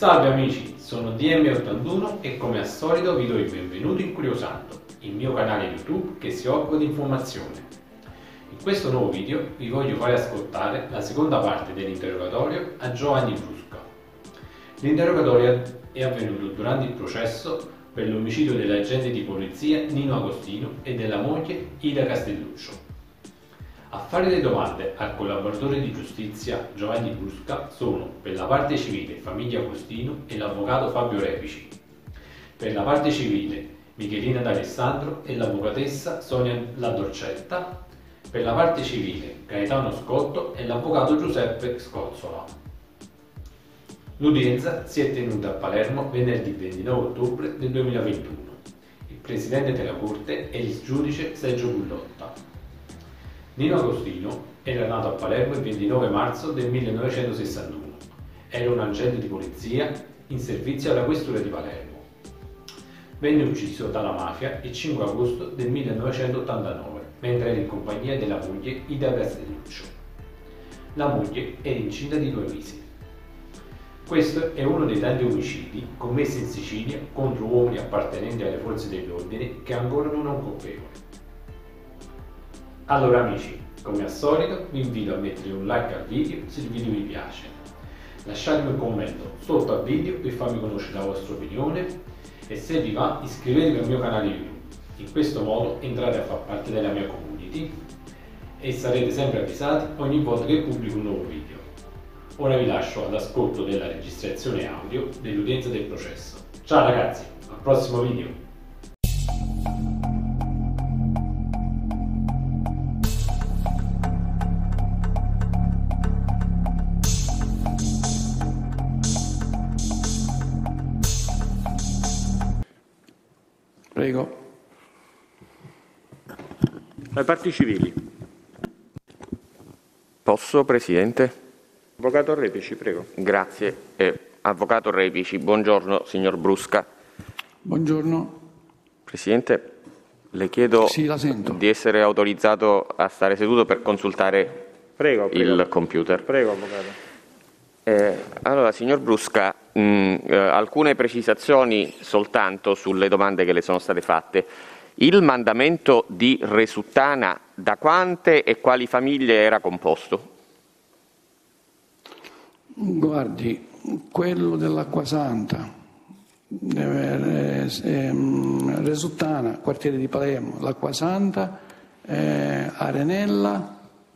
Salve amici, sono DM81 e come al solito vi do il benvenuto in Curiosando, il mio canale YouTube che si occupa di informazione. In questo nuovo video vi voglio fare ascoltare la seconda parte dell'interrogatorio a Giovanni Brusca. L'interrogatorio è avvenuto durante il processo per l'omicidio dell'agente di polizia Nino Agostino e della moglie Ida Castelluccio. A fare le domande al collaboratore di giustizia Giovanni Brusca sono per la parte civile famiglia Agostino e l'avvocato Fabio Repici, per la parte civile Michelina D'Alessandro e l'avvocatessa Sonia Ladorcetta, per la parte civile Gaetano Scotto e l'avvocato Giuseppe Scozzola. L'udienza si è tenuta a Palermo venerdì 29 ottobre del 2021. Il presidente della Corte è il giudice Sergio Gullotta. Nino Agostino era nato a Palermo il 29 marzo del 1961. Era un agente di polizia in servizio alla questura di Palermo. Venne ucciso dalla mafia il 5 agosto del 1989, mentre era in compagnia della moglie Ida Castelluccio. La moglie era incinta di 2 mesi. Questo è uno dei tanti omicidi commessi in Sicilia contro uomini appartenenti alle forze dell'ordine che ancora non ha un colpevole. Allora amici, come al solito vi invito a mettere un like al video se il video vi piace. Lasciatemi un commento sotto al video per farmi conoscere la vostra opinione e se vi va iscrivetevi al mio canale YouTube. In questo modo entrate a far parte della mia community e sarete sempre avvisati ogni volta che pubblico un nuovo video. Ora vi lascio all'ascolto della registrazione audio dell'udienza del processo. Ciao ragazzi, al prossimo video! Prego. Le parti civili. Posso, Presidente? Avvocato Repici, prego. Grazie. Avvocato Repici, buongiorno, signor Brusca. Buongiorno. Presidente, le chiedo Sì, la sento. di essere autorizzato a stare seduto per consultare Prego. il computer. Prego, avvocato. Allora, signor Brusca, alcune precisazioni soltanto sulle domande che le sono state fatte. Il mandamento di Resuttana da quante e quali famiglie era composto? Guardi, quello dell'Acquasanta, Resuttana, quartiere di Palermo, l'Acquasanta, Arenella,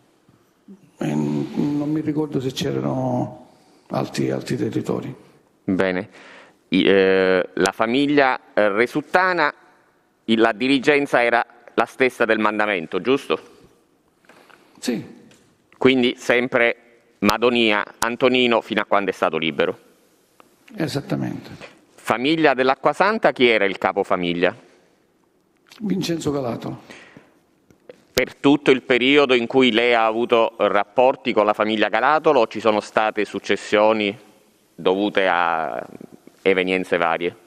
non mi ricordo se c'erano altri territori. Bene. La famiglia Resuttana, la dirigenza era la stessa del mandamento, giusto? Sì. Quindi sempre Madonia, Antonino fino a quando è stato libero. Esattamente. Famiglia dell'Acquasanta, chi era il capofamiglia? Vincenzo Calatolo. Per tutto il periodo in cui lei ha avuto rapporti con la famiglia Calatolo o ci sono state successioni dovute a evenienze varie?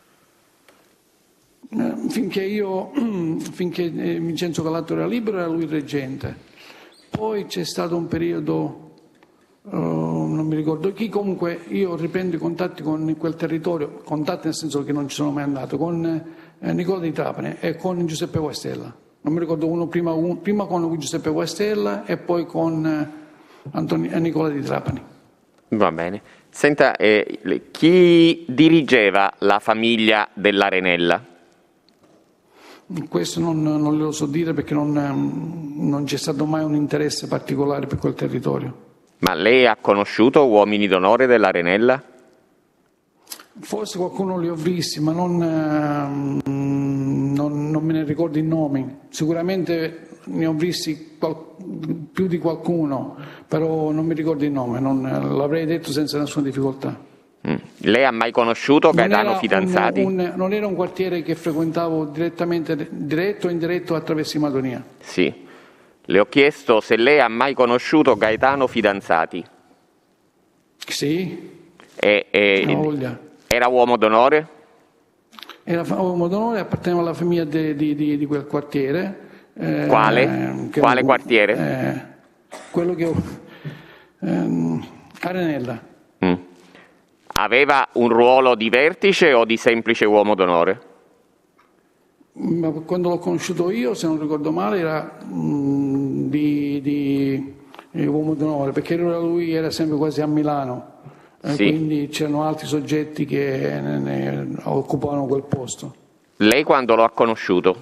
Finché Vincenzo Calatolo era libero era lui reggente. Poi c'è stato un periodo, non mi ricordo chi, comunque io riprendo i contatti con quel territorio, contatti nel senso che non ci sono mai andato, con Nicola di Trapani e con Giuseppe Guastella. Non mi ricordo prima con Giuseppe Guastella e poi con Nicola di Trapani. Va bene. Senta, chi dirigeva la famiglia dell'Arenella? Questo non lo so dire perché non c'è stato mai un interesse particolare per quel territorio. Ma lei ha conosciuto uomini d'onore dell'Arenella? Forse qualcuno li ho visti, ma non me ne ricordo i nomi. Sicuramente ne ho visti più di qualcuno, però non mi ricordo il nome, l'avrei detto senza nessuna difficoltà. Lei ha mai conosciuto Gaetano Fidanzati? Non era un quartiere che frequentavo diretto o indiretto attraverso i Madonia. Sì. Le ho chiesto se lei ha mai conosciuto Gaetano Fidanzati. Sì. Era uomo d'onore? Era uomo d'onore, apparteneva alla famiglia di quel quartiere. Quale quartiere? Quello che Arenella. aveva un ruolo di vertice o di semplice uomo d'onore? Ma quando l'ho conosciuto io, se non ricordo male, era di uomo d'onore, perché lui era sempre quasi a Milano, Sì. quindi c'erano altri soggetti che ne occupavano quel posto. Lei quando lo ha conosciuto?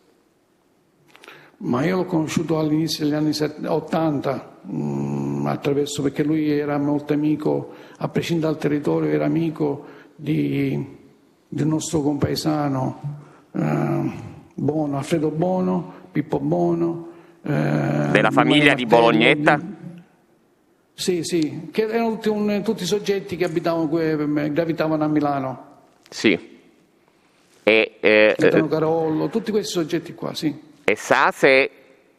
Ma io l'ho conosciuto all'inizio degli anni 80, attraverso, perché lui era molto amico, a prescindere dal territorio, era amico del nostro compaesano Bono, Alfredo Bono, Pippo Bono. Della famiglia di Bolognetta? Sì, che erano tutti soggetti che gravitavano a Milano. Sì. Gaetano Carollo, tutti questi soggetti qua, sì. E sa se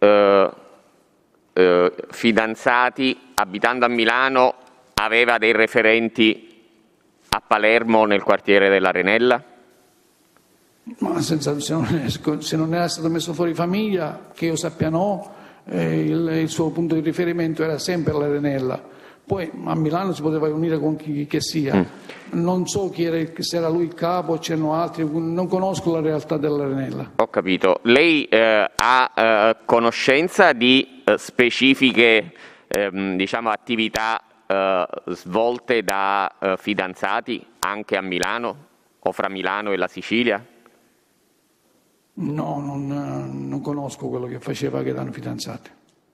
fidanzati abitando a Milano aveva dei referenti a Palermo nel quartiere dell'Arenella? Ma se non era stato messo fuori famiglia, che io sappia no, il suo punto di riferimento era sempre l'Arenella. Poi a Milano si poteva unire con chi che sia. Non so se era lui il capo, c'erano altri, non conosco la realtà dell'Arenella. Ho capito. Lei ha conoscenza di specifiche attività svolte da fidanzati anche a Milano o fra Milano e la Sicilia? No, non conosco quello che faceva Gaetano Fidanzati.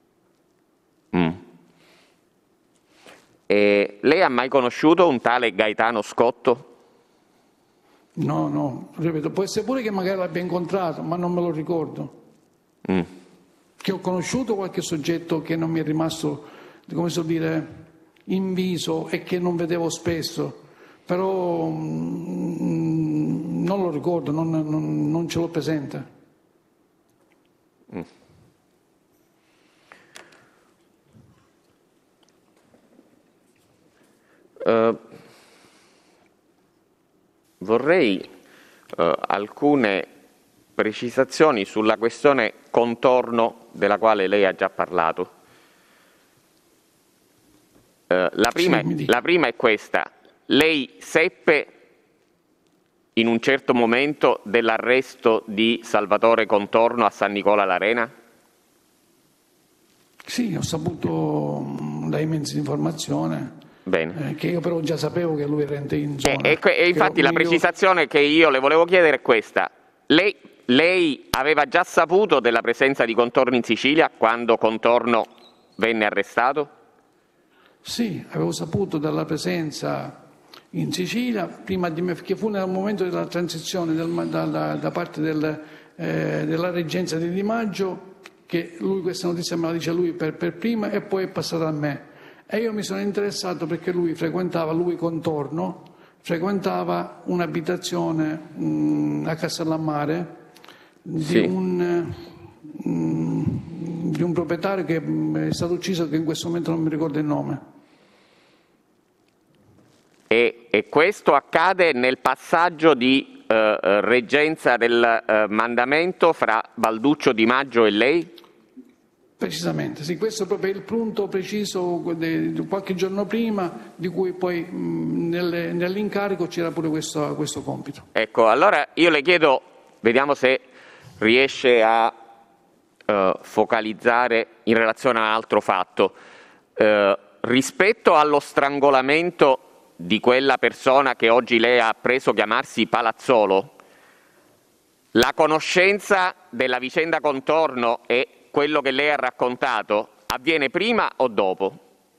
E lei ha mai conosciuto un tale Gaetano Scotto? No, ripeto, può essere pure che magari l'abbia incontrato, ma non me lo ricordo. Che ho conosciuto qualche soggetto che non mi è rimasto, come so dire, in viso e che non vedevo spesso, però non lo ricordo, non ce l'ho presente. Vorrei alcune precisazioni sulla questione contorno della quale lei ha già parlato. La prima è questa. Lei seppe in un certo momento dell'arresto di Salvatore Contorno a San Nicola l'Arena? Sì, ho saputo dai mezzi di informazione. Bene. Che io però già sapevo che lui era in zona. E infatti la precisazione che io le volevo chiedere è questa. Lei aveva già saputo della presenza di Contorno in Sicilia quando Contorno venne arrestato? Sì, avevo saputo della presenza in Sicilia, prima di me, che fu nel momento della transizione da parte della reggenza di Di Maggio, che lui questa notizia me la dice lui per prima e poi è passata a me. E io mi sono interessato perché lui Contorno, frequentava un'abitazione a Castellammare di un proprietario che è stato ucciso, che in questo momento non mi ricordo il nome. E questo accade nel passaggio di reggenza del mandamento fra Balduccio Di Maggio e lei? Precisamente, sì, questo è proprio il punto preciso di qualche giorno prima, di cui poi nell'incarico c'era pure questo compito. Ecco, allora io le chiedo, vediamo se riesce a focalizzare in relazione a un altro fatto. Rispetto allo strangolamento di quella persona che oggi lei ha appreso chiamarsi Palazzolo, la conoscenza della vicenda Contorno e quello che lei ha raccontato avviene prima o dopo?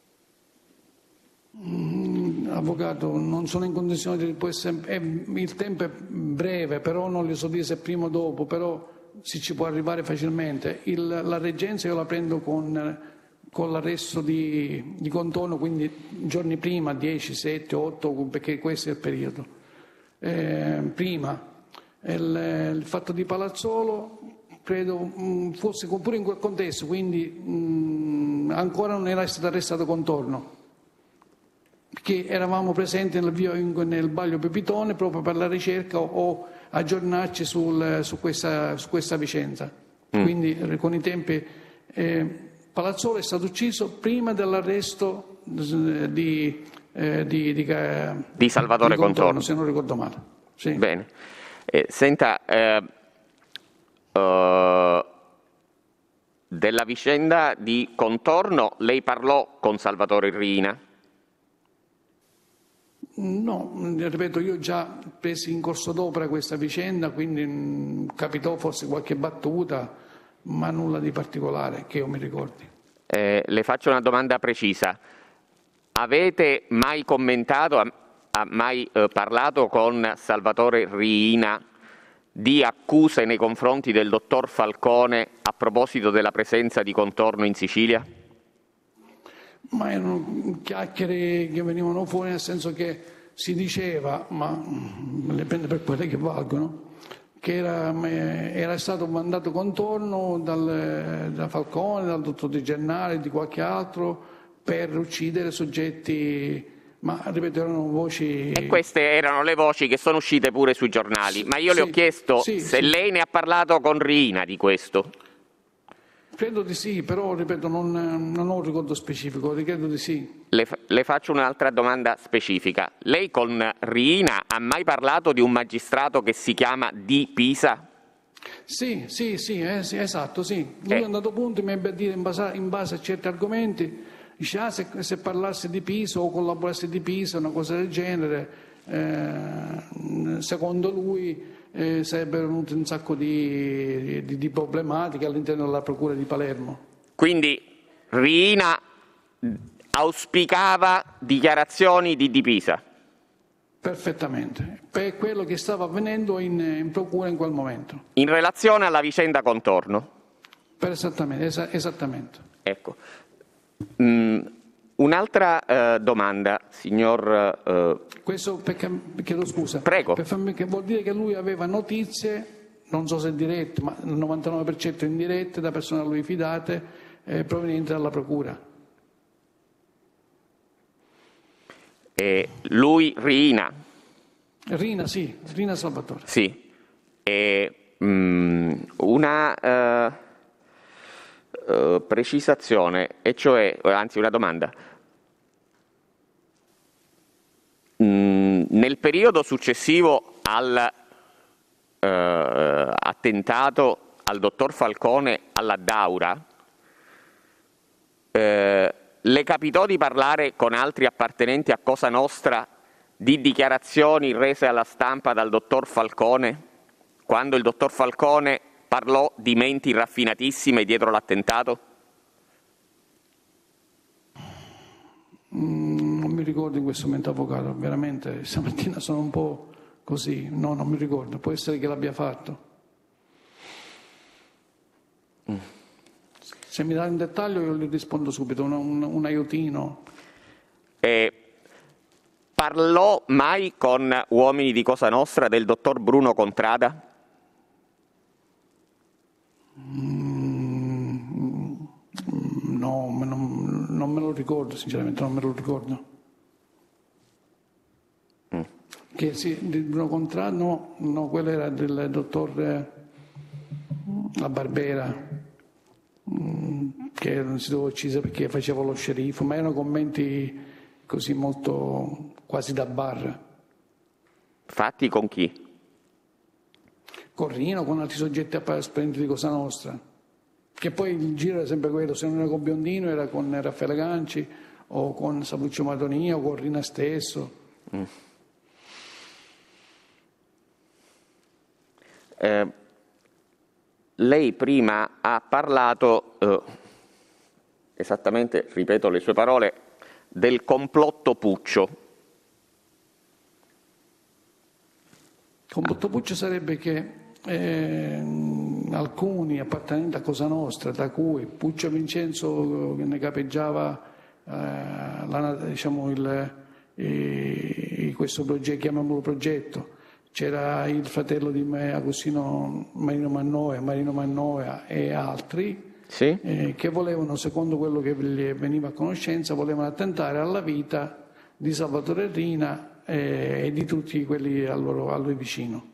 Avvocato, non sono in condizione di il tempo è breve, però non le so dire se prima o dopo, però si ci può arrivare facilmente. La reggenza io la prendo con l'arresto di Contorno, quindi giorni prima, 10, 7, 8, perché questo è il periodo. Prima, il fatto di Palazzolo credo fosse pure in quel contesto, quindi ancora non era stato arrestato Contorno, perché eravamo presenti nel Baglio Pepitone proprio per la ricerca o aggiornarci su questa vicenda. Quindi con i tempi Palazzolo è stato ucciso prima dell'arresto di di Salvatore Contorno, se non ricordo male. Sì. Bene. Senta, della vicenda di Contorno lei parlò con Salvatore Riina? No, ripeto, io già presi in corso d'opera questa vicenda, quindi capitò forse qualche battuta, ma nulla di particolare che io mi ricordi. Le faccio una domanda precisa. Avete mai commentato, ha mai parlato con Salvatore Riina di accuse nei confronti del dottor Falcone a proposito della presenza di Contorno in Sicilia? Ma erano chiacchiere che venivano fuori, nel senso che si diceva, ma le prende per quelle che valgono, che era stato mandato Contorno da Falcone, dal dottor Di Gennaro e di qualche altro per uccidere soggetti, ma ripeto erano voci... E queste erano le voci che sono uscite pure sui giornali, ma io le ho chiesto se lei ne ha parlato con Riina di questo. Credo di sì, però ripeto non ho un ricordo specifico, credo di sì. Le faccio un'altra domanda specifica. Lei con Riina ha mai parlato di un magistrato che si chiama Di Pisa? Sì, esatto, sì. Lui a un dato punto mi ebbe a dire in base a certi argomenti, dice se parlasse di Pisa o collaborasse di Pisa, una cosa del genere, secondo lui sarebbero venute un sacco di problematiche all'interno della procura di Palermo. Quindi Riina auspicava dichiarazioni di Di Pisa? Perfettamente, per quello che stava avvenendo in procura in quel momento. In relazione alla vicenda Contorno? Esattamente. Ecco. Un'altra domanda, signor... Questo perché chiedo scusa. Prego. Che vuol dire che lui aveva notizie, non so se dirette, ma il 99% indirette, da persone a lui fidate, provenienti dalla procura. E lui, Riina? Riina Salvatore. Sì. E, una precisazione, e cioè, anzi una domanda. Nel periodo successivo all'attentato al dottor Falcone alla Daura, le capitò di parlare con altri appartenenti a Cosa Nostra di dichiarazioni rese alla stampa dal dottor Falcone, quando il dottor Falcone parlò di menti raffinatissime dietro l'attentato? Non mi ricordo in questo momento, avvocato, veramente stamattina sono un po' così, no, non mi ricordo, può essere che l'abbia fatto. Se mi dà un dettaglio io gli rispondo subito, un aiutino. Parlò mai con uomini di Cosa Nostra del dottor Bruno Contrada? No, non me lo ricordo, sinceramente, non me lo ricordo. Che sì, di Bruno Contrada, no, quello era del dottor La Barbera, che non si doveva uccidere perché faceva lo sceriffo, ma erano commenti così molto quasi da bar. Fatti con chi? Con Rino, con altri soggetti appartenenti di Cosa Nostra, che poi il giro era sempre quello, se non era con Biondino era con Raffaele Ganci o con Saluccio Madonia o con Rina stesso. Lei prima ha parlato, esattamente, ripeto le sue parole, del complotto Puccio. Complotto Puccio sarebbe che alcuni appartenenti a Cosa Nostra, da cui Puccio Vincenzo che ne capeggiava questo progetto, chiamiamolo progetto, c'era il fratello di Agostino Marino Mannoia e altri, sì? che volevano, secondo quello che veniva a conoscenza, volevano attentare alla vita di Salvatore Riina e di tutti quelli a lui vicino.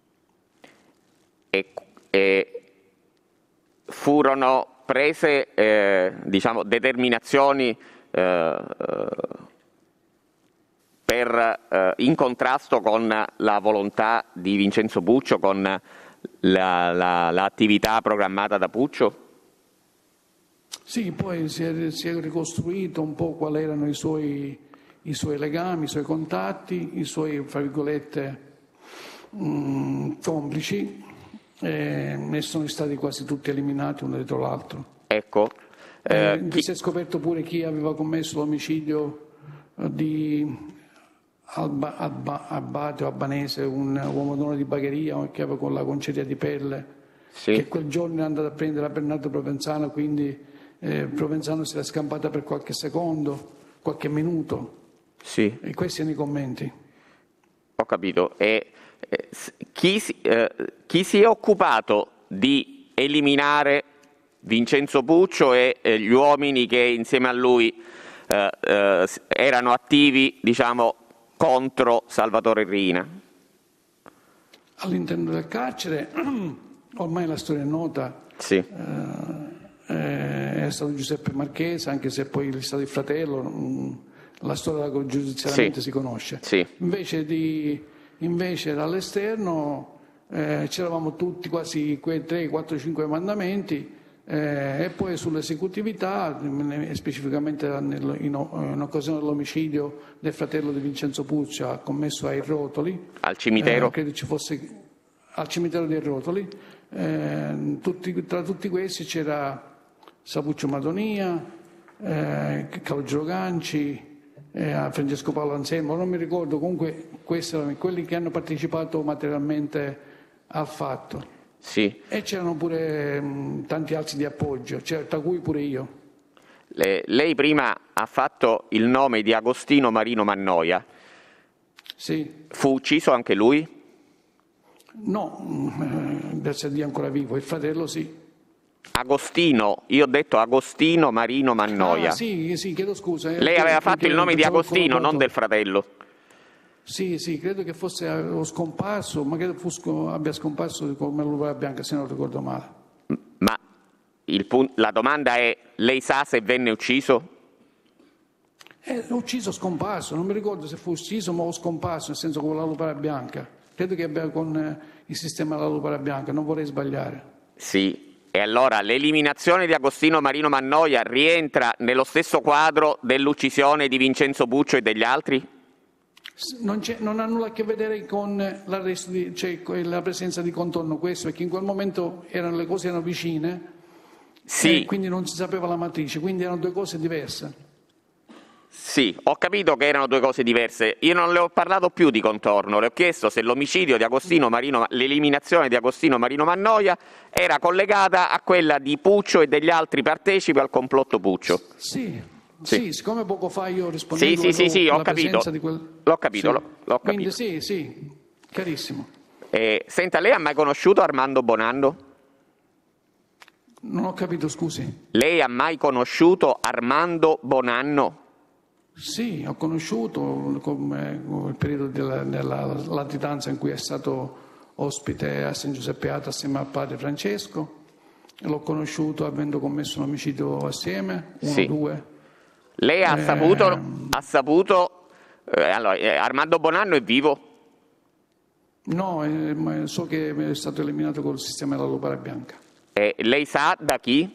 E furono prese determinazioni in contrasto con la volontà di Vincenzo Puccio, con l'attività programmata da Puccio? Sì, poi si è ricostruito un po' quali erano i suoi legami, i suoi contatti, i suoi, fra virgolette, complici, e sono stati quasi tutti eliminati uno dietro l'altro. Ecco. Si è scoperto pure chi aveva commesso l'omicidio di Abate o Albanese, un uomo d'onore di Bagheria che aveva con la conceria di pelle, Sì. che quel giorno è andato a prendere a Bernardo Provenzano, quindi Provenzano si era scampata per qualche secondo, qualche minuto. Sì. E questi sono i commenti. Ho capito. Chi si è occupato di eliminare Vincenzo Puccio e gli uomini che insieme a lui erano attivi, diciamo, contro Salvatore Riina? All'interno del carcere, ormai la storia è nota, Sì. è stato Giuseppe Marchese, anche se poi è stato il fratello, la storia giudiziariamente Sì. si conosce. Sì. Invece dall'esterno c'eravamo tutti quasi quei 3, 4, 5 mandamenti, e poi sull'esecutività, specificamente in occasione dell'omicidio del fratello di Vincenzo Puccio commesso ai Rotoli, Al cimitero? credo ci fosse al cimitero dei Rotoli, tra tutti questi c'era Sapuccio Madonia, Calogero Ganci, Francesco Paolo Anselmo, non mi ricordo, comunque questi erano quelli che hanno partecipato materialmente al fatto. Sì. E c'erano pure tanti altri di appoggio, tra cui pure io. Lei prima ha fatto il nome di Agostino Marino Mannoia. Sì. Fu ucciso anche lui? No, grazie a Dio è ancora vivo, il fratello sì. Agostino, io ho detto Agostino Marino Mannoia. Ah, sì, chiedo scusa. Lei aveva fatto il nome di Agostino, non del fratello. Sì, credo che fosse scomparso, ma credo abbia scomparso come la lupa bianca, se non ricordo male. Ma la domanda è, lei sa se venne ucciso? Ucciso o scomparso, non mi ricordo se fu ucciso o scomparso, nel senso con la lupara bianca. Credo che abbia con il sistema della lupara bianca, non vorrei sbagliare. Sì, e allora l'eliminazione di Agostino Marino Mannoia rientra nello stesso quadro dell'uccisione di Vincenzo Puccio e degli altri? Non ha nulla a che vedere con l'arresto, con la presenza di contorno, questo, perché in quel momento le cose erano vicine, Sì. Quindi non si sapeva la matrice, quindi erano due cose diverse. Sì, ho capito che erano due cose diverse. Io non le ho parlato più di contorno, le ho chiesto se l'omicidio di l'eliminazione di Agostino Marino Mannoia era collegata a quella di Puccio e degli altri partecipi al complotto Puccio. Sì, siccome poco fa io rispondevo Sì, ho capito. L'ho capito, sì. l'ho capito. Quindi sì, chiarissimo. Senta, lei ha mai conosciuto Armando Bonanno? Non ho capito, scusi. Lei ha mai conosciuto Armando Bonanno? Sì, ho conosciuto come il periodo della latitanza in cui è stato ospite a San Giuseppe Ato assieme al padre Francesco. L'ho conosciuto avendo commesso un omicidio assieme, Sì. 2. Lei ha saputo allora, Armando Bonanno è vivo? No, ma so che è stato eliminato col sistema della lupara bianca. Lei sa da chi?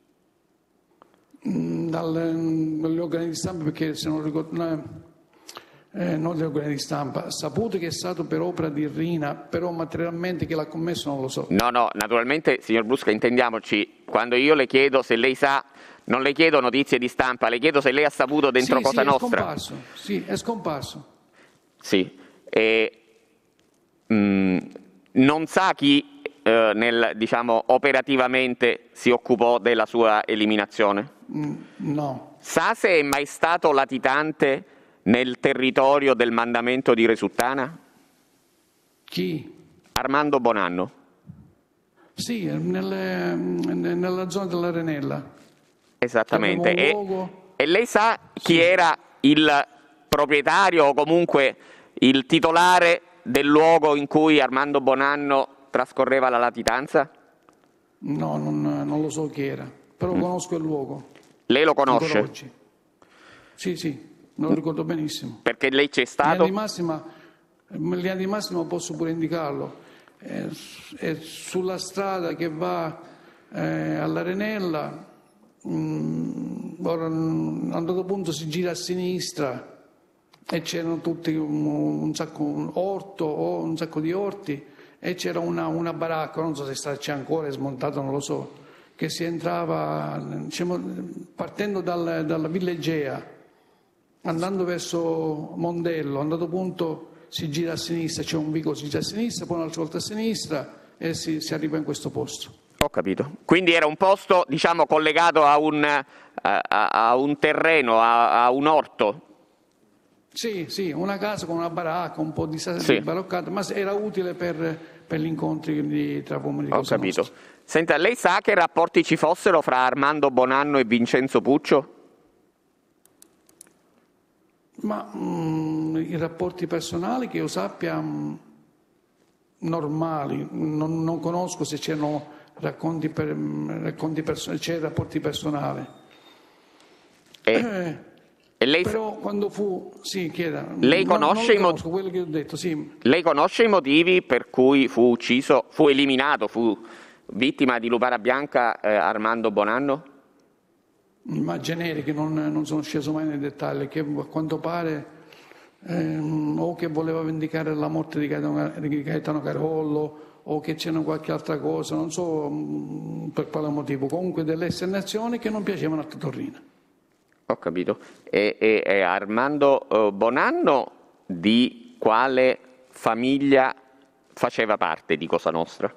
Dagli organi di stampa, perché se non ricordo, non dagli organi di stampa, saputo che è stato per opera di Riina, però materialmente che l'ha commesso non lo so. No, naturalmente, signor Brusca, intendiamoci, quando io le chiedo se lei sa, non le chiedo notizie di stampa, le chiedo se lei ha saputo dentro Cosa Nostra. Sì, è scomparso. Sì, non sa chi operativamente si occupò della sua eliminazione? No. Sa se è mai stato latitante nel territorio del mandamento di Resuttana? Chi? Armando Bonanno. Sì, nella zona dell'Arenella. Esattamente. E lei sa chi era il proprietario o comunque il titolare del luogo in cui Armando Bonanno trascorreva la latitanza? No, non lo so chi era, però conosco il luogo. Lei lo conosce? Sì. me lo ricordo benissimo. Perché lei c'è stato? Linea di massima posso pure indicarlo. È sulla strada che va all'Arenella, ora, a un certo punto si gira a sinistra e c'erano tutti un sacco di orti e c'era una baracca, non so se c'è ancora, è smontata, non lo so, che si entrava, diciamo, partendo dalla Villa Egea, andando verso Mondello, a un certo punto si gira a sinistra, c'è un vicolo, si gira a sinistra, poi un'altra volta a sinistra e si arriva in questo posto. Ho capito. Quindi era un posto, diciamo, collegato a un terreno, a un orto? Sì, una casa con una baracca, un po' di baroccata, ma era utile per gli incontri tra uomini di Cosa capito. Nostra. Senta, lei sa che rapporti ci fossero fra Armando Bonanno e Vincenzo Puccio? Ma i rapporti personali che io sappia normali, non conosco se c'erano rapporti personali. E lei, però quando fu, sì, chieda, lei conosce quello che ho detto, sì. Lei conosce i motivi per cui fu ucciso, fu eliminato, fu vittima di lupara bianca Armando Bonanno? Ma generiche, non sono sceso mai nei dettagli, che a quanto pare o che voleva vendicare la morte di Gaetano Carollo o che c'era qualche altra cosa, non so per quale motivo, comunque delle esternazioni che non piacevano a Tito Riina. Ho capito. E Armando Bonanno di quale famiglia faceva parte di Cosa Nostra?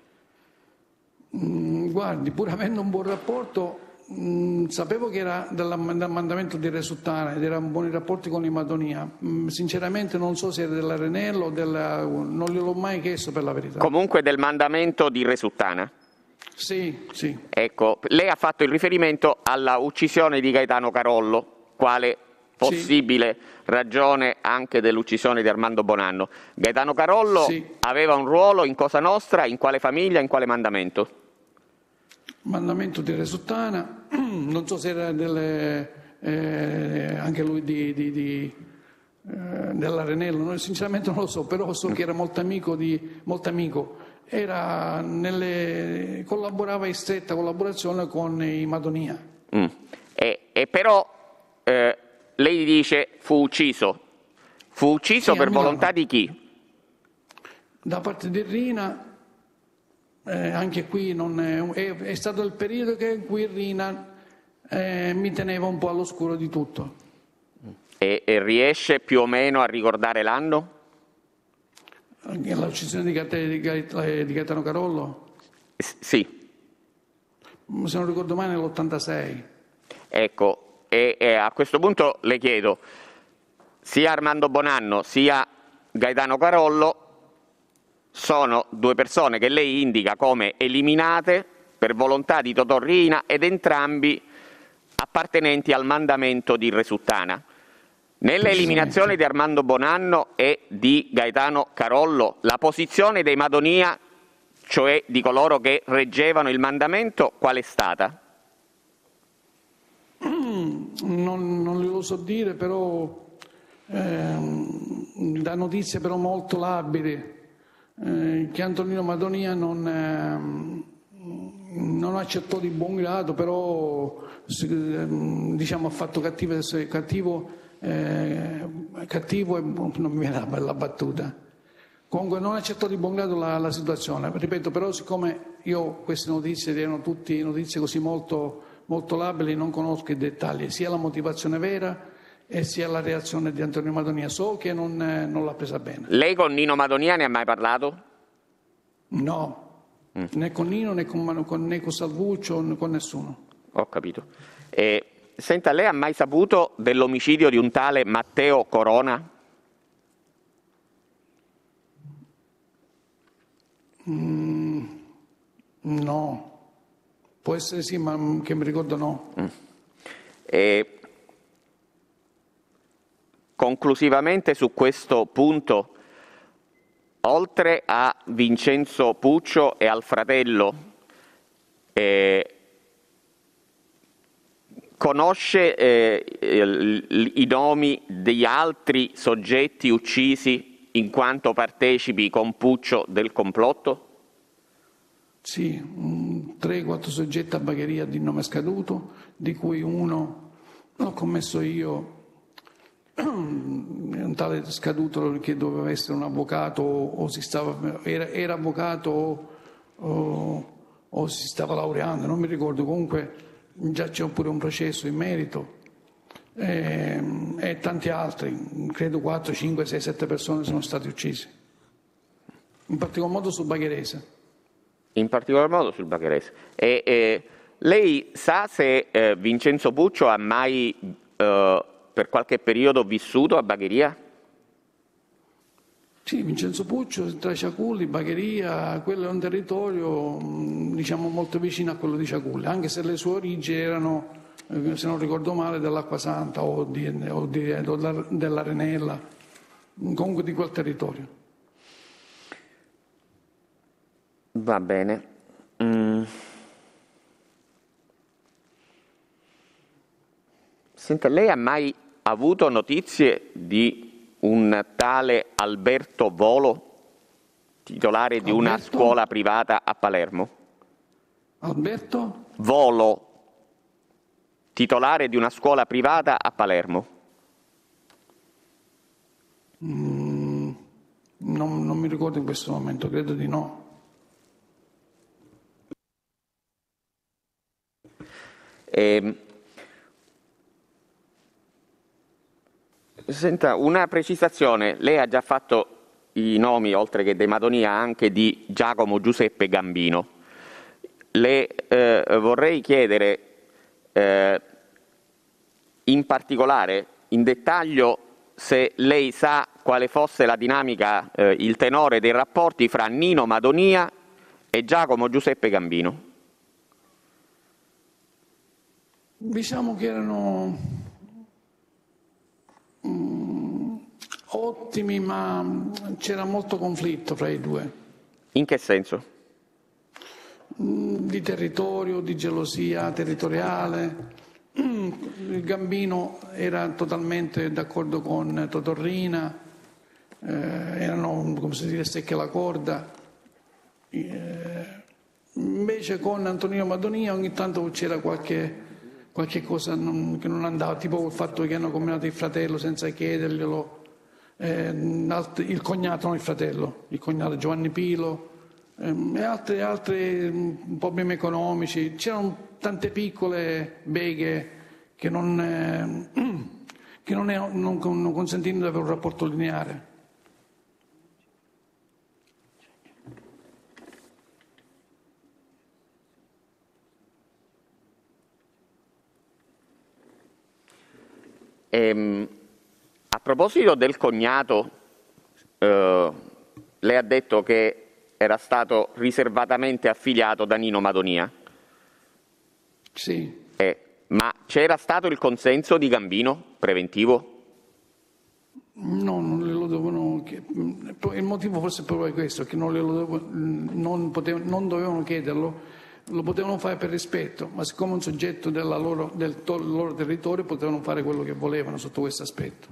Guardi, pur avendo un buon rapporto, sapevo che era dal mandamento di Resuttana ed erano buoni rapporti con i Madonia. Sinceramente non so se era dell'Arenello o non gliel'ho mai chiesto, per la verità. Comunque del mandamento di Resuttana? Sì. Ecco, lei ha fatto il riferimento alla uccisione di Gaetano Carollo, quale possibile ragione anche dell'uccisione di Armando Bonanno. Gaetano Carollo aveva un ruolo in Cosa Nostra, in quale famiglia, in quale mandamento? Mandamento di Resuttana, non so se era anche lui dell'Arenello, sinceramente non lo so, però so che era molto amico, collaborava in stretta collaborazione con i Madonia. E però lei dice fu ucciso per volontà di chi? Da parte di Riina. Anche qui è stato il periodo in cui Riina mi teneva un po' all'oscuro di tutto. E riesce più o meno a ricordare l'anno? L'uccisione di Gaetano Carollo? Sì. Se non ricordo male nell'86. Ecco, e a questo punto le chiedo, sia Armando Bonanno sia Gaetano Carollo sono due persone che lei indica come eliminate per volontà di Totò Riina ed entrambi appartenenti al mandamento di Resuttana. Nell'eliminazione di Armando Bonanno e di Gaetano Carollo, la posizione dei Madonia, cioè di coloro che reggevano il mandamento, qual è stata? Non lo so dire, però da notizie però molto labili che Antonino Madonia non accettò di buon grado, però diciamo ha fatto cattivo e non mi viene la bella battuta. Comunque non accettò di buon grado la situazione, ripeto, però siccome io queste notizie erano tutte notizie così molto, molto labili, non conosco i dettagli, sia la motivazione vera e sia la reazione di Antonio Madonia, so che non l'ha presa bene. Lei con Nino Madonia ne ha mai parlato? No, né con Nino né con Salvuccio né con nessuno. Ho capito. Senta, lei ha mai saputo dell'omicidio di un tale Matteo Corona? No, può essere sì, ma che mi ricordo no. Conclusivamente su questo punto, oltre a Vincenzo Puccio e al fratello, conosce i nomi degli altri soggetti uccisi in quanto partecipi con Puccio del complotto? Sì, 3-4 soggetti a Bagheria di nome scaduto, di cui uno l'ho commesso io, un tale scaduto che doveva essere un avvocato o era avvocato o si stava laureando, non mi ricordo, comunque già c'è pure un processo in merito e tanti altri, credo 4, 5, 6, 7 persone sono state uccise, in particolar modo sul Bagherese. In particolar modo sul Bagherese. Lei sa se Vincenzo Puccio ha mai per qualche periodo vissuto a Bagheria? Sì, Vincenzo Puccio, tra Ciaculli, Bagheria, quello è un territorio diciamo molto vicino a quello di Ciaculli, anche se le sue origini erano, se non ricordo male, dell'Acqua Santa o dell'Arenella, comunque di quel territorio. Va bene. Senta, lei ha mai avuto notizie di un tale Alberto Volo, titolare di una scuola privata a Palermo? Alberto? Volo, titolare di una scuola privata a Palermo. Non mi ricordo in questo momento, credo di no. Senta, una precisazione, lei ha già fatto i nomi, oltre che De Madonia, anche di Giacomo Giuseppe Gambino. Le vorrei chiedere in particolare, in dettaglio, se lei sa quale fosse la dinamica, il tenore dei rapporti fra Nino Madonia e Giacomo Giuseppe Gambino. Diciamo che erano ottimi, ma c'era molto conflitto fra i due. In che senso? Di territorio, di gelosia territoriale. Il Gambino era totalmente d'accordo con Totorrina, erano, come si dice, stecche alla corda. Invece con Antonino Madonia ogni tanto c'era qualche cosa che non andava, tipo il fatto che hanno combinato il fratello senza chiederglielo, il cognato, non il fratello, il cognato Giovanni Pilo, e altri problemi economici. C'erano tante piccole beghe che non consentivano di avere un rapporto lineare. A proposito del cognato, lei ha detto che era stato riservatamente affiliato da Nino Madonia. Sì. Ma c'era stato il consenso di Gambino preventivo? No, non glielo dovevano. Il motivo forse è proprio questo, che non dovevano chiederlo. Lo potevano fare per rispetto, ma siccome un soggetto del loro territorio, potevano fare quello che volevano sotto questo aspetto.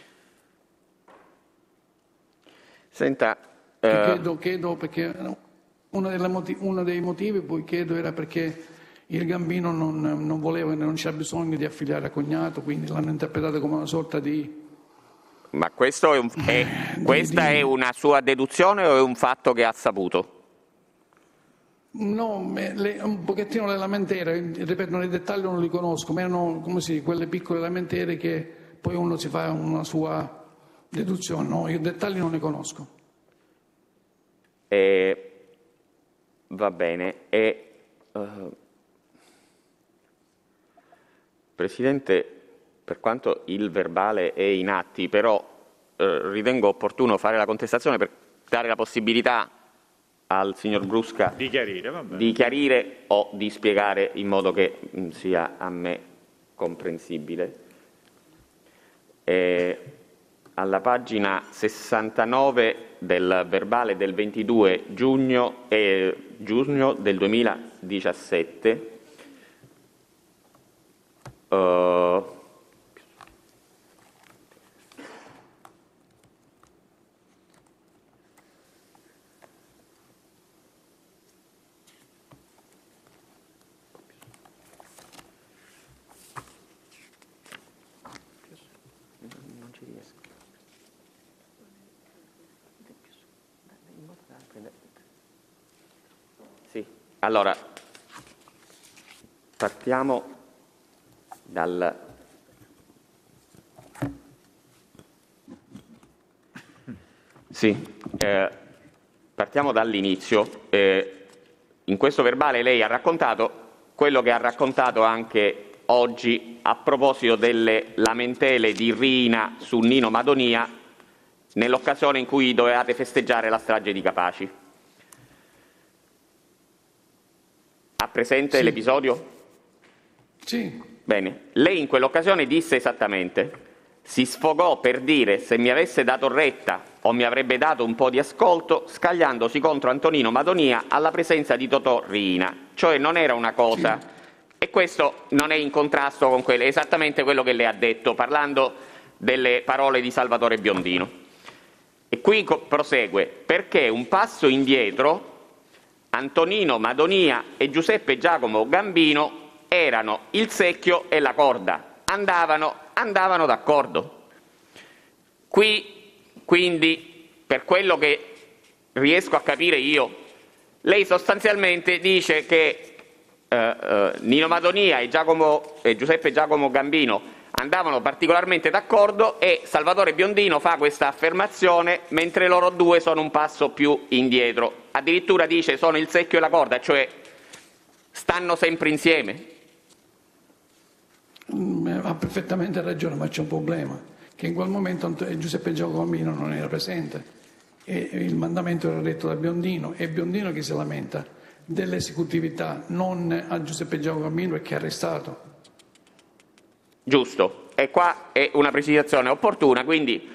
Senta, credo perché uno dei motivi poi credo era perché il Gambino non voleva, non c'era bisogno di affiliare a cognato, quindi l'hanno interpretato come una sorta di. Ma questa è una sua deduzione o è un fatto che ha saputo? No, un pochettino le lamentere, ripeto, nei dettagli non li conosco, ma erano quelle piccole lamentere che poi uno si fa una sua deduzione, no, i dettagli non li conosco. Va bene. Presidente, per quanto il verbale è in atti, però ritengo opportuno fare la contestazione per dare la possibilità al signor Brusca di chiarire o di spiegare in modo che sia a me comprensibile. Alla pagina 69 del verbale del 22 giugno del 2017 Sì, allora partiamo dal... Sì, partiamo dall'inizio. In questo verbale lei ha raccontato quello che ha raccontato anche oggi a proposito delle lamentele di Riina su Nino Madonia nell'occasione in cui dovevate festeggiare la strage di Capaci. Ha presente l'episodio? Sì. Bene, lei in quell'occasione disse esattamente: si sfogò per dire se mi avesse dato retta o mi avrebbe dato un po' di ascolto scagliandosi contro Antonino Madonia alla presenza di Totò Riina. Cioè non era una cosa... Sì. E questo non è in contrasto con esattamente quello che lei ha detto, parlando delle parole di Salvatore Biondino. E qui prosegue: perché un passo indietro Antonino Madonia e Giuseppe Giacomo Gambino erano il secchio e la corda, andavano d'accordo. Qui, quindi, per quello che riesco a capire io, lei sostanzialmente dice che Nino Madonia e Giuseppe Giacomo Gambino andavano particolarmente d'accordo e Salvatore Biondino fa questa affermazione mentre loro due sono un passo più indietro. Addirittura dice sono il secchio e la corda, cioè stanno sempre insieme. Ha perfettamente ragione, ma c'è un problema, che in quel momento Giuseppe Giacomo Gambino non era presente e il mandamento era retto da Biondino, e Biondino che si lamenta dell'esecutività, non a Giuseppe Giacomo Gambino e che è arrestato. Giusto, e qua è una precisazione opportuna, quindi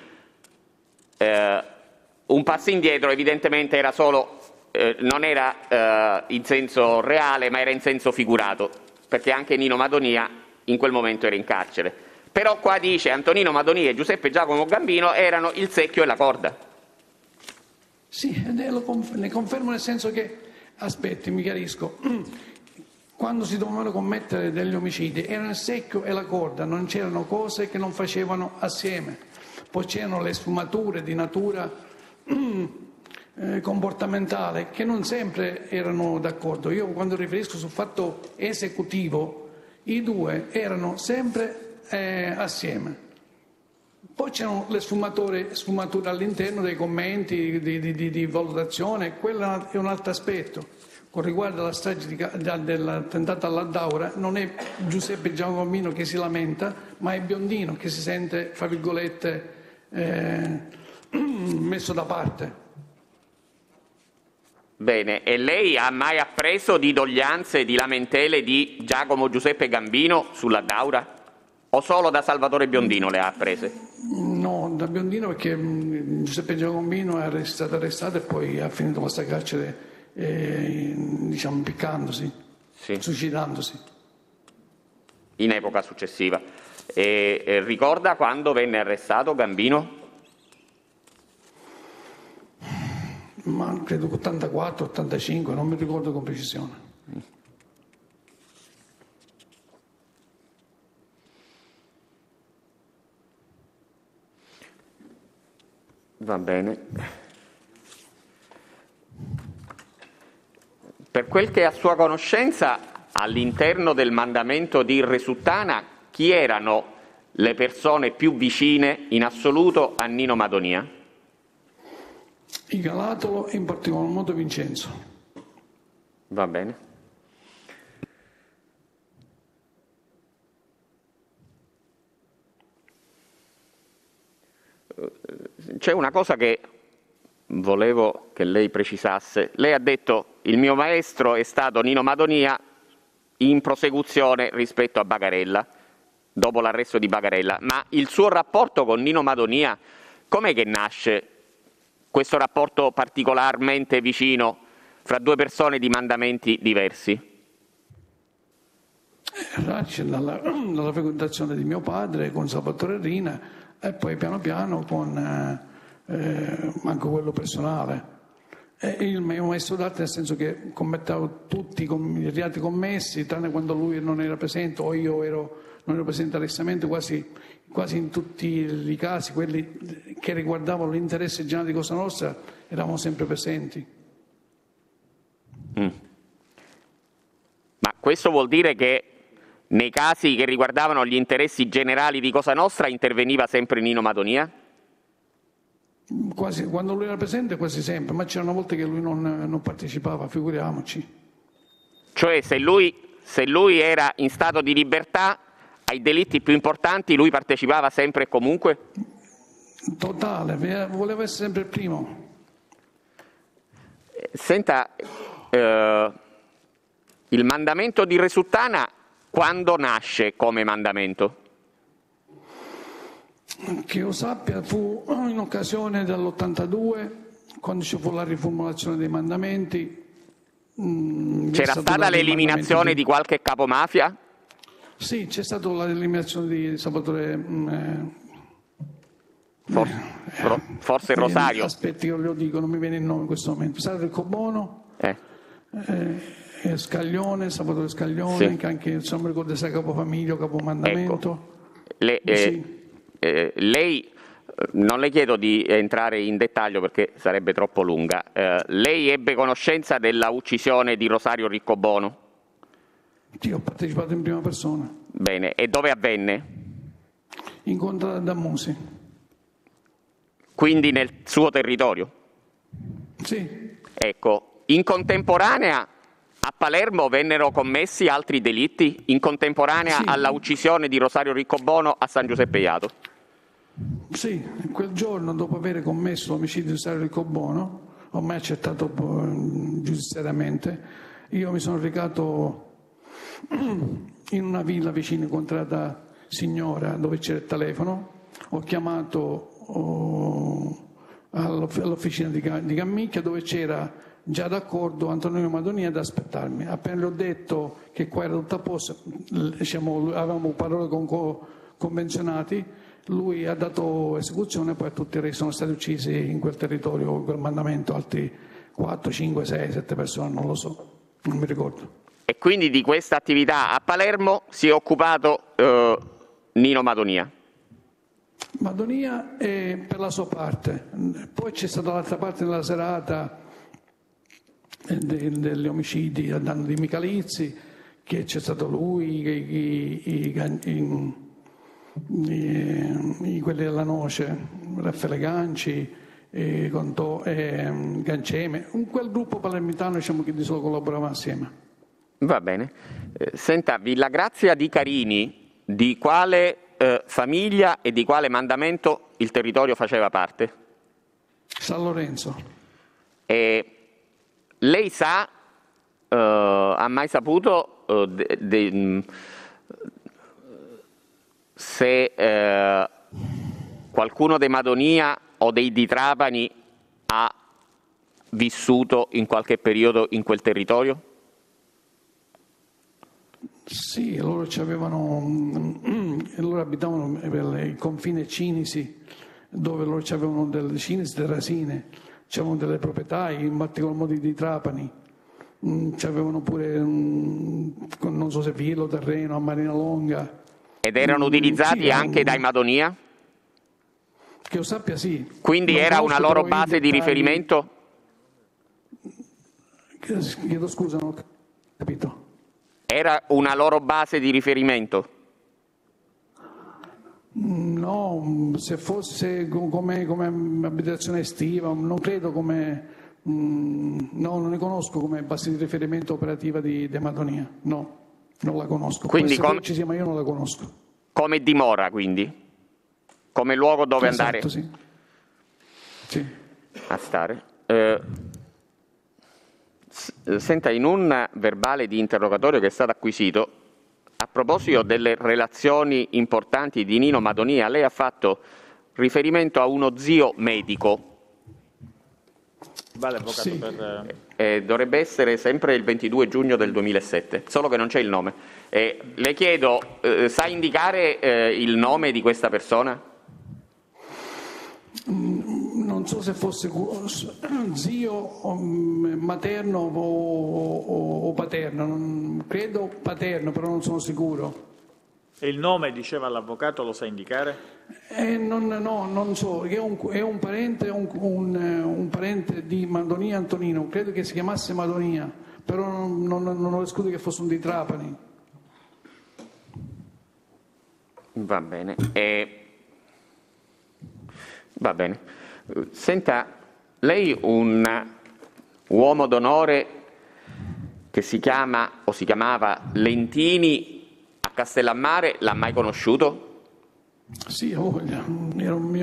un passo indietro evidentemente era solo, non era in senso reale, ma era in senso figurato, perché anche Nino Madonia in quel momento era in carcere. Però qua dice Antonino Madonia e Giuseppe Giacomo Gambino erano il secchio e la corda. Sì, le confermo nel senso che, aspetti, mi chiarisco, quando si dovevano commettere degli omicidi erano il secchio e la corda, non c'erano cose che non facevano assieme. Poi c'erano le sfumature di natura comportamentale che non sempre erano d'accordo. Io quando riferisco sul fatto esecutivo, i due erano sempre assieme. Poi c'erano le sfumature all'interno dei commenti di valutazione, quello è un altro aspetto. Con riguardo alla strage dell'attentato all'Addaura, non è Giuseppe Giacomo Gambino che si lamenta, ma è Biondino che si sente, fra virgolette, messo da parte. Bene, e lei ha mai appreso di doglianze, di lamentele di Giacomo Giuseppe Gambino sulla Daura? O solo da Salvatore Biondino le ha apprese? No, da Biondino, perché Giuseppe Giacomo Gambino è stato arrestato e poi ha finito questa carcere, diciamo, impiccandosi, sì, suicidandosi. In epoca successiva. E ricorda quando venne arrestato Gambino? Ma credo 84, 85, non mi ricordo con precisione. Va bene. Per quel che è a sua conoscenza, all'interno del mandamento di Resuttana, chi erano le persone più vicine in assoluto a Nino Madonia? I Galatolo e in particolar modo Vincenzo. Va bene. C'è una cosa che volevo che lei precisasse. Lei ha detto il mio maestro è stato Nino Madonia in prosecuzione rispetto a Bagarella, dopo l'arresto di Bagarella, ma il suo rapporto con Nino Madonia, com'è che nasce questo rapporto particolarmente vicino fra due persone di mandamenti diversi? nasce dalla frequentazione di mio padre con Salvatore Rina e poi piano piano con anche quello personale. E il mio maestro d'arte, nel senso che commetteva tutti i reati commessi, tranne quando lui non era presente o io non ero presente all'estamento, quasi in tutti i casi, quelli che riguardavano l'interesse generale di Cosa Nostra, eravamo sempre presenti. Ma questo vuol dire che nei casi che riguardavano gli interessi generali di Cosa Nostra interveniva sempre Nino Madonia? Quasi, quando lui era presente quasi sempre, ma c'erano volte che lui non partecipava, figuriamoci. Cioè se lui era in stato di libertà, ai delitti più importanti lui partecipava sempre e comunque? Totale, voleva essere sempre il primo. Senta, il mandamento di Resuttana quando nasce come mandamento? Che io sappia fu in occasione dell'82, quando ci fu la riformulazione dei mandamenti. C'era stata l'eliminazione di qualche capomafia? Sì, c'è stata l'eliminazione di Salvatore. Forse Rosario. Aspetti che lo dico, non mi viene il nome in questo momento. Salvatore Riccobono, Scaglione, Salvatore Scaglione, sì. Che anche se non mi ricordo se è capofamiglia o capomandamento. Ecco. Lei, non le chiedo di entrare in dettaglio perché sarebbe troppo lunga, lei ebbe conoscenza della uccisione di Rosario Riccobono? Sì, ho partecipato in prima persona. Bene, e dove avvenne? In Contrada Dammusi. Quindi nel suo territorio? Sì. Ecco, in contemporanea a Palermo vennero commessi altri delitti? In contemporanea sì. alla uccisione di Rosario Riccobono a San Giuseppe Jato? Sì, quel giorno, dopo aver commesso l'omicidio di Rosario Riccobono, ormai accertato giudiziariamente, io mi sono recato in una villa vicino a Contrada Signora dove c'era il telefono, ho chiamato all'officina di Cammicchia dove c'era già d'accordo Antonio Madonia ad aspettarmi. Appena le ho detto che qua era tutto a posto, diciamo, avevamo parole convenzionati, lui ha dato esecuzione, poi tutti sono stati uccisi in quel territorio, in quel mandamento, altri 4, 5, 6, 7 persone, non lo so, non mi ricordo. E quindi di questa attività a Palermo si è occupato Nino Madonia? Madonia per la sua parte, poi c'è stata l'altra parte nella serata degli omicidi a danno di Michalizzi, che c'è stato lui, quelli della Noce, Raffaele Ganci, Ganceme, quel gruppo palermitano, diciamo, che di solo collaborava assieme. Va bene. Senta, Villa Grazia di Carini, di quale famiglia e di quale mandamento il territorio faceva parte? San Lorenzo. Lei sa, ha mai saputo se qualcuno dei Madonia o dei Di Trapani ha vissuto in qualche periodo in quel territorio? Sì, loro abitavano per il confine Cinisi, dove loro avevano delle Cinisi, delle Rasine, c'erano delle proprietà, in particolar modo di Trapani, c'avevano pure, non so se Villo, terreno a Marina Longa. Ed erano utilizzati anche dai Madonia? Che io sappia sì. Quindi era una loro base di riferimento? Chiedo scusa, non ho capito. Era una loro base di riferimento? No, se fosse come abitazione estiva, non credo come... no, non ne conosco come base di riferimento operativa di Madonia, no, non la conosco. Quindi ci sia, ma io non la conosco. Come dimora, quindi? Come luogo dove andare? Sì. Sì. A stare. Senta, in un verbale di interrogatorio che è stato acquisito, a proposito delle relazioni importanti di Nino Madonia, lei ha fatto riferimento a uno zio medico. Vale, avvocato, Sì. Dovrebbe essere sempre il 22 giugno del 2007, solo che non c'è il nome. Le chiedo, sa indicare il nome di questa persona? Non so se fosse zio materno o paterno, credo paterno, però non sono sicuro. E il nome, diceva l'avvocato, lo sa indicare? Non so, è un parente, un parente di Madonia Antonino, credo che si chiamasse Madonia, però non ho escluso che fosse un di Trapani. Va bene. Va bene. Senta, lei un uomo d'onore che si chiama o si chiamava Lentini a Castellammare l'ha mai conosciuto? Sì, ho voglia, era un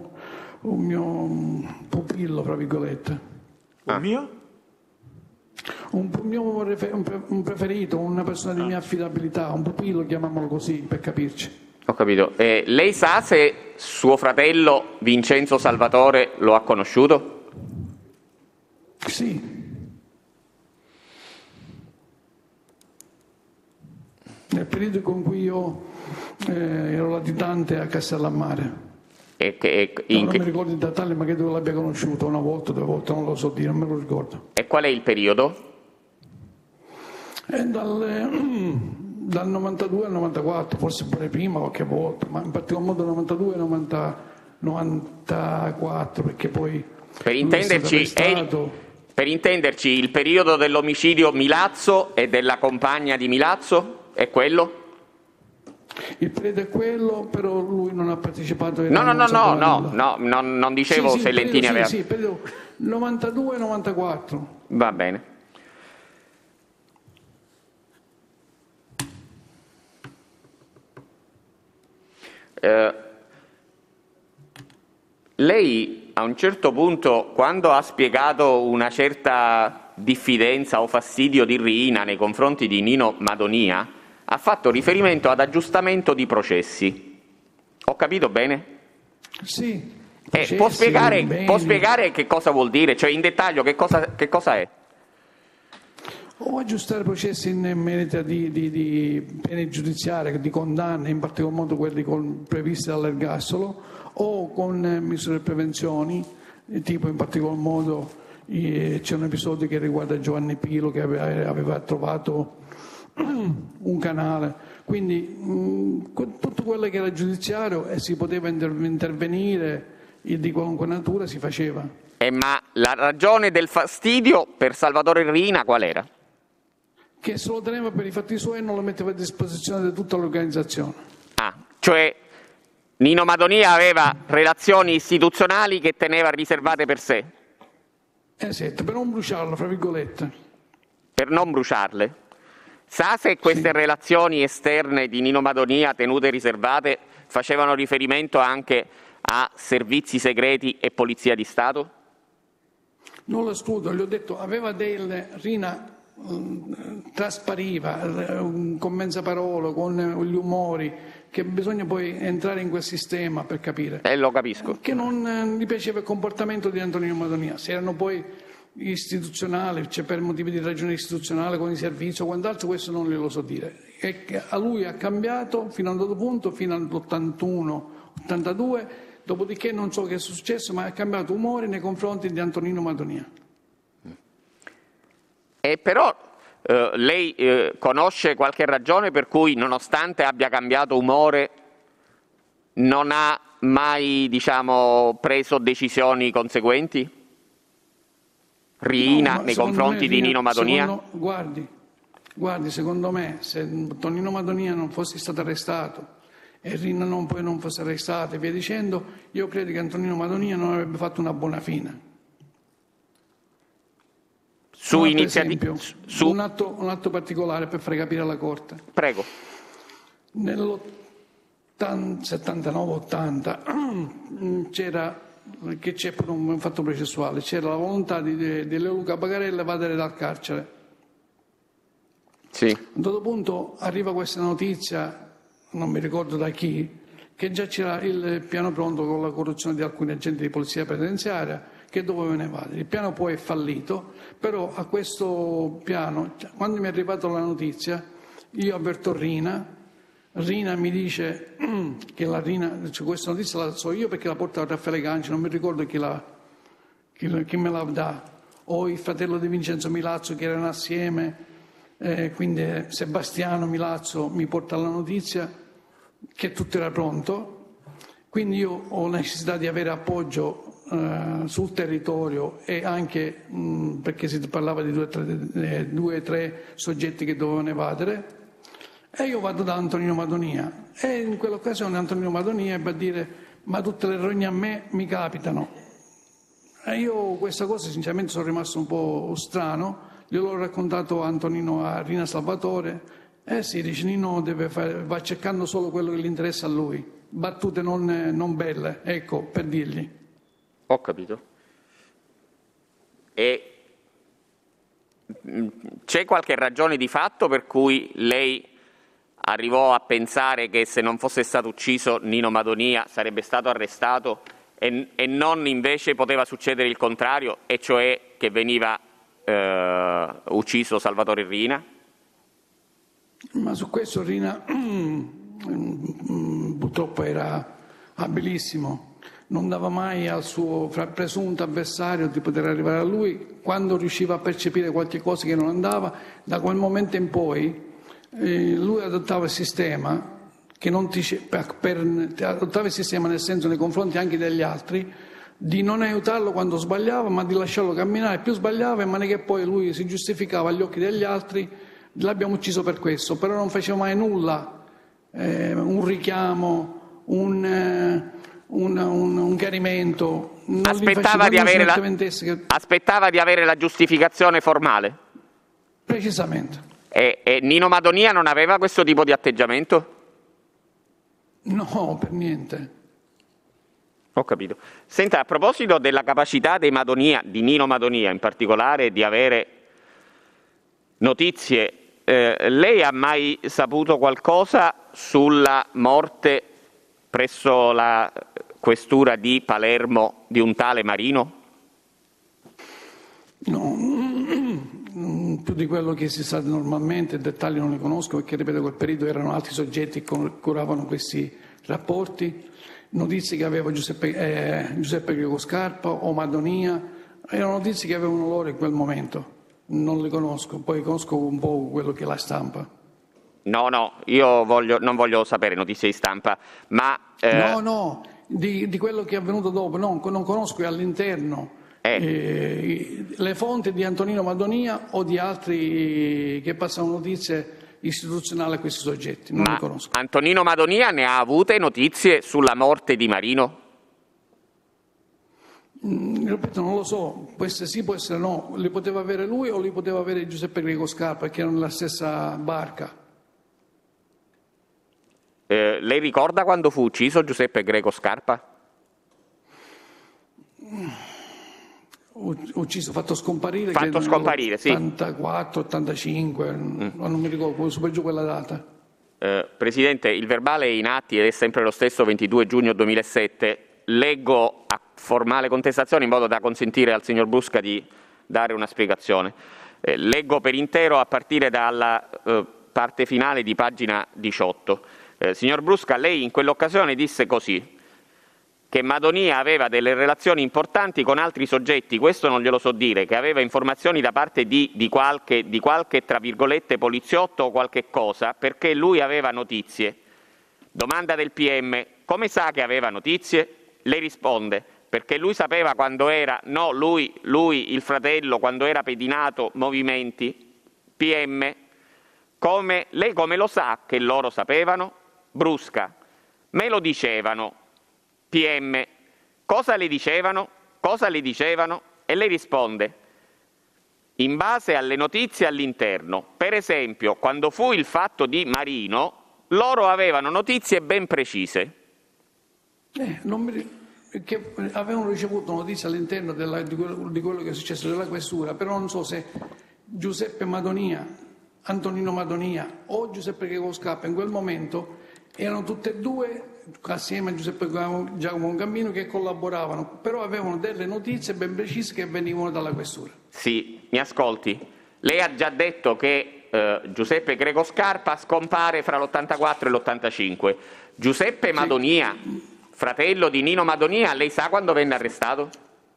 mio pupillo, fra virgolette. Un mio? Un preferito, una persona di mia affidabilità, un pupillo, chiamiamolo così, per capirci. Ho capito. Lei sa se suo fratello Vincenzo Salvatore lo ha conosciuto? Sì. Nel periodo con cui io ero latitante a Castellammare. Non mi ricordo il dettaglio, ma credo che l'abbia conosciuto una volta, 2 volte, non lo so dire, non me lo ricordo. E qual è il periodo? Dal 92 al 94, forse pure prima qualche volta, ma in particolar modo 92 e 94, perché poi Per intenderci, il periodo dell'omicidio Milazzo e della compagna di Milazzo è quello? il periodo è quello, però lui non ha partecipato. No, non dicevo se Lentini aveva... Sì, periodo 92 e 94. Va bene. Lei a un certo punto, quando ha spiegato una certa diffidenza o fastidio di Riina nei confronti di Nino Madonia, ha fatto riferimento ad aggiustamento di processi. Ho capito bene? Sì. Può spiegare che cosa vuol dire? Cioè, in dettaglio, che cosa è? O aggiustare processi in merito di pene giudiziarie, di condanne, in particolar modo quelli previsti dall'ergastolo, o con misure di prevenzione, tipo in particolar modo c'è un episodio che riguarda Giovanni Pilo che aveva trovato un canale, quindi tutto quello che era giudiziario e si poteva intervenire di qualunque natura si faceva. Ma la ragione del fastidio per Salvatore Riina qual era? Che se lo teneva per i fatti suoi e non lo metteva a disposizione di tutta l'organizzazione. Cioè Nino Madonia aveva relazioni istituzionali che teneva riservate per sé? Esatto, per non bruciarlo, fra virgolette. Per non bruciarle? Sa se queste relazioni esterne di Nino Madonia tenute riservate facevano riferimento anche a servizi segreti e polizia di Stato? Non lo escludo, gli ho detto, aveva Riina traspariva con mezza parola, con gli umori, che bisogna poi entrare in quel sistema per capire. Lo capisco. Che non gli piaceva il comportamento di Antonino Madonia. Se erano poi istituzionali, cioè per motivi di ragione istituzionale, con i servizi o quant'altro, questo non glielo so dire. E che a lui ha cambiato fino a un dato punto, fino all'81-82, dopodiché non so che è successo, ma ha cambiato umori nei confronti di Antonino Madonia. E però lei conosce qualche ragione per cui, nonostante abbia cambiato umore, non ha mai, preso decisioni conseguenti? Riina nei confronti di Nino Madonia? Guardi, secondo me, se Tonino Madonia non fosse stato arrestato e Riina poi non fosse arrestato e via dicendo, io credo che Antonino Madonia non avrebbe fatto una buona fine. Su un atto particolare per fare capire alla Corte. Prego. Nell'79-80 c'era, che c'è per un fatto processuale, c'era la volontà di Leoluca Bagarella evadere dal carcere. Sì. A un certo punto arriva questa notizia, non mi ricordo da chi, che già c'era il piano pronto con la corruzione di alcuni agenti di polizia penitenziaria, che doveva evadere. Il piano poi è fallito, però a questo piano, quando mi è arrivata la notizia, io avverto Rina mi dice che la Rina, cioè questa notizia la so io perché la porta Raffaele Ganci, non mi ricordo chi me la dà, o il fratello di Vincenzo Milazzo che erano assieme, quindi Sebastiano Milazzo mi porta la notizia che tutto era pronto, quindi io ho necessità di avere appoggio sul territorio e anche perché si parlava di 2 o 3 soggetti che dovevano evadere, e io vado da Antonino Madonia e in quell'occasione Antonino Madonia ebbe a dire: ma tutte le rogne a me mi capitano. E io questa cosa sinceramente sono rimasto un po' strano, gliel'ho raccontato a Rina Salvatore. Sì, dice Nino va cercando solo quello che gli interessa a lui, battute non belle, ecco, per dirgli. Ho capito. E c'è qualche ragione di fatto per cui lei arrivò a pensare che se non fosse stato ucciso Nino Madonia sarebbe stato arrestato e non invece poteva succedere il contrario, e cioè che veniva ucciso Salvatore Riina? Ma su questo Rina purtroppo era abilissimo, non dava mai al suo presunto avversario di poter arrivare a lui. Quando riusciva a percepire qualche cosa che non andava, da quel momento in poi lui adottava il sistema che non adottava il sistema nel senso nei confronti anche degli altri di non aiutarlo quando sbagliava, ma di lasciarlo camminare. Più sbagliava, ma non è che poi lui si giustificava agli occhi degli altri: l'abbiamo ucciso per questo, però non faceva mai nulla, un richiamo, un chiarimento. Aspettava di avere la giustificazione formale. Precisamente. E Nino Madonia non aveva questo tipo di atteggiamento? No, per niente. Ho capito. Senta, a proposito della capacità di Nino Madonia in particolare, di avere notizie, lei ha mai saputo qualcosa sulla morte presso la questura di Palermo di un tale Marino? No, più di quello che si sa normalmente, i dettagli non li conosco perché, ripeto, quel periodo erano altri soggetti che curavano questi rapporti. Notizie che aveva Giuseppe Greco Scarpa o Madonia erano notizie che avevano loro in quel momento. Non li conosco, poi conosco un po' quello che è la stampa. No, io non voglio sapere notizie di stampa, ma... No, di quello che è avvenuto dopo, non conosco all'interno le fonti di Antonino Madonia o di altri che passano notizie istituzionali a questi soggetti, non li conosco. Antonino Madonia ne ha avute notizie sulla morte di Marino? Ripeto, non lo so, può essere sì, può essere no, li poteva avere lui o li poteva avere Giuseppe Greco Scarpa, che erano nella stessa barca. Lei ricorda quando fu ucciso Giuseppe Greco Scarpa? Ucciso, fatto scomparire, sì. 84, 85, non mi ricordo, su per giù quella data. Presidente, il verbale è in atti ed è sempre lo stesso 22 giugno 2007. Leggo a formale contestazione in modo da consentire al signor Brusca di dare una spiegazione. Leggo per intero a partire dalla parte finale di pagina 18. Signor Brusca, lei in quell'occasione disse così: che Madonia aveva delle relazioni importanti con altri soggetti, questo non glielo so dire, che aveva informazioni da parte di qualche tra virgolette poliziotto o qualche cosa, perché lui aveva notizie. Domanda del PM: come sa che aveva notizie? Lei risponde: perché lui sapeva quando era, lui il fratello, quando era pedinato movimenti. PM: lei come lo sa che loro sapevano? Brusca: me lo dicevano. PM: cosa le dicevano? E lei risponde: in base alle notizie all'interno. Per esempio, quando fu il fatto di Marino, loro avevano notizie ben precise. Che avevano ricevuto notizie all'interno di quello che è successo della questura, però non so se Giuseppe Madonia, Antonino Madonia o Giuseppe Greco Scarpa in quel momento erano tutte e due assieme a Giuseppe Giacomo Gambino, che collaboravano, però avevano delle notizie ben precise che venivano dalla questura. Sì, mi ascolti. Lei ha già detto che Giuseppe Greco Scarpa scompare fra l'84 e l'85. Giuseppe Madonia, fratello di Nino Madonia, lei sa quando venne arrestato?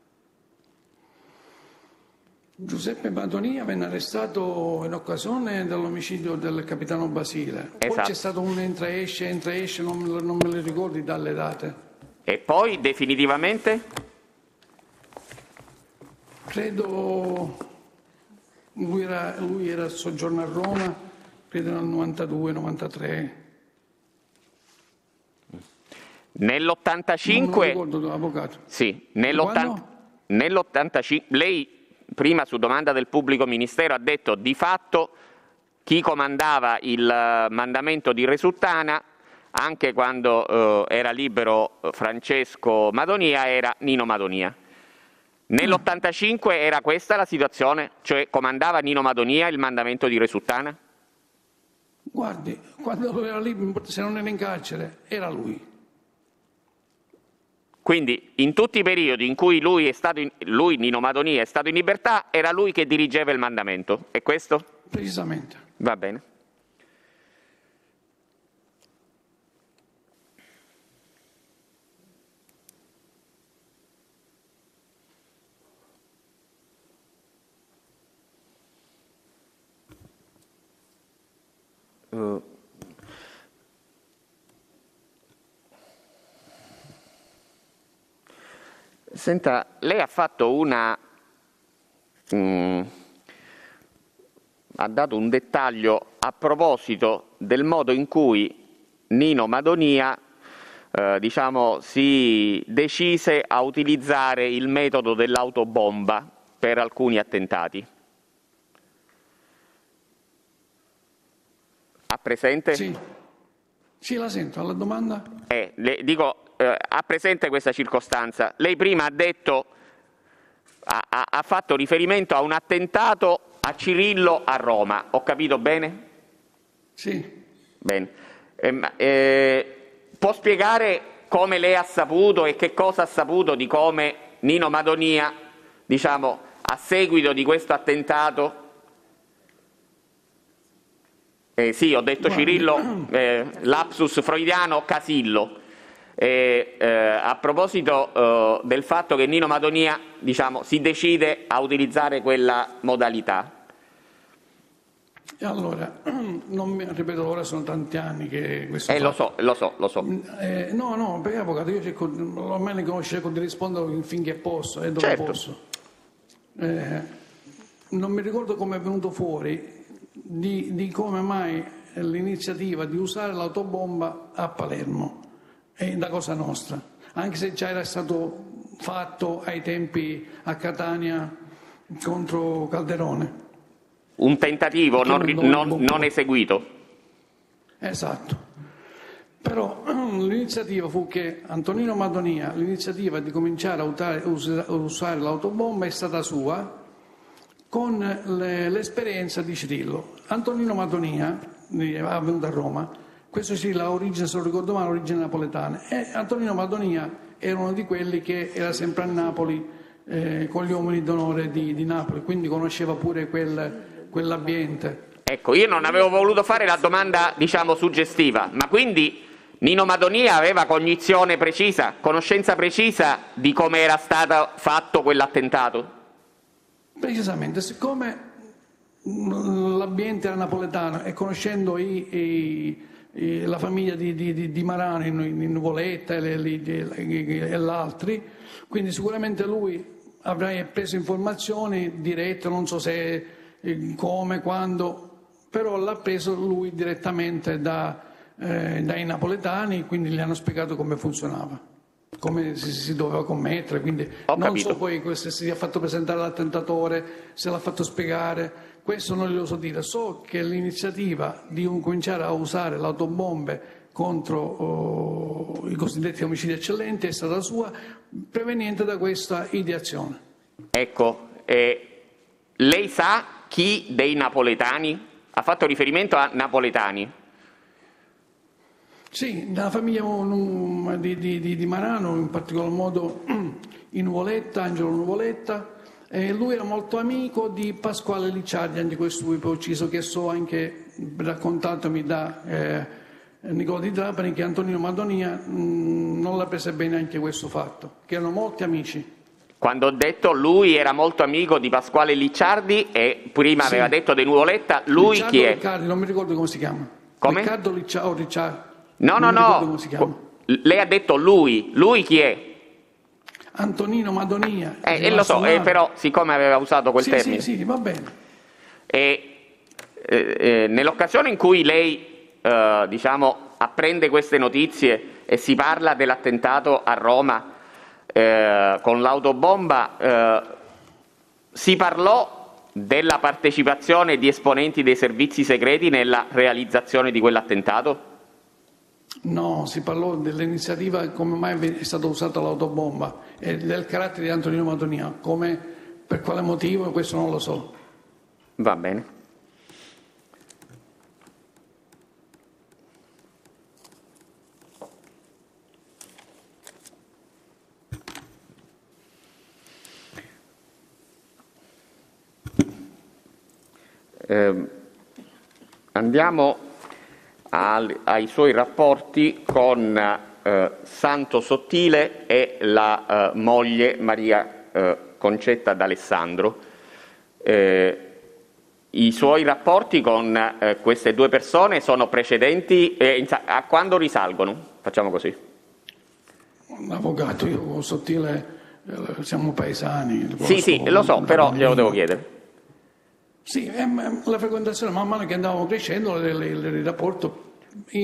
Giuseppe Madonia venne arrestato in occasione dell'omicidio del capitano Basile. Poi Esatto. c'è stato un entra-esce, non me le ricordi dalle date. E poi definitivamente? Credo lui era soggiorno a Roma, credo nel 92-93. Nell'85? Non me lo ricordo, avvocato. Sì, Quando? nell'85 lei prima su domanda del pubblico ministero ha detto di fatto chi comandava il mandamento di Resuttana anche quando era libero Francesco Madonia era Nino Madonia. Nell'85 era questa la situazione, cioè comandava Nino Madonia il mandamento di Resuttana? Guardi, quando lui era lì, se non era in carcere, era lui. Quindi in tutti i periodi in cui lui, Nino Madonia, è stato in libertà, era lui che dirigeva il mandamento. È questo? Precisamente. Va bene. Senta, lei ha fatto ha dato un dettaglio a proposito del modo in cui Nino Madonia si decise a utilizzare il metodo dell'autobomba per alcuni attentati. Ha presente? Sì, la sento. Alla domanda? Le dico, ha presente questa circostanza? Lei prima ha detto, ha fatto riferimento a un attentato a Cirillo a Roma. Ho capito bene? Sì. Bene. Può spiegare come lei ha saputo e che cosa ha saputo di come Nino Madonia, a seguito di questo attentato? Sì, ho detto Cirillo, lapsus freudiano, Casillo. A proposito del fatto che Nino Madonia si decide a utilizzare quella modalità. Allora, non mi ripeto, ora sono tanti anni che questo Lo so. no, perché avvocato, io cerco, ormai ne conosco, cerco di rispondere finché posso e dove Certo. posso. Non mi ricordo come è venuto fuori di come mai l'iniziativa di usare l'autobomba a Palermo è da Cosa Nostra, anche se già era stato fatto ai tempi a Catania contro Calderone. Un tentativo non eseguito. Esatto. Però l'iniziativa fu che Antonino Madonia, l'iniziativa di cominciare a usare l'autobomba è stata sua, con l'esperienza di Cirillo. Antonino Madonia è venuto a Roma, questo Cirillo ha origine, se lo ricordo male, origine napoletana, e Antonino Madonia era uno di quelli che era sempre a Napoli con gli uomini d'onore di Napoli, quindi conosceva pure quell'ambiente. Ecco, io non avevo voluto fare la domanda, suggestiva, ma quindi Nino Madonia aveva cognizione precisa, conoscenza precisa di come era stato fatto quell'attentato? Precisamente, siccome l'ambiente era napoletano e conoscendo la famiglia di Marano in Nuvoletta e l'altri, quindi sicuramente lui avrà preso informazioni dirette, non so se come, quando, però l'ha preso lui direttamente dai napoletani, quindi gli hanno spiegato come funzionava, come si doveva commettere, quindi non so poi se si è fatto presentare l'attentatore, se l'ha fatto spiegare, questo non lo so dire. So che l'iniziativa di cominciare a usare le autobombe contro i cosiddetti omicidi eccellenti è stata sua, proveniente da questa ideazione. Ecco, lei sa chi dei napoletani? Ha fatto riferimento a napoletani? Sì, nella famiglia di Marano, in particolar modo in Nuvoletta, Angelo Nuvoletta, lui era molto amico di Pasquale Licciardi, anche questo qui poi ucciso, che so anche raccontatomi da Nicola Di Trapani, che Antonino Madonia non l'ha presa bene anche questo fatto, che erano molti amici. Quando ho detto lui era molto amico di Pasquale Licciardi e prima Sì. aveva detto di Nuvoletta, lui Licciardo chi è? Riccardi, non mi ricordo come si chiama. Come? Riccardo Ricciardi. No, non mi ricordo come si chiama. no, lei ha detto lui chi è? Antonino Madonia. Lo so, però siccome aveva usato quel termine. Sì, va bene. Nell'occasione in cui lei apprende queste notizie e si parla dell'attentato a Roma con l'autobomba, si parlò della partecipazione di esponenti dei servizi segreti nella realizzazione di quell'attentato? No, si parlò dell'iniziativa, come mai è stata usata l'autobomba e del carattere di Antonino Madonia. Per quale motivo, questo non lo so. Va bene. Andiamo ai suoi rapporti con Santo Sottile e la moglie Maria Concetta d'Alessandro. I suoi rapporti con queste due persone sono precedenti, a quando risalgono? Facciamo così. L'avvocato, io con Sottile siamo paesani. Sì, lo so, però glielo devo chiedere. Sì, la frequentazione man mano che andavamo crescendo, il rapporto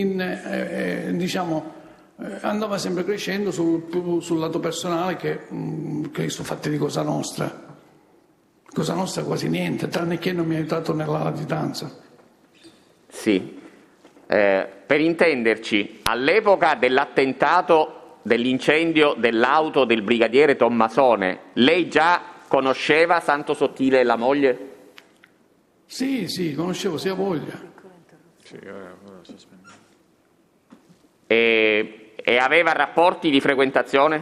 andava sempre crescendo sul lato personale che sono fatti di Cosa Nostra. Cosa Nostra quasi niente, tranne che non mi ha aiutato nella latitanza. Sì, per intenderci, all'epoca dell'attentato, dell'incendio dell'auto del brigadiere Tommasone, lei già conosceva Santo Sottile e la moglie? Sì, conoscevo, sia voglia. E aveva rapporti di frequentazione?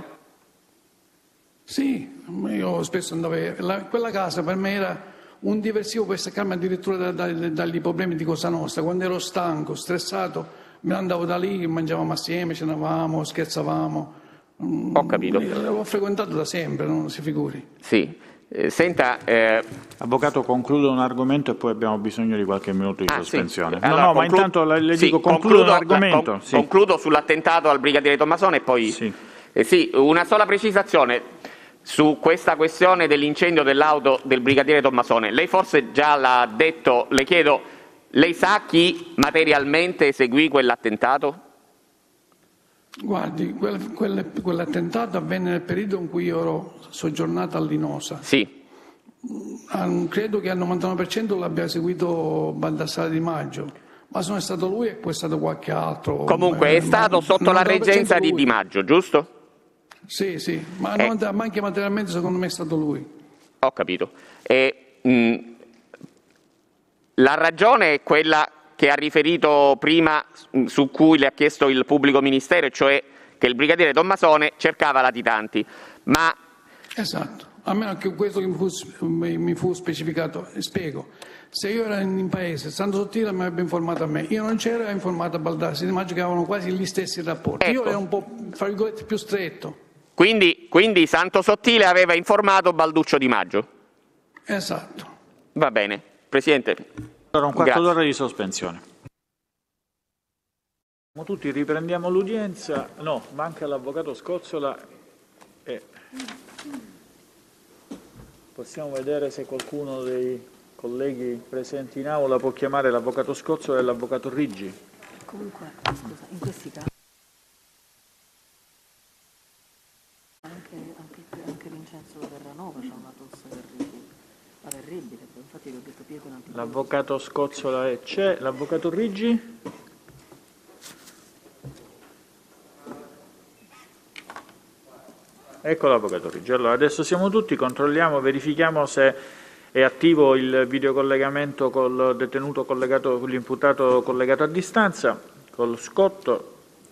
Sì, io spesso andavo. Quella casa per me era un diversivo per staccarmi addirittura dagli problemi di Cosa Nostra. Quando ero stanco, stressato, me ne andavo da lì, mangiavamo assieme, cenavamo, scherzavamo. Ho capito. L'ho frequentato da sempre, non si figuri. Sì. Senta, Avvocato, concludo un argomento e poi abbiamo bisogno di qualche minuto di sospensione. Sì. Allora, ma intanto le dico, concludo un argomento. Concludo sull'attentato al brigadiere Tommasone e poi... Sì, una sola precisazione su questa questione dell'incendio dell'auto del brigadiere Tommasone. Lei forse già l'ha detto, le chiedo, lei sa chi materialmente eseguì quell'attentato? Guardi, quell'attentato avvenne nel periodo in cui io ero soggiornato a Linosa. Sì. Credo che al 99% l'abbia seguito Baldassare Di Maggio, ma sono stato lui e poi è stato qualche altro. Comunque è stato sotto la reggenza di Di Maggio, giusto? Sì, ma anche materialmente secondo me è stato lui. Ho capito. La ragione è quella che ha riferito prima, su cui le ha chiesto il pubblico ministero, cioè che il brigadiere Tommasone cercava latitanti. Ma... Esatto, almeno che questo che mi fu specificato. Spiego, se io ero in paese, Santo Sottile mi avrebbe informato a me, io non c'ero e ha informato a Baldassare Di Maggio che avevano quasi gli stessi rapporti. Ecco. Io ero un po', fra virgolette, più stretto. Quindi Santo Sottile aveva informato Balduccio Di Maggio? Esatto. Va bene. Presidente. Allora, un quarto d'ora di sospensione. Tutti riprendiamo l'udienza. No, manca l'avvocato Scozzola. Possiamo vedere se qualcuno dei colleghi presenti in aula può chiamare l'avvocato Scozzola e l'avvocato Riggi. Comunque, scusa, in questi casi anche Vincenzo Terranova c'ha una tosse terribile, infatti l'ho detto Pietro. L'avvocato Scozzola c'è, l'avvocato Riggi? Ecco l'avvocato Riggi. Allora, adesso siamo tutti, controlliamo, verifichiamo se è attivo il videocollegamento col detenuto collegato, con l'imputato collegato a distanza, col Scotto.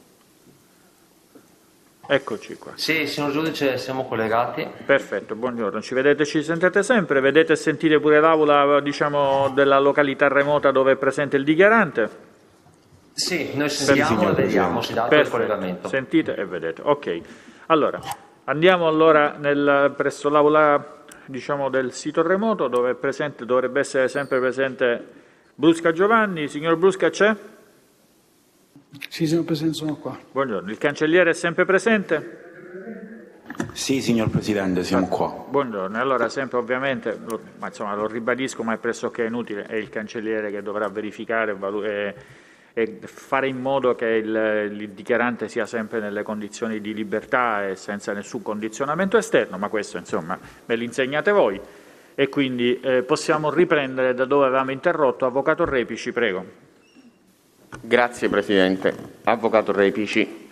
Eccoci qua. Sì, signor giudice, siamo collegati. Perfetto, buongiorno. Ci vedete, ci sentite sempre? Vedete e sentite pure l'aula, diciamo, della località remota dove è presente il dichiarante? Sì, noi sentiamo e vediamo, si dà il collegamento. Sentite e vedete. Ok. Allora, andiamo presso l'aula, diciamo, del sito remoto dove è presente, dovrebbe essere sempre presente Brusca Giovanni. Signor Brusca c'è? Sì, signor Presidente, sono qua. Buongiorno. Il cancelliere è sempre presente? Sì, signor Presidente, siamo qua. Buongiorno. Allora, sempre ovviamente, ma insomma lo ribadisco, ma è pressoché inutile, è il cancelliere che dovrà verificare e fare in modo che il dichiarante sia sempre nelle condizioni di libertà e senza nessun condizionamento esterno, ma questo insomma me l'insegnate voi. E quindi possiamo riprendere da dove avevamo interrotto. Avvocato Repici, prego. Grazie Presidente. Avvocato Repici.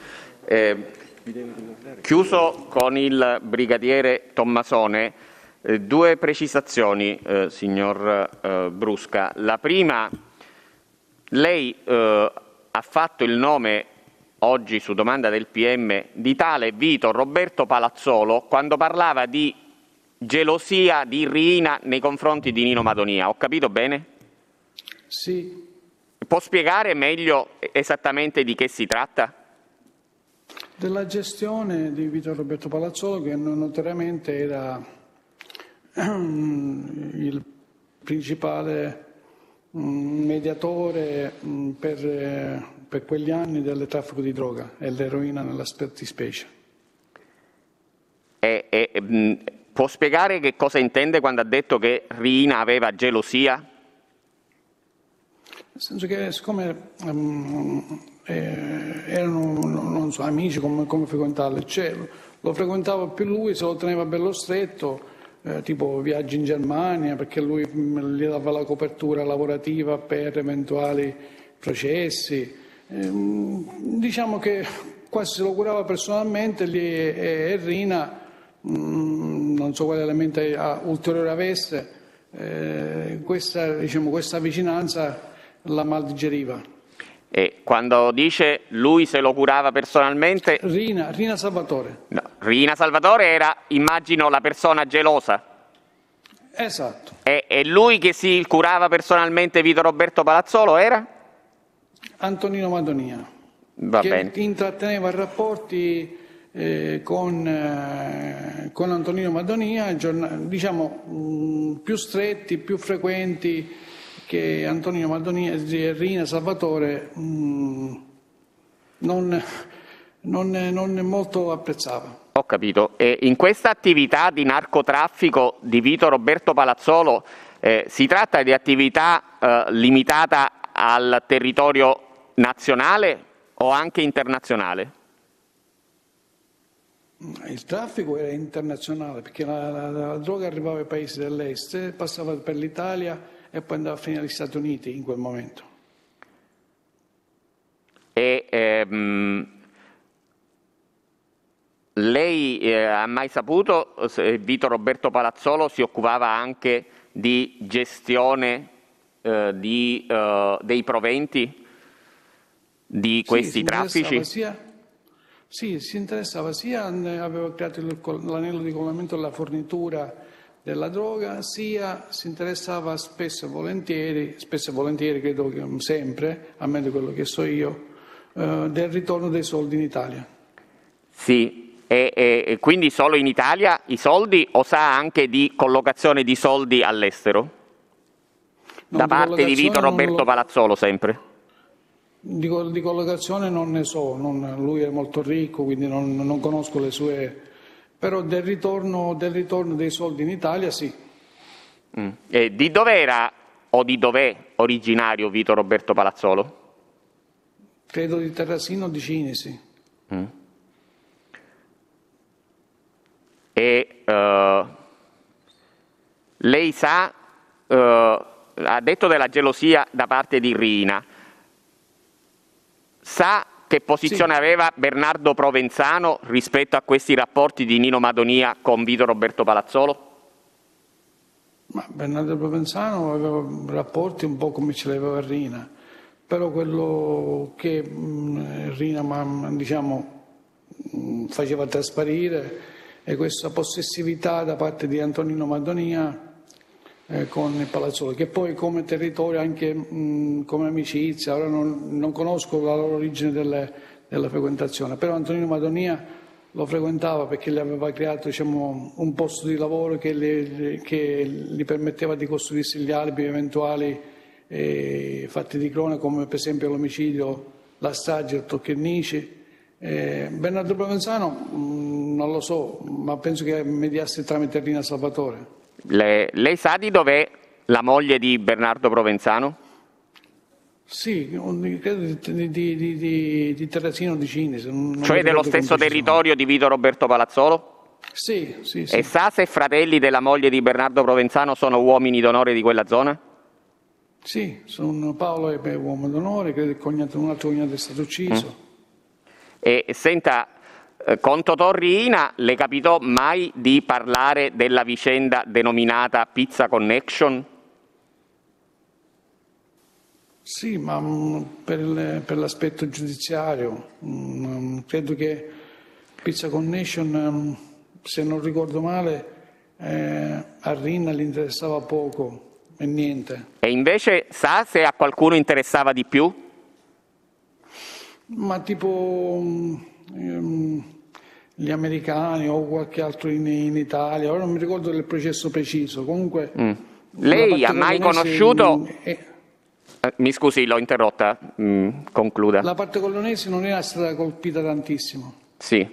Chiuso con il Brigadiere Tommasone, due precisazioni, signor Brusca. La prima, lei ha fatto il nome oggi su domanda del PM di tale Vito Roberto Palazzolo quando parlava di gelosia di Riina nei confronti di Nino Madonia. Ho capito bene? Sì. Può spiegare meglio esattamente di che si tratta? Della gestione di Vito Roberto Palazzolo, che notoriamente era il principale mediatore per quegli anni del traffico di droga e l'eroina nella specie. Può spiegare che cosa intende quando ha detto che Riina aveva gelosia? Nel senso che siccome erano, non so, amici, come frequentarli, cioè, lo frequentava più lui, se lo teneva bello stretto, tipo viaggi in Germania, perché lui gli dava la copertura lavorativa per eventuali processi. Diciamo che quasi se lo curava personalmente e Rina, non so quale elemento ulteriore avesse, questa vicinanza la maldigeriva. E quando dice lui se lo curava personalmente? Rina Salvatore. No, Rina Salvatore era, immagino, la persona gelosa. Esatto. E lui che si curava personalmente Vito Roberto Palazzolo era? Antonino Madonia. Va che bene. Intratteneva rapporti con Antonino Madonia, diciamo più stretti, più frequenti che Antonino Madonia e Rina Salvatore non molto apprezzava. Ho capito. E in questa attività di narcotraffico di Vito Roberto Palazzolo si tratta di attività limitata al territorio nazionale o anche internazionale? Il traffico era internazionale perché la droga arrivava ai paesi dell'est, passava per l'Italia e poi andava a finire negli Stati Uniti in quel momento. Lei ha mai saputo se Vito Roberto Palazzolo si occupava anche di gestione dei proventi di questi traffici? Sì, si interessava sia, aveva creato l'anello di collegamento della fornitura della droga, sia si interessava spesso e volentieri, credo che sempre, a meno di quello che so io, del ritorno dei soldi in Italia. Sì, e quindi solo in Italia i soldi o sa anche di collocazione di soldi all'estero? Da parte di Vito Roberto Palazzolo sempre? Di collocazione non ne so, lui è molto ricco, quindi non conosco le sue, però del ritorno dei soldi in Italia sì. E di dove era o di dov'è originario Vito Roberto Palazzolo? Credo di Terrasino o di Cinisi. E lei sa, ha detto della gelosia da parte di Riina. Sa che posizione aveva Bernardo Provenzano rispetto a questi rapporti di Nino Madonia con Vito Roberto Palazzolo? Ma Bernardo Provenzano aveva rapporti un po' come ce l'aveva Rina, però quello che Rina, diciamo, faceva trasparire, e questa possessività da parte di Antonino Madonia con il Palazzolo, che poi come territorio, anche come amicizia, ora non conosco la loro origine della frequentazione, però Antonino Madonia lo frequentava perché gli aveva creato, diciamo, un posto di lavoro che gli permetteva di costruirsi gli alibi eventuali fatti di cronaca, come per esempio l'omicidio, la strage del Tocchernici. Bernardo Provenzano non lo so, ma penso che mediasse tramite Rina Salvatore. Lei sa di dov'è la moglie di Bernardo Provenzano? Sì, credo di Terracino di Cinisi. Cioè dello stesso territorio di Vito Roberto Palazzolo? Sì, sì, sì. E sa se fratelli della moglie di Bernardo Provenzano sono uomini d'onore di quella zona? Sì, Paolo è uomo d'onore, credo che un altro cognato è stato ucciso. E senta, con Totò Riina le capitò mai di parlare della vicenda denominata Pizza Connection? Sì, ma per l'aspetto giudiziario, credo che Pizza Connection, se non ricordo male, a Riina gli interessava poco e niente. E invece sa se a qualcuno interessava di più? Ma tipo gli americani o qualche altro in Italia, ora non mi ricordo del processo preciso, comunque... Lei ha mai conosciuto... Mi scusi, l'ho interrotta, concluda. La parte colonese non era stata colpita tantissimo. Sì.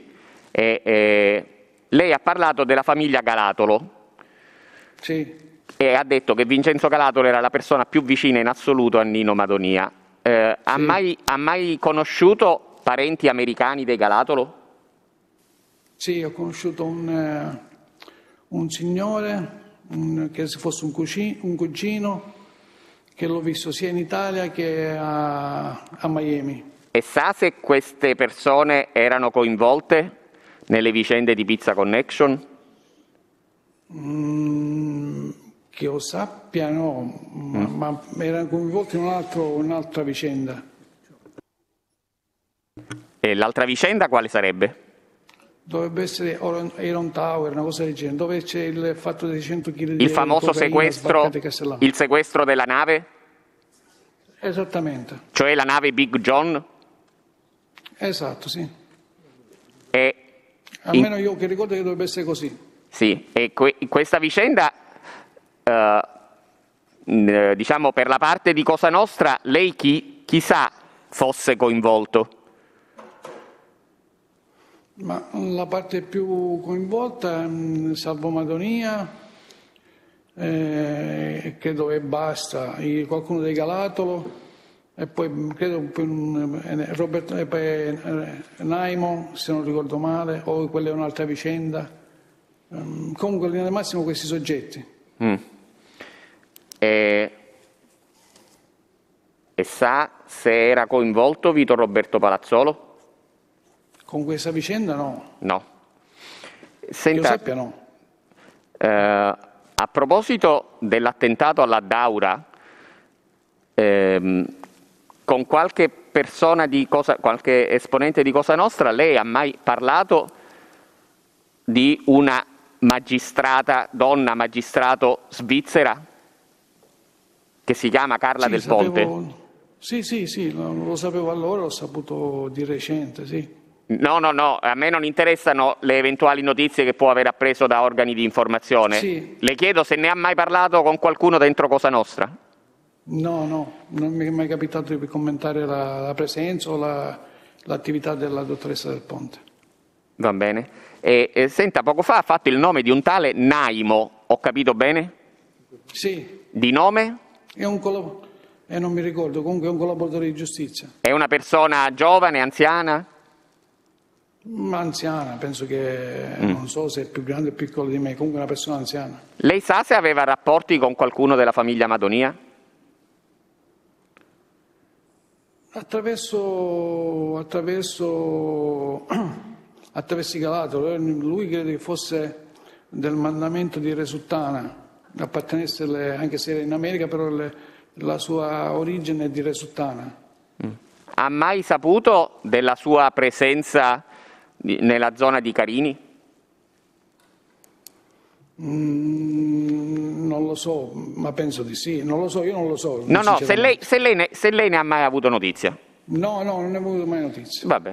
Lei ha parlato della famiglia Galatolo. Sì. E ha detto che Vincenzo Galatolo era la persona più vicina in assoluto a Nino Madonia. Sì. Ha mai conosciuto parenti americani dei Galatolo? Sì, ho conosciuto un signore, che fosse un cugino, che l'ho visto sia in Italia che a Miami. E sa se queste persone erano coinvolte nelle vicende di Pizza Connection? Che io sappia no, ma erano coinvolti in un'altra vicenda. E l'altra vicenda quale sarebbe? Dovrebbe essere Iron Tower, una cosa del genere, dove c'è il fatto dei 100 kg di il famoso sequestro, il sequestro della nave? Esattamente. Cioè la nave Big John? Esatto, sì. E almeno io che ricordo che dovrebbe essere così. Sì, e questa vicenda, diciamo per la parte di Cosa Nostra, lei chi sa fosse coinvolto? Ma la parte più coinvolta è Salvo Madonia, credo che basta, qualcuno dei Galatolo, e poi credo Roberto Naimo, se non ricordo male, o quella è un'altra vicenda. Comunque in linea di massimo questi soggetti. E sa se era coinvolto Vito Roberto Palazzolo? Con questa vicenda no. No. Senta, che io sappia no. A proposito dell'attentato alla Daura, con qualche persona qualche esponente di Cosa Nostra, lei ha mai parlato di una donna magistrato svizzera che si chiama Carla Del Ponte? Sì, lo sapevo allora, l'ho saputo di recente, sì. No, a me non interessano le eventuali notizie che può aver appreso da organi di informazione. Sì. Le chiedo se ne ha mai parlato con qualcuno dentro Cosa Nostra? No, non mi è mai capitato di commentare la presenza o l'attività della dottoressa Del Ponte. Va bene. Senta, poco fa ha fatto il nome di un tale Naimo, ho capito bene? Sì. Di nome? È un non mi ricordo, comunque è un collaboratore di giustizia. È una persona giovane, anziana? Anziana, penso che non so se è più grande o piccolo di me, comunque è una persona anziana. Lei sa se aveva rapporti con qualcuno della famiglia Madonia? Attraverso i Galatolo, lui crede che fosse del mandamento di Resuttana, appartenesse anche se era in America, però la sua origine è di Resuttana. Ha mai saputo della sua presenza nella zona di Carini? Non lo so, ma penso di sì. Non lo so, io non lo so. No, se lei ne ha mai avuto notizia. No, non ne ho avuto mai notizia. Vabbè.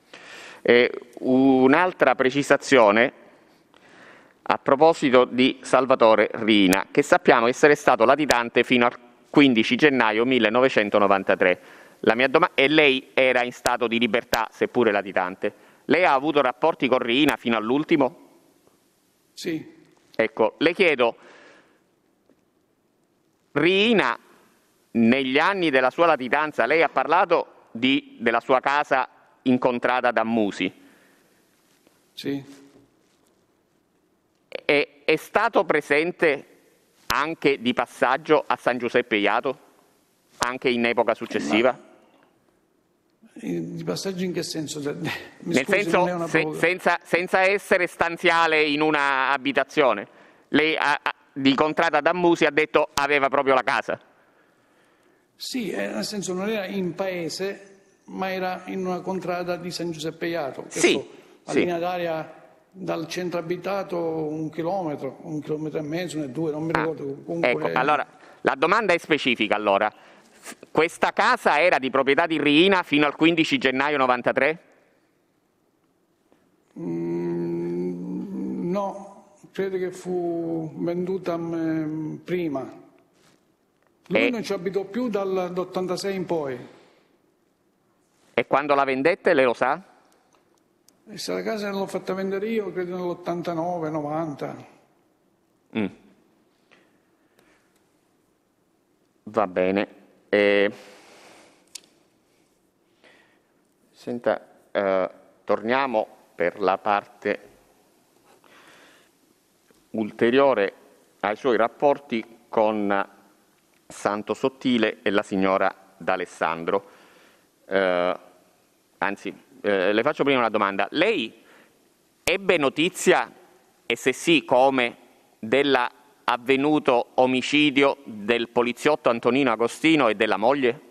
Un'altra precisazione a proposito di Salvatore Riina, che sappiamo essere stato latitante fino al 15 gennaio 1993. E lei era in stato di libertà, seppure latitante. Lei ha avuto rapporti con Riina fino all'ultimo? Sì. Ecco, le chiedo, Riina, negli anni della sua latitanza, lei ha parlato della sua casa incontrata da Musi. Sì. È stato presente anche di passaggio a San Giuseppe Jato, anche in epoca successiva? Di passaggio in che senso? Nel senso, senza essere stanziale in una abitazione. Lei, di contrada da Musi, ha detto aveva proprio la casa. Sì, nel senso non era in paese, ma era in una contrada di San Giuseppe Jato. A linea d'aria dal centro abitato 1 chilometro, 1,5 chilometri, 2, non mi ricordo. Comunque... Ecco, allora, la domanda è specifica allora. Questa casa era di proprietà di Riina fino al 15 gennaio 93? No, credo che fu venduta prima. Lui non ci abitò più dall'86 in poi. E quando la vendette, lei lo sa? Se la casa l'ho fatta vendere io, credo nell'89, 90. Va bene. Senta, torniamo per la parte ulteriore ai suoi rapporti con Santo Sottile e la signora D'Alessandro. Le faccio prima una domanda. Lei ebbe notizia, e se sì come, dell'avvenuto omicidio del poliziotto Antonino Agostino e della moglie?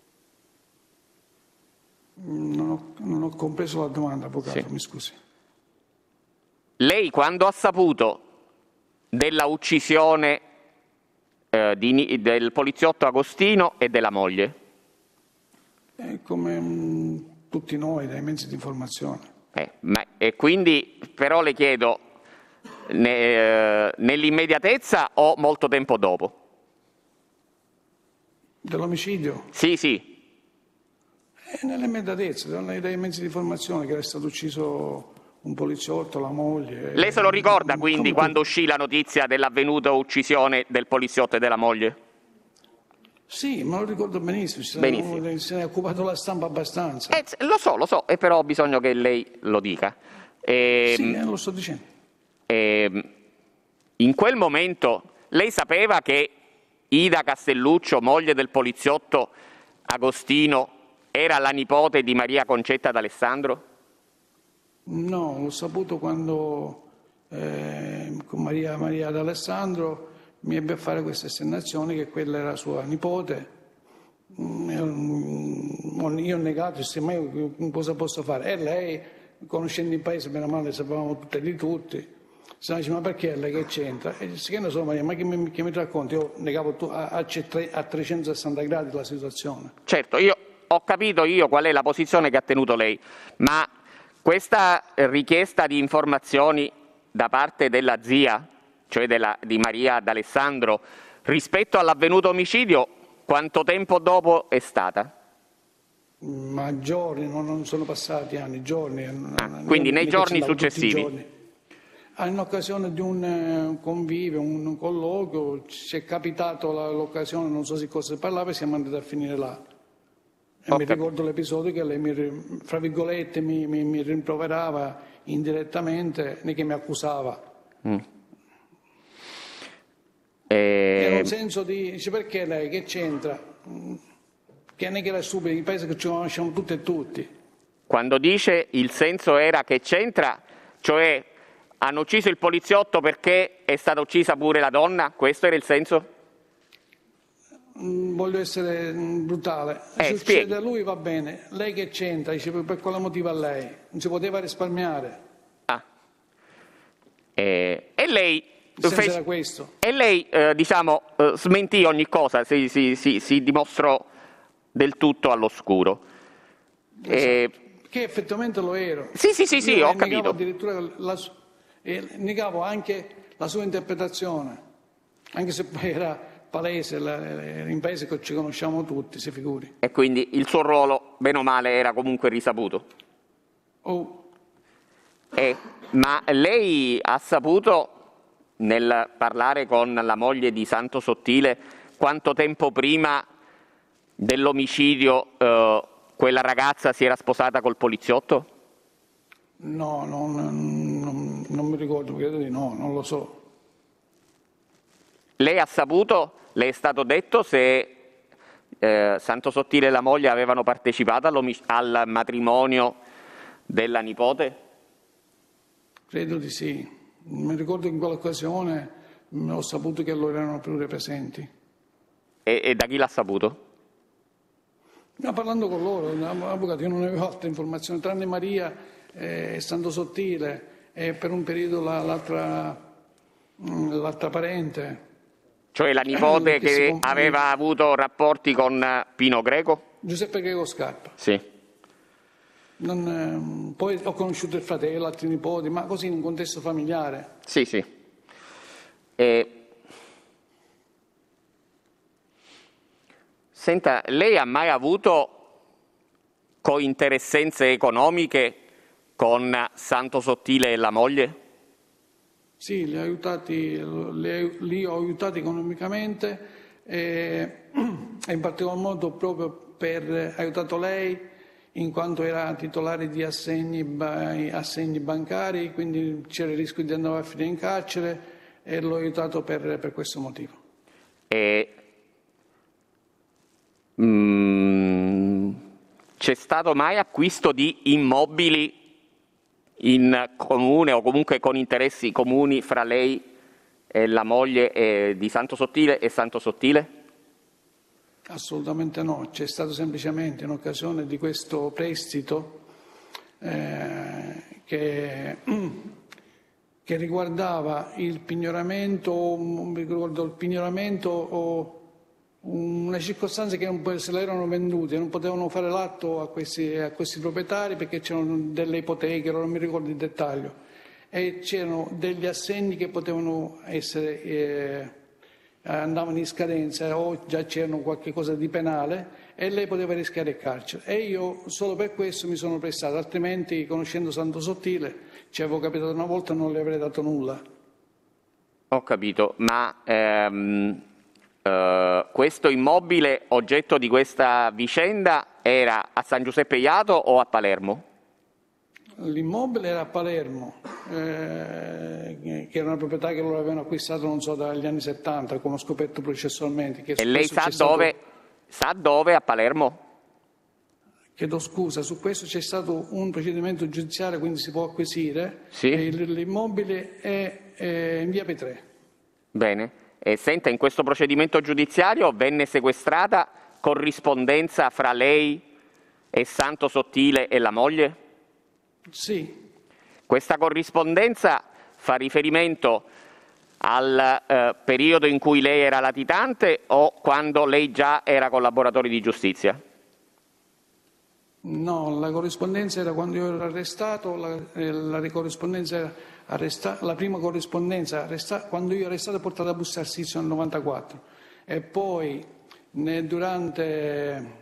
Non ho compreso la domanda, avvocato, Sì. Mi scusi. Lei, quando ha saputo della uccisione del poliziotto Agostino e della moglie? Come tutti noi, dai mezzi di informazione. E quindi, però le chiedo, nell'immediatezza o molto tempo dopo? Dell'omicidio? Sì. Nell'immediatezza, dai mezzi di informazione che era stato ucciso un poliziotto, la moglie. Lei se lo ricorda quindi quando uscì la notizia dell'avvenuta uccisione del poliziotto e della moglie? Sì, me lo ricordo benissimo, se ne è occupato la stampa abbastanza. Lo so, e però ho bisogno che lei lo dica. Sì, lo sto dicendo. In quel momento lei sapeva che Ida Castelluccio, moglie del poliziotto Agostino, era la nipote di Maria Concetta D'Alessandro? No, l'ho saputo quando con Maria D'Alessandro mi ebbe a fare queste esternazioni che quella era sua nipote. Io ho negato, mai cosa posso fare? E lei, conoscendo il paese, meno male, sapevamo tutte di tutti. Se no dice, ma perché lei che c'entra? E dice, che ne so Maria, ma che mi racconti? Io negavo a 360 gradi la situazione. Certo, io ho capito qual è la posizione che ha tenuto lei, ma questa richiesta di informazioni da parte della zia, cioè di Maria D'Alessandro, rispetto all'avvenuto omicidio, quanto tempo dopo è stata? Ma giorni, non sono passati anni, giorni. Quindi nei giorni successivi? In occasione di un convivio, un colloquio, ci è capitato l'occasione, non so se cosa parlava, e siamo andati a finire là. E mi ricordo l'episodio che lei, fra virgolette, mi rimproverava indirettamente, né che mi accusava. Era un senso di, dice, perché lei, che c'entra? Che non è che era stupido, in paese che ci conosciamo tutti e tutti. Quando dice il senso era che c'entra, cioè hanno ucciso il poliziotto perché è stata uccisa pure la donna, questo era il senso? voglio essere brutale. Se succede a lui va bene. Lei che c'entra? Dice, per quale motivo a lei? Non si poteva risparmiare. E lei Era questo. E lei, smentì ogni cosa, si dimostrò del tutto all'oscuro. Esatto. Che effettivamente lo ero. Sì, ho capito. Negavo addirittura negavo anche la sua interpretazione, anche se poi era palese, in paese che ci conosciamo tutti, si figuri. E quindi il suo ruolo, bene o male, era comunque risaputo. Ma lei ha saputo, nel parlare con la moglie di Santo Sottile, quanto tempo prima dell'omicidio quella ragazza si era sposata col poliziotto? No, non mi ricordo, credo di no, non lo so. Lei ha saputo, le è stato detto se Santo Sottile e la moglie avevano partecipato al matrimonio della nipote? Credo di sì. Mi ricordo che in quell'occasione ho saputo che loro erano pure presenti. E da chi l'ha saputo? No, parlando con loro, avvocato, io non avevo altre informazioni, tranne Maria e Santo Sottile e per un periodo l'altra parente. Cioè la nipote che aveva avuto rapporti con Pino Greco? Giuseppe Greco Scarpa. Sì. Poi ho conosciuto il fratello, altri nipoti, ma così in un contesto familiare. Sì. Senta, lei ha mai avuto cointeressenze economiche con Santo Sottile e la moglie? Sì, li ho aiutati economicamente e in particolar modo proprio per aiutato lei in quanto era titolare di assegni bancari, quindi c'era il rischio di andare a finire in carcere e l'ho aiutato per questo motivo. C'è stato mai acquisto di immobili in comune o comunque con interessi comuni fra lei e la moglie di Santo Sottile e Santo Sottile? Assolutamente no, c'è stato semplicemente in occasione di questo prestito che riguardava il pignoramento o una circostanza che se le erano vendute, non potevano fare l'atto a questi proprietari perché c'erano delle ipoteche, non mi ricordo il dettaglio, e c'erano degli assegni che potevano essere andavano in scadenza o già c'erano qualche cosa di penale e lei poteva rischiare il carcere. E io solo per questo mi sono prestato, altrimenti conoscendo Santo Sottile ci avevo capitato una volta e non le avrei dato nulla. Ho capito, ma questo immobile oggetto di questa vicenda era a San Giuseppe Jato o a Palermo? L'immobile era a Palermo, che era una proprietà che loro avevano acquistato, non so, dagli anni 70, come ho scoperto processualmente. E lei sa dove a Palermo? Chiedo scusa, su questo c'è stato un procedimento giudiziario, quindi si può acquisire. Sì. E l'immobile è in via Petrè. Bene. E senta, in questo procedimento giudiziario venne sequestrata corrispondenza fra lei e Santo Sottile e la moglie? Sì. Questa corrispondenza fa riferimento al periodo in cui lei era latitante o quando lei già era collaboratore di giustizia? No, la corrispondenza era quando io ero arrestato, la prima corrispondenza quando io ero arrestato e portato a Busto Arsizio nel 94 e poi durante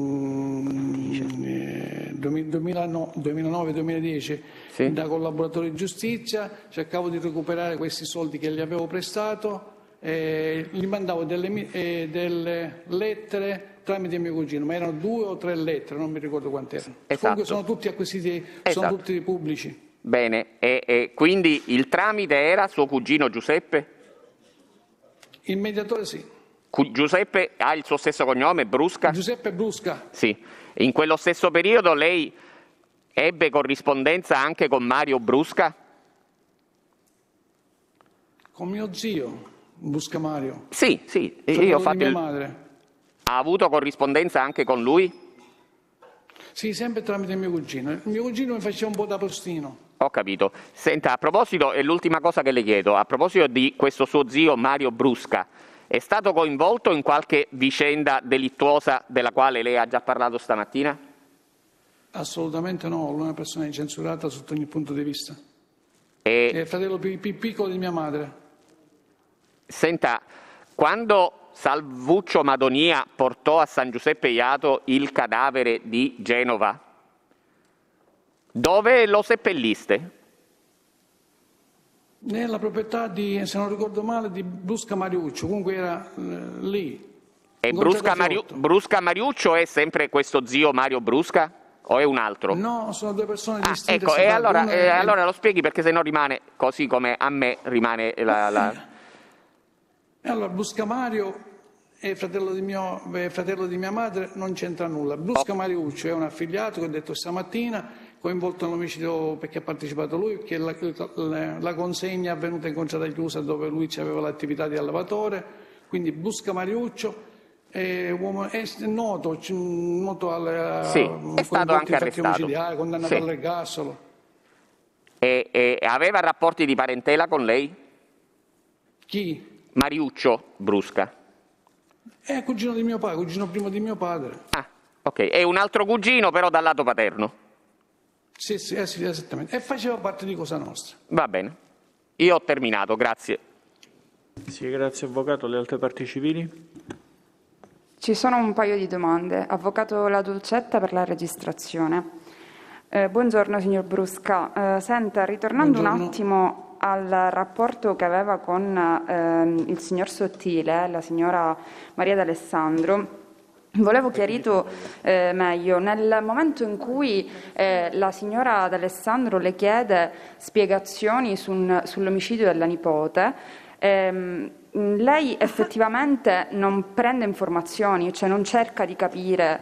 2009-2010 sì, da collaboratore di giustizia cercavo di recuperare questi soldi che gli avevo prestato e gli mandavo delle lettere tramite mio cugino, ma erano 2 o 3 lettere, non mi ricordo quante erano. Esatto. Comunque sono tutti acquisiti, sono tutti pubblici. Bene, e quindi il tramite era suo cugino Giuseppe? Il mediatore sì. Giuseppe ha il suo stesso cognome, Brusca? Giuseppe Brusca. Sì. In quello stesso periodo lei ebbe corrispondenza anche con Mario Brusca? Con mio zio, Brusca Mario. Sì, io ho fatto mia madre. Ha avuto corrispondenza anche con lui? Sì, sempre tramite mio cugino. Il mio cugino mi faceva un po' da postino. Ho capito. Senta, a proposito, è l'ultima cosa che le chiedo, a proposito di questo suo zio Mario Brusca, è stato coinvolto in qualche vicenda delittuosa della quale lei ha già parlato stamattina? Assolutamente no, lui è una persona incensurata sotto ogni punto di vista. E... È il fratello più piccolo di mia madre. Senta, quando Salvuccio Madonia portò a San Giuseppe Jato il cadavere di Genova, dove lo seppelliste? Nella proprietà di, se non ricordo male, di Brusca Mariuccio, comunque era lì. E Brusca Mariuccio è sempre questo zio Mario Brusca o è un altro? No, sono due persone distinte. Ecco, e allora lo spieghi, perché sennò rimane così come a me rimane la... Allora, Brusca Mario è fratello di mia madre, non c'entra nulla. Brusca Mariuccio è un affiliato che ho detto stamattina, coinvolto nell'omicidio perché ha partecipato lui, che la consegna è avvenuta in contrada chiusa dove lui aveva l'attività di allevatore. Quindi Brusca Mariuccio è noto alla... Sì, è stato anche arrestato. Condannato all'ergastolo. E aveva rapporti di parentela con lei? Chi? Mariuccio Brusca. È cugino di mio padre, cugino primo di mio padre. Ah, ok. È un altro cugino, però dal lato paterno. Sì, esattamente. E faceva parte di Cosa Nostra. Va bene. Io ho terminato, grazie. Sì, grazie Avvocato. Le altre parti civili? Ci sono un paio di domande. Avvocato La Dolcetta per la registrazione. Buongiorno signor Brusca. Senta, ritornando un attimo al rapporto che aveva con il signor Sottile, la signora Maria D'Alessandro, volevo chiarito meglio, nel momento in cui la signora D'Alessandro le chiede spiegazioni sull'omicidio della nipote, lei effettivamente non prende informazioni, cioè non cerca di capire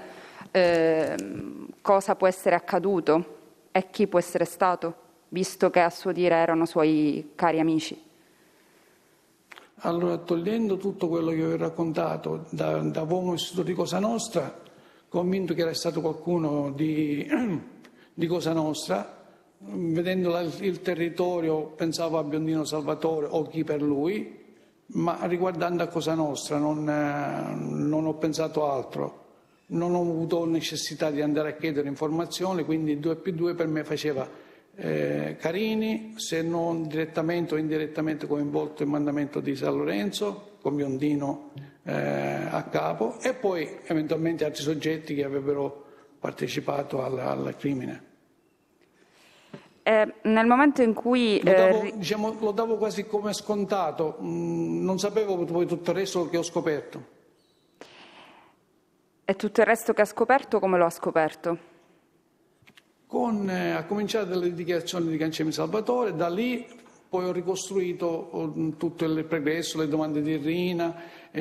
cosa può essere accaduto e chi può essere stato, visto che a suo dire erano suoi cari amici. Allora, togliendo tutto quello che vi ho raccontato da uomo istituto di Cosa Nostra, convinto che era stato qualcuno di Cosa Nostra, vedendo il territorio pensavo a Biondino Salvatore o chi per lui, ma riguardando a Cosa Nostra non ho pensato altro. Non ho avuto necessità di andare a chiedere informazioni, quindi 2+2 per me faceva Carini, se non direttamente o indirettamente coinvolto il mandamento di San Lorenzo, con Biondino a capo, e poi eventualmente altri soggetti che avrebbero partecipato al crimine. Nel momento in cui... Lo davo quasi come scontato, non sapevo poi tutto il resto che ho scoperto. E tutto il resto che ha scoperto, come lo ha scoperto? A cominciare dalle dichiarazioni di Gancemi Salvatore, da lì poi ho ricostruito tutto il progresso, le domande di Rina,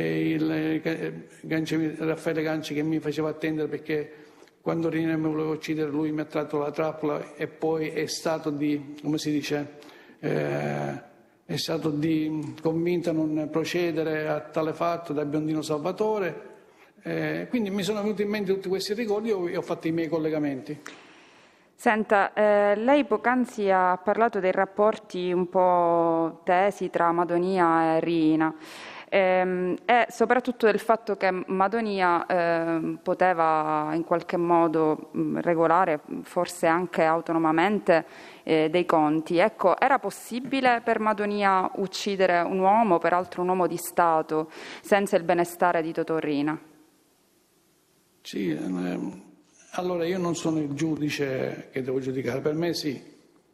Raffaele Ganci che mi faceva attendere perché quando Rina mi voleva uccidere lui mi ha tratto la trappola e poi è stato è stato convinto a non procedere a tale fatto da Biondino Salvatore. Quindi mi sono venuti in mente tutti questi ricordi e ho fatto i miei collegamenti. Senta, lei poc'anzi ha parlato dei rapporti un po' tesi tra Madonia e Riina e soprattutto del fatto che Madonia poteva in qualche modo regolare, forse anche autonomamente, dei conti. Ecco, era possibile per Madonia uccidere un uomo, peraltro un uomo di Stato, senza il benestare di Totò Riina? Sì, allora io non sono il giudice che devo giudicare, per me sì.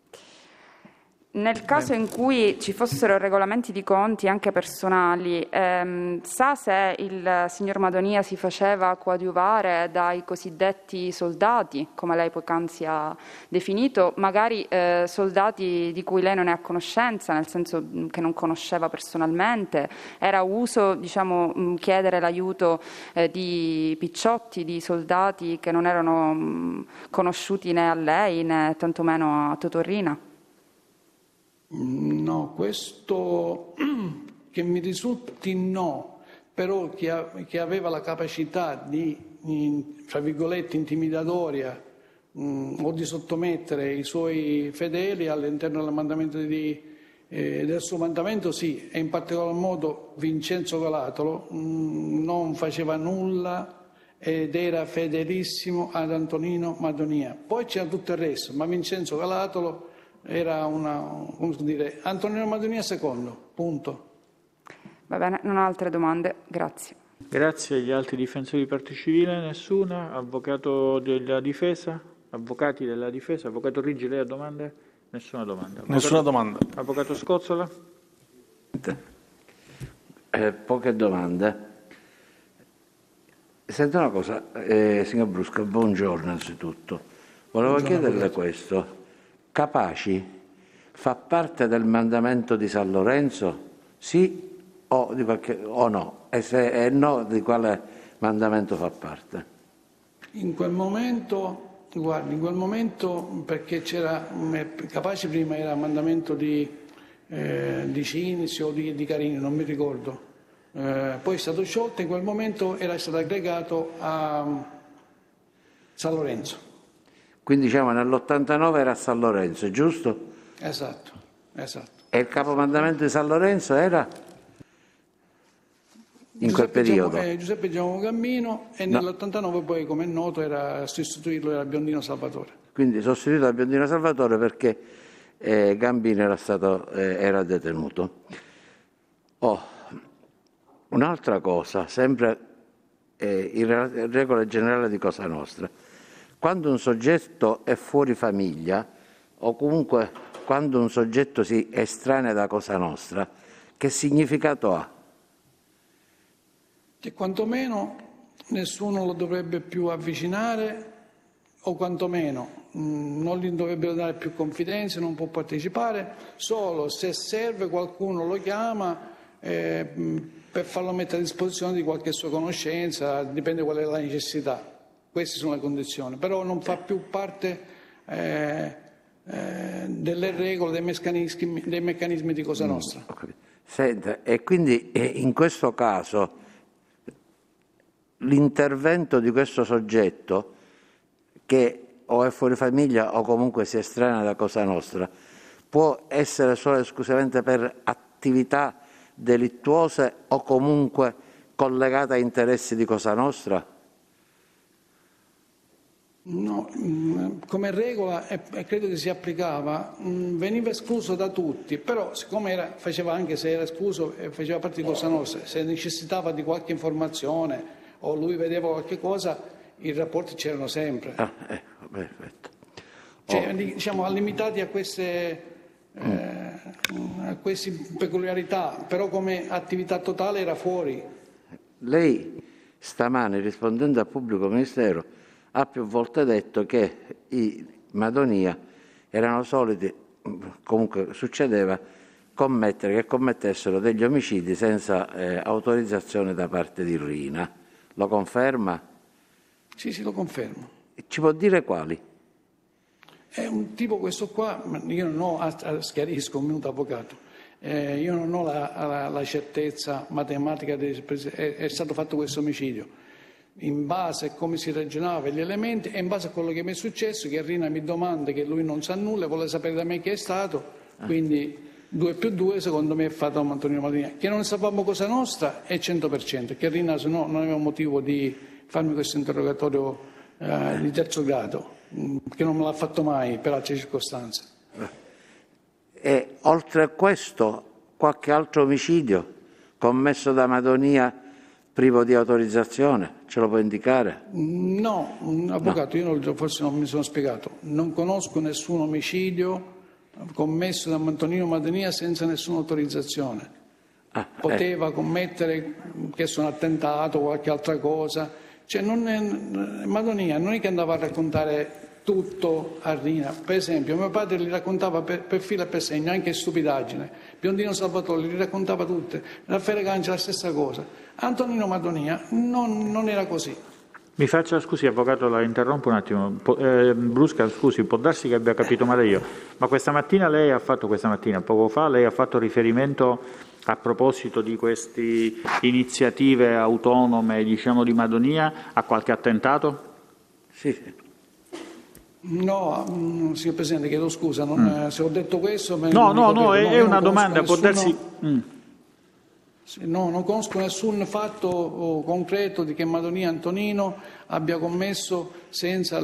Nel caso in cui ci fossero regolamenti di conti anche personali, sa se il signor Madonia si faceva coadiuvare dai cosiddetti soldati, come lei poc'anzi ha definito, magari soldati di cui lei non è a conoscenza, nel senso che non conosceva personalmente? Era uso, chiedere l'aiuto di picciotti, di soldati che non erano conosciuti né a lei né tantomeno a Totò Riina? No, questo che mi risulti no, però chi aveva la capacità di, fra virgolette, intimidatoria o di sottomettere i suoi fedeli all'interno del mandamento del suo mandamento, sì, e in particolar modo Vincenzo Calatolo non faceva nulla ed era fedelissimo ad Antonino Madonia. Poi c'era tutto il resto, ma Vincenzo Calatolo era Antonino Madonia secondo, punto. Va bene, non ho altre domande, grazie. Grazie. Agli altri difensori di parte civile, nessuna? Avvocato della difesa? Avvocati della difesa? Avvocato Riggi, lei ha domande? Nessuna domanda. Nessuna domanda. Avvocato Scozzola? Poche domande. Senta una cosa, signor Brusca, buongiorno innanzitutto. Volevo chiederle questo. Capaci fa parte del mandamento di San Lorenzo? Sì o no? E se no, di quale mandamento fa parte? In quel momento... Guardi, in quel momento, perché c'era Capaci prima era mandamento di Cinzia o di Carini, non mi ricordo, poi è stato sciolto, in quel momento era stato aggregato a San Lorenzo. Quindi diciamo nell'89 era a San Lorenzo, giusto? Esatto. E il capomandamento di San Lorenzo era? In quel periodo? Giuseppe Giacomo Gammino e nell'89 poi, come è noto, era sostituito da Biondino Salvatore. Quindi sostituito da Biondino Salvatore perché Gambino era detenuto. Un'altra cosa, sempre in regola generale di Cosa Nostra. Quando un soggetto è fuori famiglia o comunque quando un soggetto si estranea da Cosa Nostra, che significato ha? Che quantomeno nessuno lo dovrebbe più avvicinare o quantomeno non gli dovrebbero dare più confidenze, non può partecipare, solo se serve qualcuno lo chiama per farlo mettere a disposizione di qualche sua conoscenza, dipende qual è la necessità. Queste sono le condizioni, però non fa più parte delle regole, dei meccanismi di Cosa Nostra. Senta, e quindi in questo caso l'intervento di questo soggetto che o è fuori famiglia o comunque si estranea da Cosa Nostra può essere solo e esclusivamente per attività delittuose o comunque collegate a interessi di Cosa Nostra? No, come regola, e credo che si applicava, veniva escluso da tutti, però siccome faceva anche se era escluso e faceva parte di Cosa Nostra, se necessitava di qualche informazione o lui vedeva qualche cosa, i rapporti c'erano sempre. Perfetto. Cioè, diciamo, limitati a queste peculiarità, però come attività totale era fuori. Lei stamani, rispondendo al pubblico ministero, ha più volte detto che i Madonia erano soliti, comunque succedeva, che commettessero degli omicidi senza autorizzazione da parte di Riina. Lo conferma? Sì, lo confermo. Ci può dire quali? È un tipo questo qua, io non ho, schiarisco un minuto avvocato, io non ho la certezza matematica, è stato fatto questo omicidio, in base a come si ragionava gli elementi e in base a quello che mi è successo, che Rina mi domanda che lui non sa nulla, vuole sapere da me chi è stato, quindi 2 più 2 secondo me è fatto Antonino Madonia. Che non sapevamo Cosa Nostra è 100%, che Rina se no non aveva motivo di farmi questo interrogatorio di terzo grado, che non me l'ha fatto mai per altre circostanze. E oltre a questo qualche altro omicidio commesso da Madonia privo di autorizzazione, ce lo può indicare? No, avvocato, io forse non mi sono spiegato, non conosco nessun omicidio commesso da Antonino Madonia senza nessuna autorizzazione. Poteva commettere un attentato o qualche altra cosa, cioè Madonia non è che andava a raccontare tutto a Rina. Per esempio mio padre gli raccontava per filo e per segno anche stupidaggine, Biondino Salvatore gli raccontava tutte, Raffaele Cancia la stessa cosa. Antonino Madonia non era così. Mi faccia, scusi avvocato, la interrompo un attimo. Brusca, scusi, può darsi che abbia capito male io, ma poco fa lei ha fatto riferimento a proposito di queste iniziative autonome, diciamo, di Madonia, a qualche attentato? Sì. No, signor Presidente, chiedo scusa, se ho detto questo... No, è una domanda, può darsi... No, non conosco nessun fatto concreto di che Madonia Antonino abbia commesso senza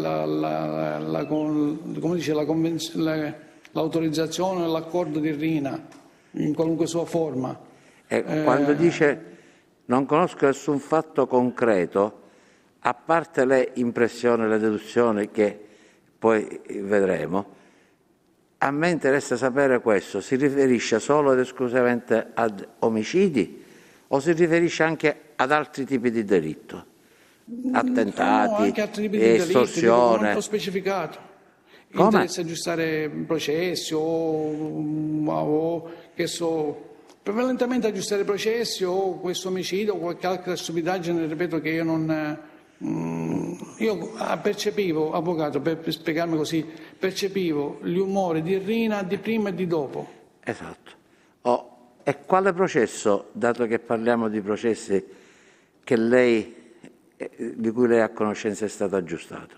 l'autorizzazione o l'accordo di Riina, in qualunque sua forma. Quando dice non conosco nessun fatto concreto, a parte le impressioni, le deduzioni che poi vedremo, a me interessa sapere questo: si riferisce solo ed esclusivamente ad omicidi o si riferisce anche ad altri tipi di delitto? Attentati, no, anche altri tipi di estorsione? Non ho specificato. Come? Interessa aggiustare processi o che so, prevalentemente aggiustare processi o questo omicidio o qualche altra stupidaggine, ripeto, che io non... Io percepivo, avvocato, per spiegarmi così, percepivo gli umori di Riina di prima e di dopo. Esatto. E quale processo, dato che parliamo di processi di cui lei ha conoscenza, è stato aggiustato?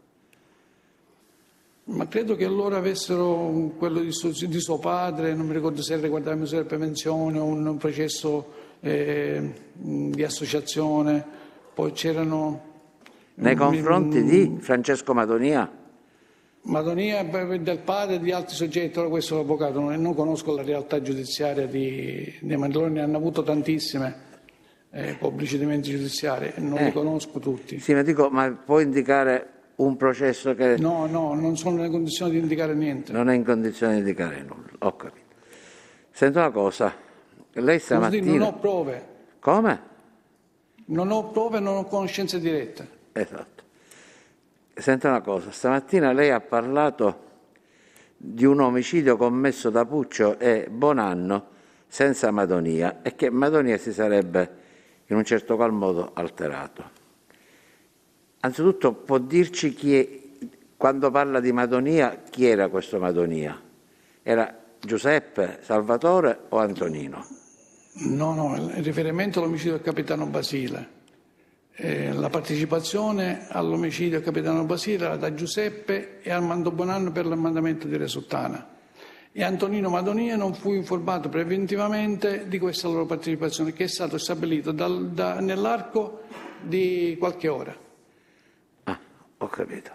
Ma credo che loro avessero quello di suo padre, non mi ricordo se riguardava misure di prevenzione o un processo di associazione, poi c'erano... Nei confronti di Francesco Madonia? Madonia del padre e di altri soggetti, ora questo l'avvocato, non conosco la realtà giudiziaria di Mandoloni, ne hanno avuto tantissime procedimenti giudiziari, non li conosco tutti. Sì, ma può indicare un processo che... No, non sono nelle condizioni di indicare niente. Non è in condizione di indicare nulla, ho capito. Senta una cosa, lei stamattina... Non ho prove. Come? Non ho prove, non ho conoscenze dirette. Esatto. Senta una cosa, stamattina lei ha parlato di un omicidio commesso da Puccio e Bonanno senza Madonia e che Madonia si sarebbe in un certo qual modo alterato. Anzitutto può dirci quando parla di Madonia, chi era questo Madonia? Era Giuseppe, Salvatore o Antonino? No, il riferimento all'omicidio del capitano Basile. La partecipazione all'omicidio del capitano Basile era da Giuseppe e Armando Bonanno per l'emendamento di Resuttana. E Antonino Madonia non fu informato preventivamente di questa loro partecipazione, che è stato stabilito nell'arco di qualche ora. Ah, ho capito.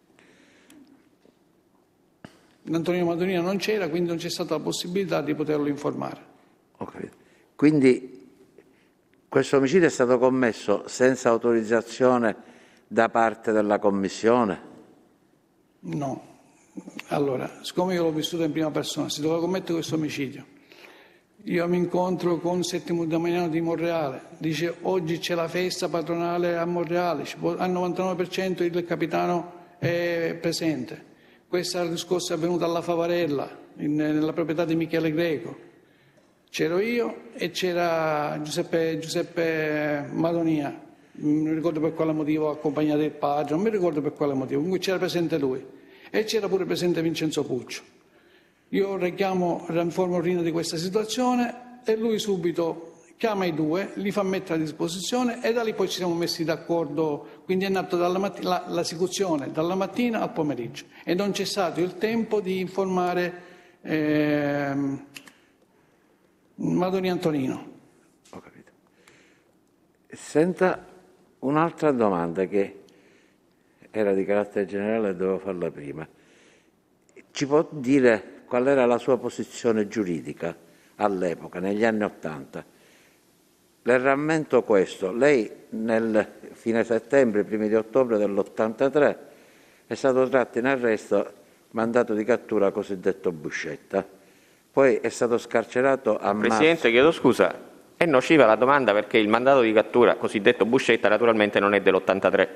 Antonino Madonia non c'era, quindi non c'è stata la possibilità di poterlo informare. Ho capito. Quindi questo omicidio è stato commesso senza autorizzazione da parte della Commissione? No. Allora, siccome io l'ho vissuto in prima persona, si doveva commettere questo omicidio. Io mi incontro con Settimo Damiano di Monreale, dice oggi c'è la festa patronale a Monreale, al 99% il capitano è presente. Questo discorso è avvenuto alla Favarella, nella proprietà di Michele Greco. C'ero io e c'era Giuseppe Madonia, non ricordo per quale motivo, accompagnato il padre, non mi ricordo per quale motivo, comunque c'era presente lui e c'era pure presente Vincenzo Puccio. Io informo Rino di questa situazione e lui subito chiama i due, li fa mettere a disposizione e da lì poi ci siamo messi d'accordo, quindi è nato l'esecuzione dalla mattina al pomeriggio e non c'è stato il tempo di informare Madonia Antonino. Ho capito. Senta un'altra domanda che era di carattere generale e dovevo farla prima. Ci può dire qual era la sua posizione giuridica all'epoca, negli anni '80? Le rammento questo: lei nel fine settembre, primi di ottobre dell'83 è stato tratto in arresto, mandato di cattura cosiddetto Buscetta. Poi è stato scarcerato a Presidente, chiedo scusa, è nociva la domanda perché il mandato di cattura cosiddetto Buscetta naturalmente non è dell'83.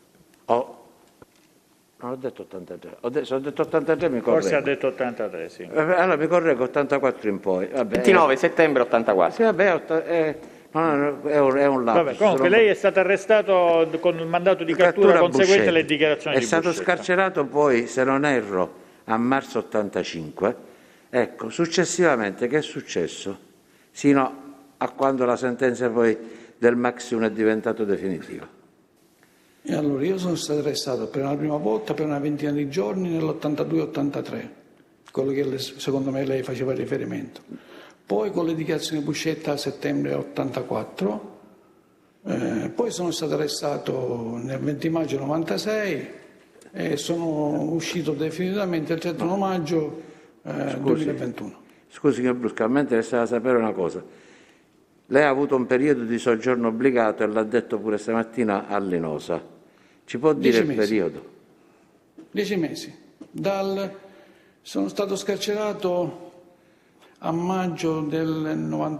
Non ho detto 83, se ho detto 83 mi correggo. Forse ha detto 83, sì. Allora mi correggo, 84 in poi. Vabbè, 29 settembre 84. Sì, vabbè, è un lapsus. Vabbè, comunque lei è stato arrestato con il mandato di cattura conseguente alle dichiarazioni di Buscetta. È stato scarcerato poi, se non erro, a marzo 85. Ecco, successivamente che è successo? sino a quando la sentenza poi del Max 1 è diventata definitiva. E allora io sono stato arrestato per la prima volta per una ventina di giorni nell'82-83, quello che secondo me lei faceva riferimento. Poi con le dichiarazioni di Buscetta a settembre 84, poi sono stato arrestato nel 20 maggio 96 e sono uscito definitivamente il 31 maggio 2021. Scusi, signor Brusca, a me interessava sapere una cosa. Lei ha avuto un periodo di soggiorno obbligato e l'ha detto pure stamattina a Linosa. Ci può dire il periodo? 10 mesi. Sono stato scarcerato a maggio del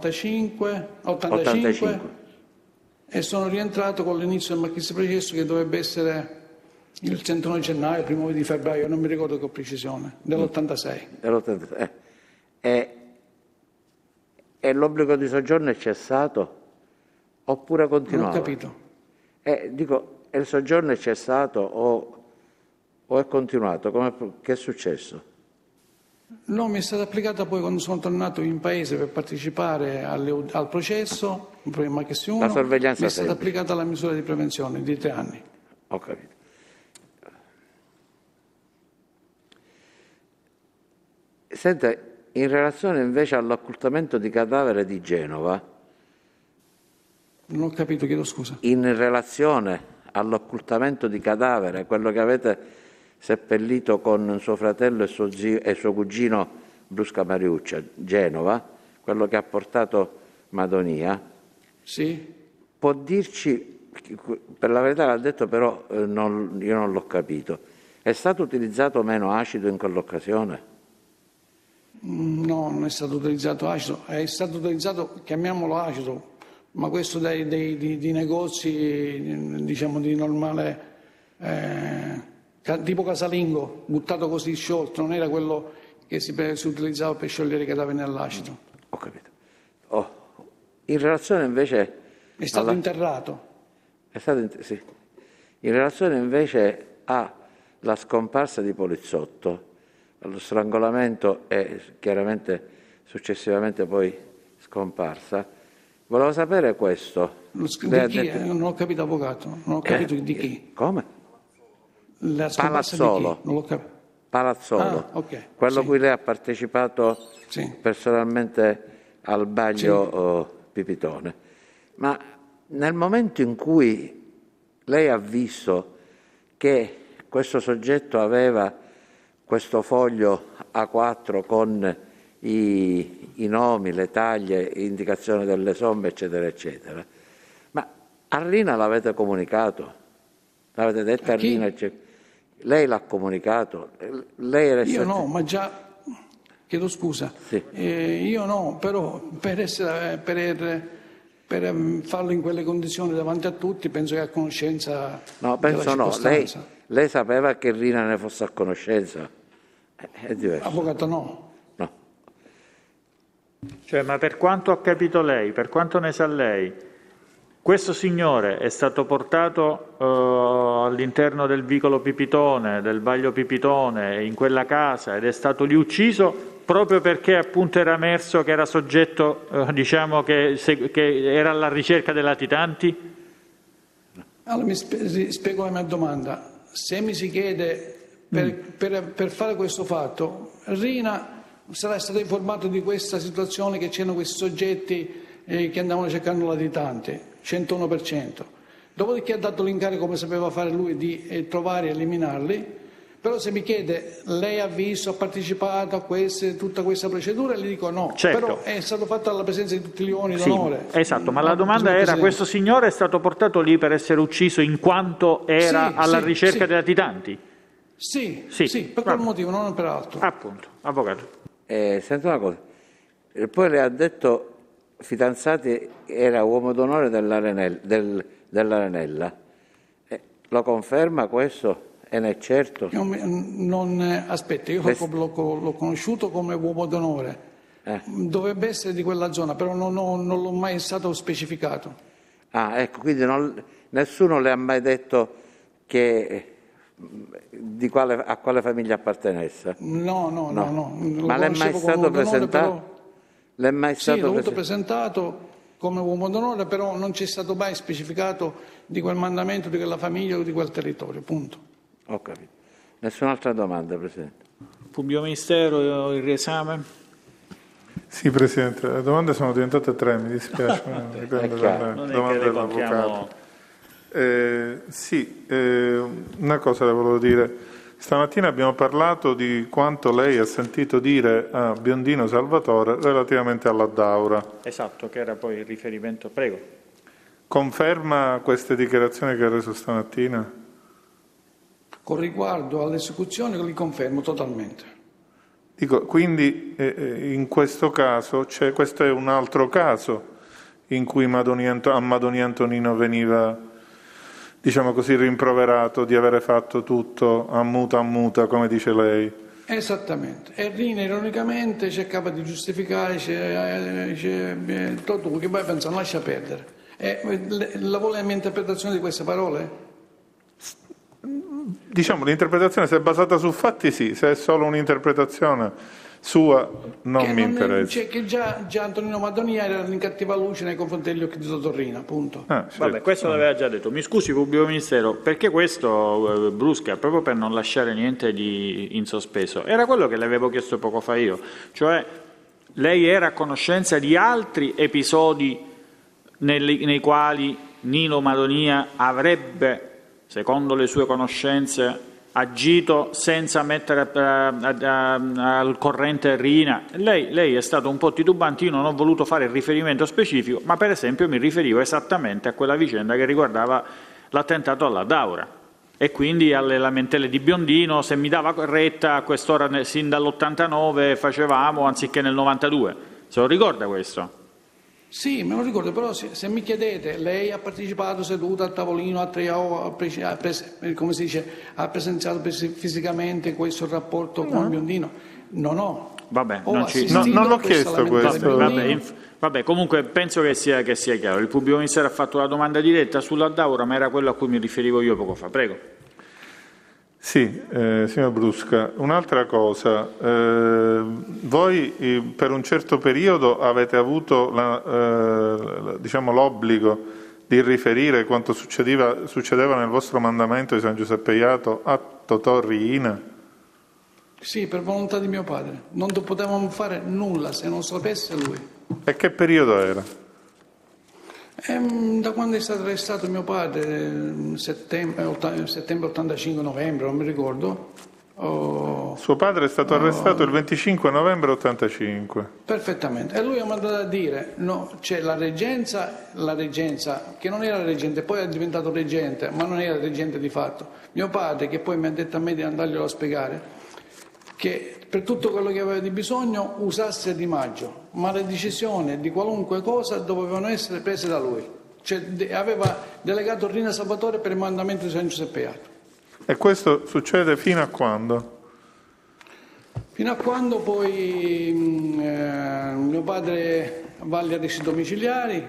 85 e sono rientrato con l'inizio del maxiprocesso che dovrebbe essere il 31 gennaio, primo di febbraio, non mi ricordo con precisione, dell'86. E l'obbligo di soggiorno è cessato oppure continuava? Non ho capito. Dico, il soggiorno è cessato o è continuato? Che è successo? No, mi è stata applicata poi quando sono tornato in paese per partecipare al processo, un problema che si uno, la sorveglianza mi è stata applicata la misura di prevenzione di 3 anni. Ho capito. Senta, in relazione invece all'occultamento di cadavere di Genova. Non ho capito, chiedo scusa. In relazione all'occultamento di cadavere, quello che avete seppellito con suo fratello e suo zio e suo cugino Brusca Mariuccia, Genova, quello che ha portato Madonia. Sì. Può dirci, per la verità l'ha detto, però io non l'ho capito, è stato utilizzato meno acido in quell'occasione? No, non è stato utilizzato acido, è stato utilizzato, chiamiamolo acido, ma questo di negozi, diciamo di normale, tipo casalingo, buttato così sciolto, non era quello che si utilizzava per sciogliere i cadaveri nell'acido. Ho capito. In relazione invece... È stato interrato. Sì. In relazione invece alla scomparsa di Polizzotto, allo strangolamento e chiaramente successivamente poi scomparsa, volevo sapere questo. Di chi? Non ho capito, avvocato. Non ho capito di chi. Come? La scomparsa Palazzolo. di chi? Non l'ho capito. Palazzolo. Okay. Quello sì. cui lei ha partecipato personalmente al Baglio Pipitone. Ma nel momento in cui lei ha visto che questo soggetto aveva questo foglio A4 con i nomi, le taglie, indicazione delle somme, eccetera, eccetera. Ma a Rina l'avete comunicato? L'avete detto a Rina? Lei l'ha comunicato? Lei era Io no, ma già... Chiedo scusa. Sì. Io no, però per farlo in quelle condizioni davanti a tutti penso che a conoscenza no, penso della circostanza. Lei sapeva che Rina ne fosse a conoscenza? È diverso. Avvocato no. Cioè, ma per quanto ha capito lei, per quanto ne sa lei, questo signore è stato portato all'interno del vicolo Pipitone, del Vaglio Pipitone, in quella casa, ed è stato lì ucciso proprio perché appunto era emerso che era soggetto, diciamo, che era alla ricerca dei latitanti? Allora mi spiego la mia domanda. Se mi si chiede per fare questo fatto, Rina sarà stato informato di questa situazione, che c'erano questi soggetti che andavano cercando latitanti, 101%. Dopodiché ha dato l'incarico, come sapeva fare lui, di trovare e eliminarli. Però se mi chiede, lei ha visto, ha partecipato a tutta questa procedura, le dico no. Certo. Però è stato fatto alla presenza di tutti gli uomini d'onore. Esatto, ma la domanda era, questo signore è stato portato lì per essere ucciso in quanto era alla ricerca dei latitanti? Sì, per quel motivo, non per altro. Appunto, avvocato. Senta una cosa, poi le ha detto fidanzati era uomo d'onore dell'Arenella. Lo conferma questo? E ne è certo? Aspetti, io l'ho conosciuto come uomo d'onore. Dovrebbe essere di quella zona, però non l'ho mai stato specificato. Ecco, quindi nessuno le ha mai detto che a quale famiglia appartenesse? No. Ma le è mai stato presentato? L'è mai stato sì, l'ho avuto presentato come uomo d'onore, però non c'è stato mai specificato di quel mandamento, di quella famiglia o di quel territorio, punto. Ho capito. Nessun'altra domanda, Presidente. Pubblico Ministero, il riesame? Sì, Presidente, le domande sono diventate 3, mi dispiace, dipende dalle domande dell'avvocato. Una cosa le volevo dire. Stamattina abbiamo parlato di quanto lei ha sentito dire a Biondino Salvatore relativamente alla Daura. Esatto, che era poi il riferimento. Prego. Conferma queste dichiarazioni che ha reso stamattina? Con riguardo all'esecuzione li confermo totalmente. Dico, quindi in questo caso, questo è un altro caso in cui a Madonia Antonino veniva, diciamo così, rimproverato di avere fatto tutto a muta, come dice lei. Esattamente. E Rina ironicamente cercava di giustificare, tutto che poi pensano lascia perdere. La vuole la mia interpretazione di queste parole? Diciamo, l'interpretazione se è basata su fatti sì, se è solo un'interpretazione sua non mi interessa. Che già Antonino Madonia era in cattiva luce nei confronti degli occhi di Totorrina, appunto. Vabbè, questo l'aveva già detto. Mi scusi, Pubblico Ministero, perché questo, Brusca, proprio per non lasciare niente in sospeso, era quello che le avevo chiesto poco fa io, cioè lei era a conoscenza di altri episodi nei quali Nino Madonia avrebbe, secondo le sue conoscenze, agito senza mettere al corrente Riina. Lei è stato un po' titubante, io non ho voluto fare il riferimento specifico, ma per esempio mi riferivo esattamente a quella vicenda che riguardava l'attentato alla Daura e quindi alle lamentele di Biondino, se mi dava retta a quest'ora sin dall'89 facevamo anziché nel 92. Se lo ricorda questo? Sì, me lo ricordo, però se mi chiedete, lei ha partecipato seduta al tavolino, come si dice, ha presenziato fisicamente questo rapporto con Biondino? No. Vabbè, non l'ho chiesto questo. Vabbè, comunque penso che sia chiaro. Il Pubblico Ministero ha fatto la domanda diretta sulla Daura, ma era quello a cui mi riferivo io poco fa. Prego. Sì, signor Brusca, un'altra cosa, voi per un certo periodo avete avuto l'obbligo di riferire quanto succedeva nel vostro mandamento di San Giuseppe Jato a Totò Riina? Sì, per volontà di mio padre. Non potevamo fare nulla se non sapesse lui. E che periodo era? Da quando è stato arrestato mio padre, settembre 85, novembre, non mi ricordo. Suo padre è stato arrestato il 25 novembre 85. Perfettamente. E lui ha mandato a dire, no, c'è la reggenza, che non era reggente, poi è diventato reggente, ma non era reggente di fatto. Mio padre, che poi mi ha detto a me di andarglielo a spiegare, che per tutto quello che aveva di bisogno usasse Di Maggio, ma le decisioni di qualunque cosa dovevano essere prese da lui. Cioè aveva delegato Rina Salvatore per il mandamento di San Giuseppe Jato. E questo succede fino a quando? Fino a quando poi mio padre va agli arresti domiciliari,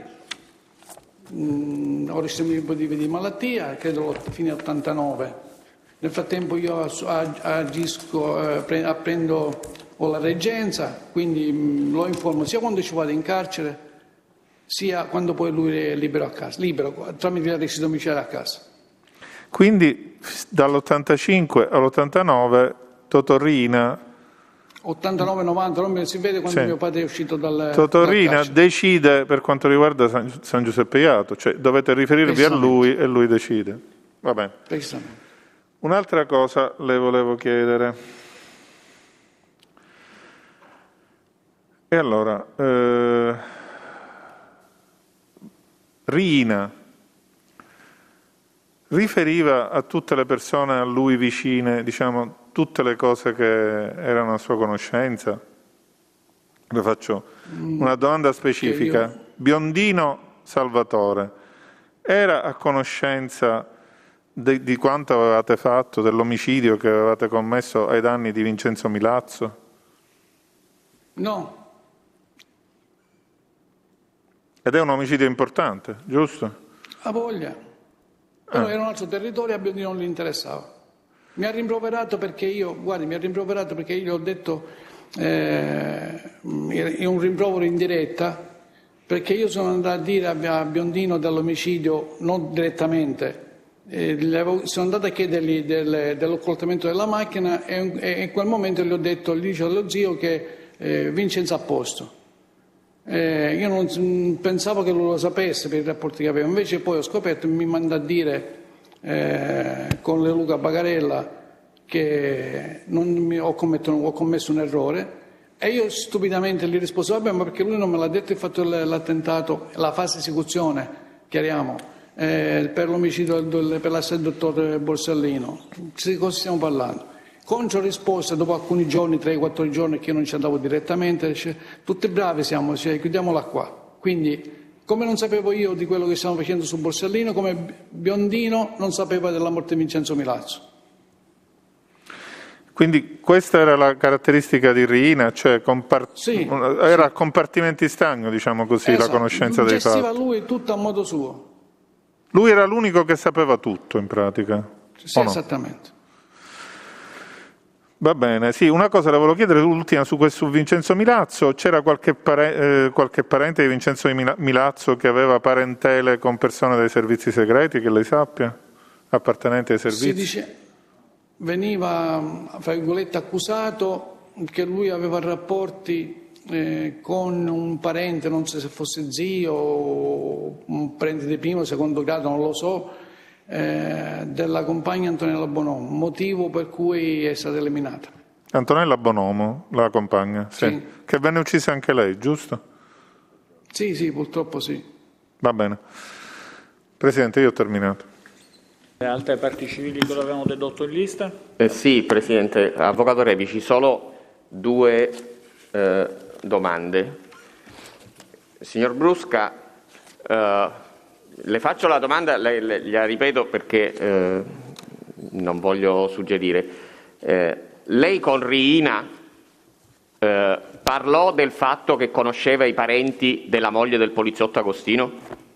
ho resto un po' di malattia, credo fine 89. Nel frattempo io agisco, ho la reggenza, quindi lo informo sia quando ci vado in carcere, sia quando poi lui è libero tramite l'arresto domiciliare a casa. Quindi dall'85 all'89 Totò Riina 89-90, non si vede quando mio padre è uscito dal Totò Riina decide per quanto riguarda San Giuseppe Jato, cioè dovete riferirvi a lui e lui decide. Va bene. Un'altra cosa le volevo chiedere. E allora, Riina riferiva a tutte le persone a lui vicine, diciamo, tutte le cose che erano a sua conoscenza? Le faccio una domanda specifica. Biondino Salvatore era a conoscenza di quanto avevate fatto, dell'omicidio che avevate commesso ai danni di Vincenzo Milazzo? No. Ed è un omicidio importante, giusto? A voglia. Però era un altro territorio, a Biondino non gli interessava. Mi ha rimproverato perché io gli ho detto un rimprovero in diretta, perché io sono andato a dire a Biondino dell'omicidio, non direttamente, sono andato a chiedergli dell'occultamento della macchina e in quel momento gli ho detto, gli dice allo zio che Vincenzo a posto. Io non pensavo che lui lo sapesse per i rapporti che aveva, invece poi ho scoperto e mi manda a dire con Le Luca Bagarella che ho commesso un errore, e io stupidamente gli risposi vabbè, ma perché lui non me l'ha detto, e ho fatto l'attentato, la fase di esecuzione, chiariamo, per l'omicidio per l'assetto del dottor Borsellino. Di cosa stiamo parlando? Contro risposta dopo alcuni giorni, 3-4 giorni che io non ci andavo direttamente, dice, tutti bravi siamo, chiudiamola qua. Quindi, come non sapevo io di quello che stiamo facendo su Borsellino, come Biondino non sapeva della morte di Vincenzo Milazzo. Quindi questa era la caratteristica di Riina, cioè era a compartimenti stagno, diciamo così, esatto, la conoscenza dei fatti. Gestiva lui tutto a modo suo. Lui era l'unico che sapeva tutto, in pratica. Sì, esattamente. Va bene, sì, una cosa le volevo chiedere, l'ultima su Vincenzo Milazzo. C'era qualche parente di Vincenzo Milazzo che aveva parentele con persone dei servizi segreti, che lei sappia? Appartenenti ai servizi? Si dice, veniva, fra virgolette, accusato che lui aveva rapporti con un parente, non so se fosse zio o un parente di primo o secondo grado, non lo so, della compagna Antonella Bonomo, motivo per cui è stata eliminata. Antonella Bonomo, la compagna, sì. Che venne uccisa anche lei, giusto? Sì, purtroppo sì. Va bene. Presidente, io ho terminato. Altre parti civili che lo avevamo dedotto in lista? Sì, Presidente. Avvocato Repici, solo due domande. Signor Brusca, le faccio la domanda, gliela ripeto perché non voglio suggerire. Lei con Riina parlò del fatto che conosceva i parenti della moglie del poliziotto Agostino?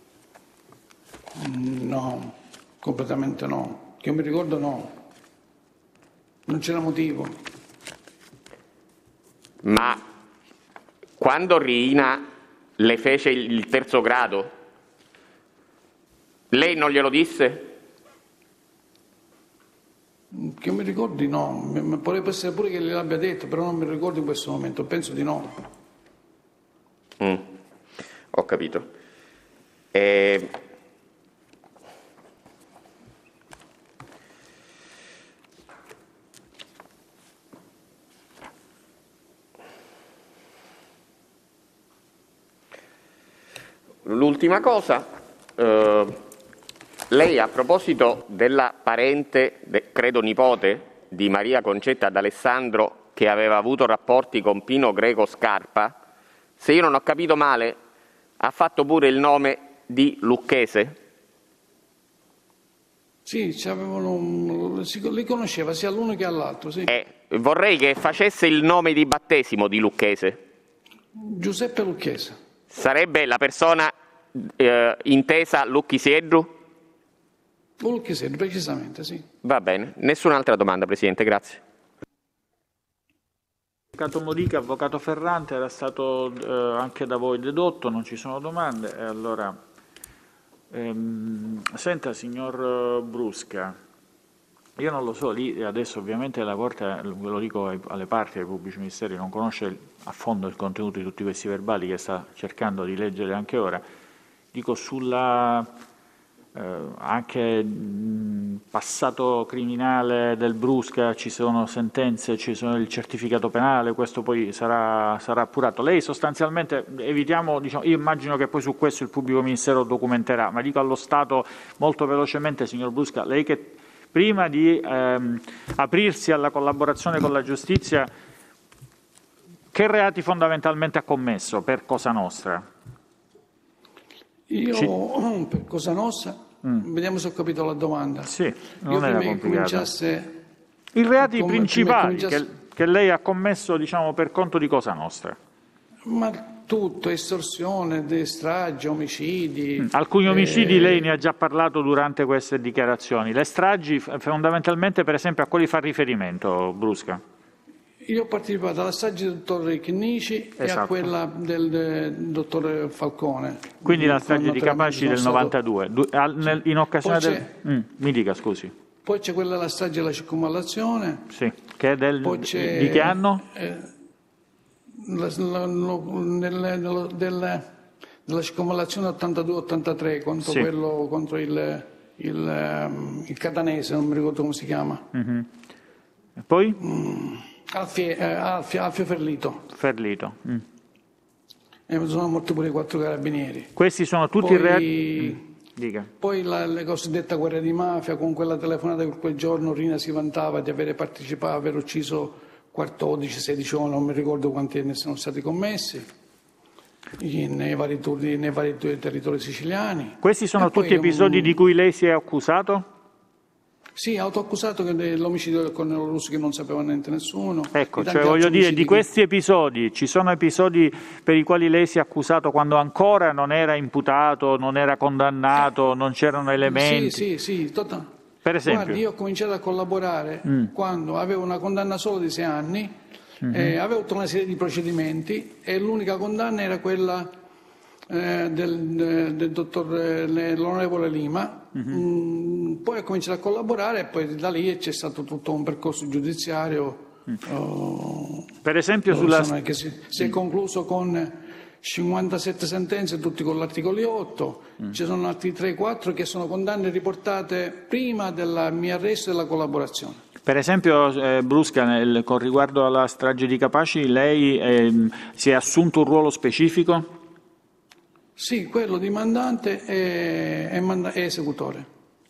No, completamente no. Che io mi ricordo no. Non c'era motivo. Ma quando Riina le fece il terzo grado, lei non glielo disse? Che mi ricordi no, potrebbe essere pure che gliel'abbia detto, però non mi ricordo in questo momento, penso di no. Ho capito. L'ultima cosa, lei a proposito della parente, credo nipote, di Maria Concetta D'Alessandro che aveva avuto rapporti con Pino Greco Scarpa, se io non ho capito male, ha fatto pure il nome di Lucchese? Sì, li conosceva sia l'uno che all'altro, sì. Vorrei che facesse il nome di battesimo di Lucchese. Giuseppe Lucchese. Sarebbe la persona intesa Lucchisieddu? Lucchisieddu, precisamente, sì. Va bene. Nessun'altra domanda, Presidente, grazie. Avvocato Modica, avvocato Ferrante, era stato anche da voi dedotto, non ci sono domande. E allora, senta, signor Brusca, io non lo so, lì adesso ovviamente la Corte, ve lo dico alle parti, ai pubblici ministeri, non conosce a fondo il contenuto di tutti questi verbali che sta cercando di leggere anche ora. Dico sulla anche passato criminale del Brusca, ci sono sentenze, ci sono il certificato penale, questo poi sarà appurato. Lei sostanzialmente, evitiamo, diciamo, io immagino che poi su questo il pubblico ministero documenterà, ma dico allo Stato molto velocemente, signor Brusca, lei che prima di aprirsi alla collaborazione con la giustizia, che reati fondamentalmente ha commesso per Cosa Nostra? Io per Cosa Nostra, vediamo se ho capito la domanda. Sì, non era complicata. I reati principali che lei ha commesso, diciamo, per conto di Cosa Nostra. Ma tutto, estorsione, stragi, omicidi. Alcuni omicidi lei ne ha già parlato durante queste dichiarazioni. Le stragi fondamentalmente, per esempio, a quali fa riferimento Brusca? Io ho partecipato alla strage del dottor Chinnici e a quella del dottor Falcone. Quindi la strage di Capaci del 92. In occasione mi dica, scusi. Poi c'è quella della strage della circonvallazione. Sì, che è di che anno? Della circonvallazione 82-83 contro il catanese, non mi ricordo come si chiama. E poi? Alfio Ferlito. E sono morti pure i 4 carabinieri. Questi sono tutti reati. Dica. Poi la cosiddetta guerra di mafia, con quella telefonata che quel giorno Rina si vantava di avere partecipato, aver ucciso 14-16 uomini, non mi ricordo quanti ne sono stati commessi, nei vari territori siciliani. Questi sono tutti episodi di cui lei si è accusato? Sì, autoaccusato dell'omicidio del colonnello Russo, che non sapeva niente nessuno. Ecco, cioè voglio dire, di questi episodi, ci sono episodi per i quali lei si è accusato quando ancora non era imputato, non era condannato, non c'erano elementi? Sì, per esempio? Guardi, io ho cominciato a collaborare quando avevo una condanna solo di 6 anni, avevo tutta una serie di procedimenti e l'unica condanna era quella del dottor l'onorevole Lima. Poi ho cominciato a collaborare e poi da lì c'è stato tutto un percorso giudiziario per esempio che si è concluso con 57 sentenze, tutti con l'articolo 8. Ci sono altri 3-4 che sono condanne riportate prima del mio arresto e della collaborazione. Per esempio, Brusca, con riguardo alla strage di Capaci, lei si è assunto un ruolo specifico? Sì, quello di mandante e esecutore.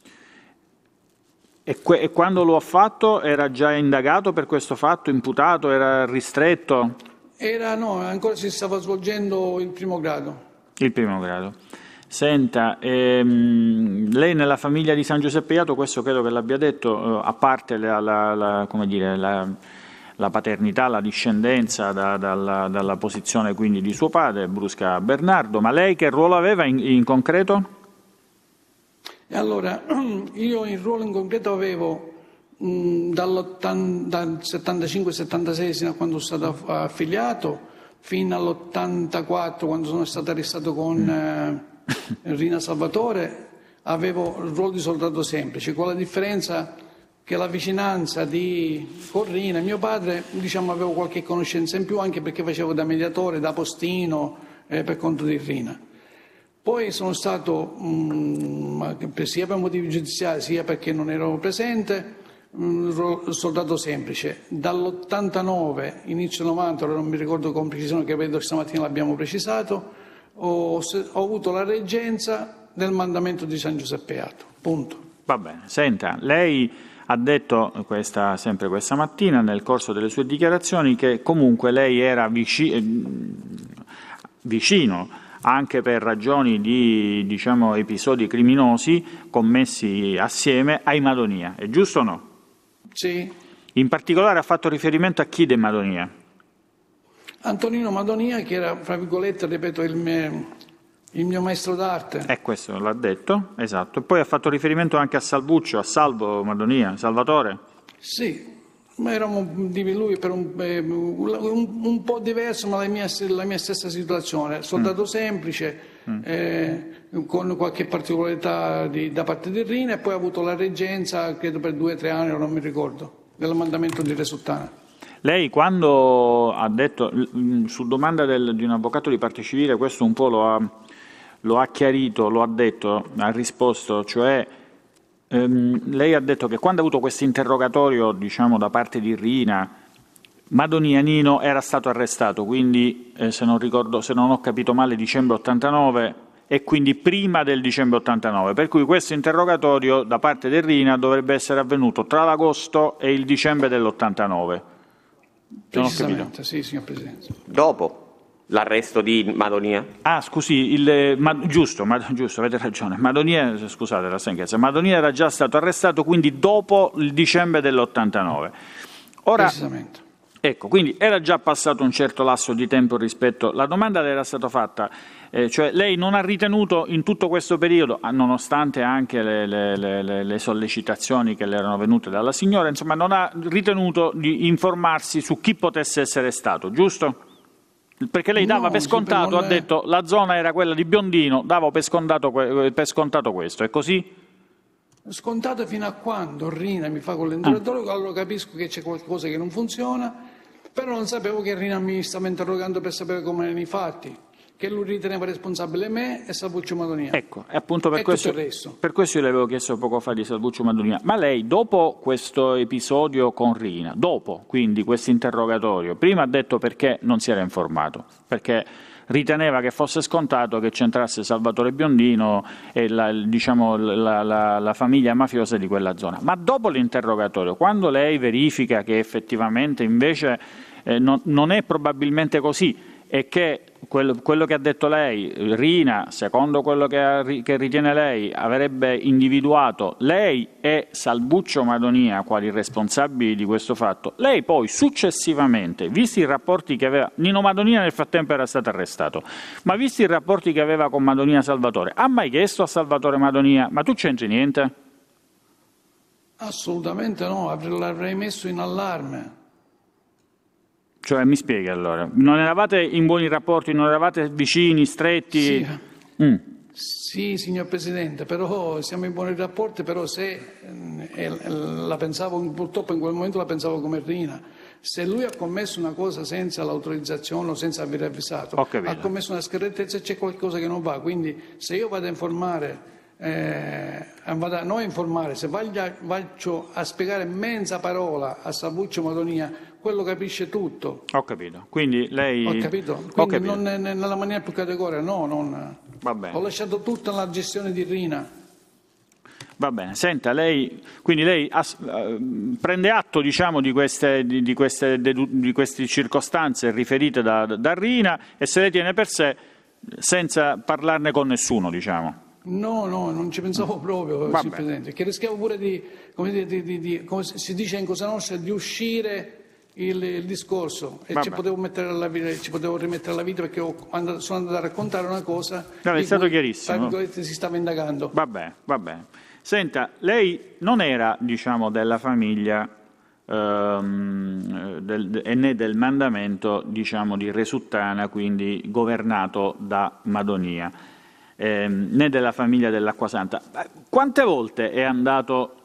E quando lo ha fatto era già indagato per questo fatto, imputato, era ristretto? No, ancora si stava svolgendo il primo grado. Il primo grado. Senta, lei nella famiglia di San Giuseppe Iato, questo credo che l'abbia detto, a parte la paternità, la discendenza dalla posizione quindi di suo padre, Brusca Bernardo, ma lei che ruolo aveva in concreto? E allora, io il ruolo in concreto avevo dal 75-76, sino a quando sono stato affiliato, fino all'84, quando sono stato arrestato con Rina Salvatore, avevo il ruolo di soldato semplice, con la differenza che la vicinanza con Rina, mio padre, avevo qualche conoscenza in più, anche perché facevo da mediatore, da postino, per conto di Rina. Poi sono stato, sia per motivi giudiziari, sia perché non ero presente, soldato semplice. Dall'89, inizio 90, ora non mi ricordo con precisione, che vedo che stamattina l'abbiamo precisato, ho avuto la reggenza del mandamento di San Giuseppe Iato. Punto. Va bene. Senta, lei ha detto sempre questa mattina nel corso delle sue dichiarazioni che comunque lei era vicino anche per ragioni di episodi criminosi commessi assieme ai Madonia, è giusto o no? Sì. In particolare ha fatto riferimento a chi dei Madonia? Antonino Madonia, che era, fra virgolette, ripeto, il mio maestro d'arte. Questo l'ha detto, esatto. E poi ha fatto riferimento anche a Salvuccio, a Salvo Madonia, Salvatore? Sì, ma eravamo di lui per un po' diverso, ma la mia stessa situazione. Soldato semplice, con qualche particolarità da parte di Rina, e poi ha avuto la reggenza, credo per 2 o 3 anni, non mi ricordo, del mandamento di Re Suttana. Lei quando ha detto, su domanda di un avvocato di parte civile, questo un po' lo ha chiarito, lo ha detto, ha risposto, cioè lei ha detto che quando ha avuto questo interrogatorio, da parte di Rina, Madonia Nino era stato arrestato, quindi se non ho capito male, dicembre 89, e quindi prima del dicembre 89, per cui questo interrogatorio da parte di Rina dovrebbe essere avvenuto tra l'agosto e il dicembre dell'89. Precisamente, sì, signor Presidente. Dopo l'arresto di Madonia? Scusi, giusto, avete ragione. Madonia, scusate la stanchezza, Madonia era già stato arrestato, quindi dopo il dicembre dell'89. Ora, precisamente. Ecco, quindi era già passato un certo lasso di tempo rispetto... La domanda le era stata fatta, cioè lei non ha ritenuto in tutto questo periodo, nonostante anche le sollecitazioni che le erano venute dalla signora, insomma non ha ritenuto di informarsi su chi potesse essere stato, giusto? Perché lei dava per scontato, ha detto la zona era quella di Biondino, dava per scontato questo, è così? Scontato fino a quando Rina mi fa con l'interrogatorio, allora capisco che c'è qualcosa che non funziona, però non sapevo che Rina mi stava interrogando per sapere come erano i fatti, che lui riteneva responsabile me e Salvuccio Madonia. Ecco, e appunto per questo io le avevo chiesto poco fa di Salvuccio Madonia. Ma lei, dopo questo episodio con Rina, dopo quindi questo interrogatorio, prima ha detto perché non si era informato, perché riteneva che fosse scontato che c'entrasse Salvatore Biondino e la famiglia mafiosa di quella zona. Ma dopo l'interrogatorio, quando lei verifica che effettivamente invece non è probabilmente così e che quello che ha detto lei, Rina, secondo quello che ritiene lei, avrebbe individuato lei e Salvuccio Madonia quali responsabili di questo fatto, lei poi successivamente, visti i rapporti che aveva, Nino Madonia nel frattempo era stato arrestato, ma visti i rapporti che aveva con Madonia Salvatore, ha mai chiesto a Salvatore Madonia, ma tu c'entri niente? Assolutamente no, l'avrei messo in allarme. Cioè, mi spieghi allora, non eravate in buoni rapporti, non eravate vicini, stretti? Sì. Sì, signor Presidente, però siamo in buoni rapporti, però se la pensavo, purtroppo in quel momento la pensavo come Rina. Se lui ha commesso una cosa senza l'autorizzazione o senza aver avvisato, ha commesso una scorrettezza e c'è qualcosa che non va, quindi se io vado a informare, non a informare, se voglio a spiegare mezza parola a Salvuccio Madonia, quello capisce tutto. Ho capito. Quindi lei... Ho capito. Quindi non nella maniera più categorica, no. Va bene. Ho lasciato tutta la gestione di Rina. Va bene. Senta, quindi lei prende atto, diciamo, di queste circostanze riferite da Rina e se le tiene per sé senza parlarne con nessuno, diciamo. No, non ci pensavo proprio, signor Presidente, che rischiavo pure come si dice in Cosa Nostra, di uscire il discorso e ci potevo rimettere alla vita perché sono andato a raccontare una cosa è stato chiarissimo. Si stava indagando. Va bene. Senta, lei non era, diciamo, della famiglia e né del mandamento, diciamo, di Resuttana, quindi governato da Madonia, né della famiglia dell'Acquasanta. Quante volte è andato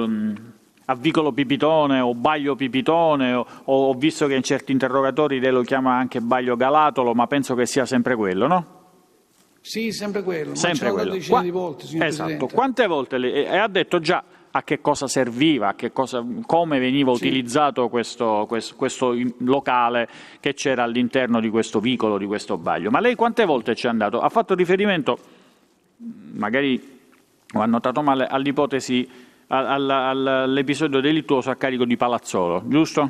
a Vicolo Pipitone o Baglio Pipitone, o ho visto che in certi interrogatori lei lo chiama anche Baglio Galatolo, ma penso che sia sempre quello, no? Sì, sempre quello, sempre ma ci decine di volte, signor Presidente. Quante volte e ha detto già a che cosa serviva, come veniva utilizzato questo locale che c'era all'interno di questo vicolo, di questo Baglio. Ma lei quante volte ci è andato? Ha fatto riferimento, magari ho annotato male, all'ipotesi all'episodio delittuoso a carico di Palazzolo, giusto?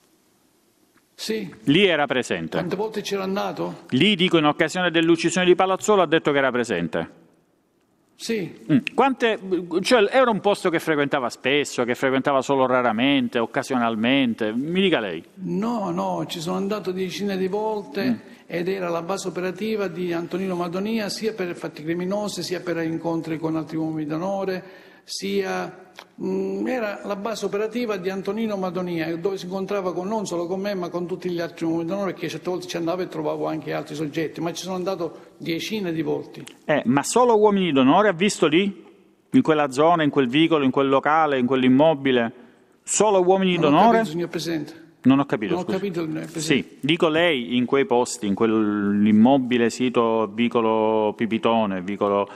Sì. Lì era presente. Quante volte c'era andato? Lì, dico, in occasione dell'uccisione di Palazzolo ha detto che era presente. Sì. Cioè, era un posto che frequentava spesso, che frequentava solo raramente, occasionalmente? Mi dica lei. No, ci sono andato decine di volte ed era la base operativa di Antonino Madonia sia per fatti criminosi, sia per incontri con altri uomini d'onore, era la base operativa di Antonino Madonia, dove si incontrava non solo con me ma con tutti gli altri uomini d'onore, perché certe volte ci andavo e trovavo anche altri soggetti, ma ci sono andato decine di volte. Ma solo uomini d'onore ha visto lì? In quella zona, in quel vicolo, in quel locale, in quell'immobile? Solo uomini d'onore? Non ho capito, signor Presidente. Non ho capito, Non ho capito, Presidente. Sì, dico lei in quei posti, in quell'immobile sito vicolo Pipitone, vicolo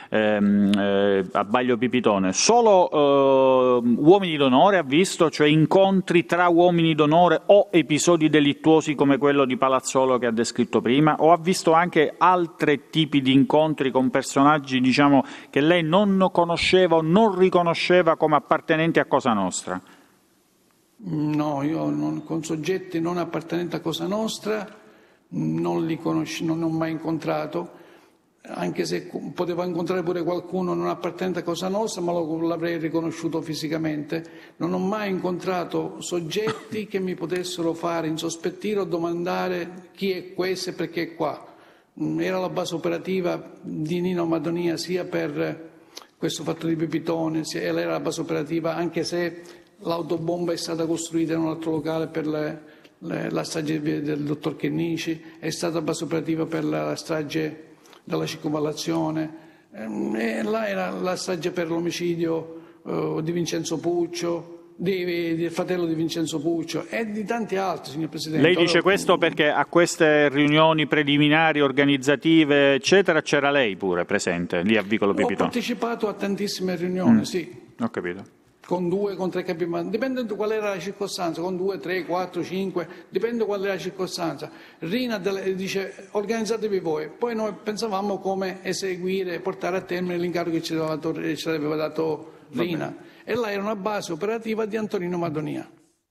a Baglio Pipitone, solo uomini d'onore ha visto, cioè incontri tra uomini d'onore o episodi delittuosi come quello di Palazzolo che ha descritto prima, o ha visto anche altri tipi di incontri con personaggi, diciamo, che lei non conosceva o non riconosceva come appartenenti a Cosa Nostra? No, io con soggetti non appartenenti a Cosa Nostra non li conosco, non ho mai incontrato. anche se potevo incontrare pure qualcuno non appartenente a Cosa Nostra, ma l'avrei riconosciuto fisicamente. Non ho mai incontrato soggetti che mi potessero fare insospettire o domandare chi è questo e perché è qua. Era la base operativa di Nino Madonia sia per questo fatto di Pipitone, era la base operativa anche se l'autobomba è stata costruita in un altro locale per la strage del dottor Chennici, è stata base operativa per la strage della circonvallazione, là era la strage per l'omicidio di Vincenzo Puccio, del fratello di Vincenzo Puccio e di tanti altri, signor Presidente. Lei dice questo perché a queste riunioni preliminari, organizzative, eccetera, c'era lei pure presente, lì a Vicolo Pipitone? Ho partecipato a tantissime riunioni, sì. Ho capito. Con 2, con 3 capimani, dipende da qual era la circostanza, con 2, 3, 4, 5, dipende qual era la circostanza. Rina dice organizzatevi voi, poi noi pensavamo come eseguire, portare a termine l'incarico che ci aveva dato Rina. E là era una base operativa di Antonino Madonia.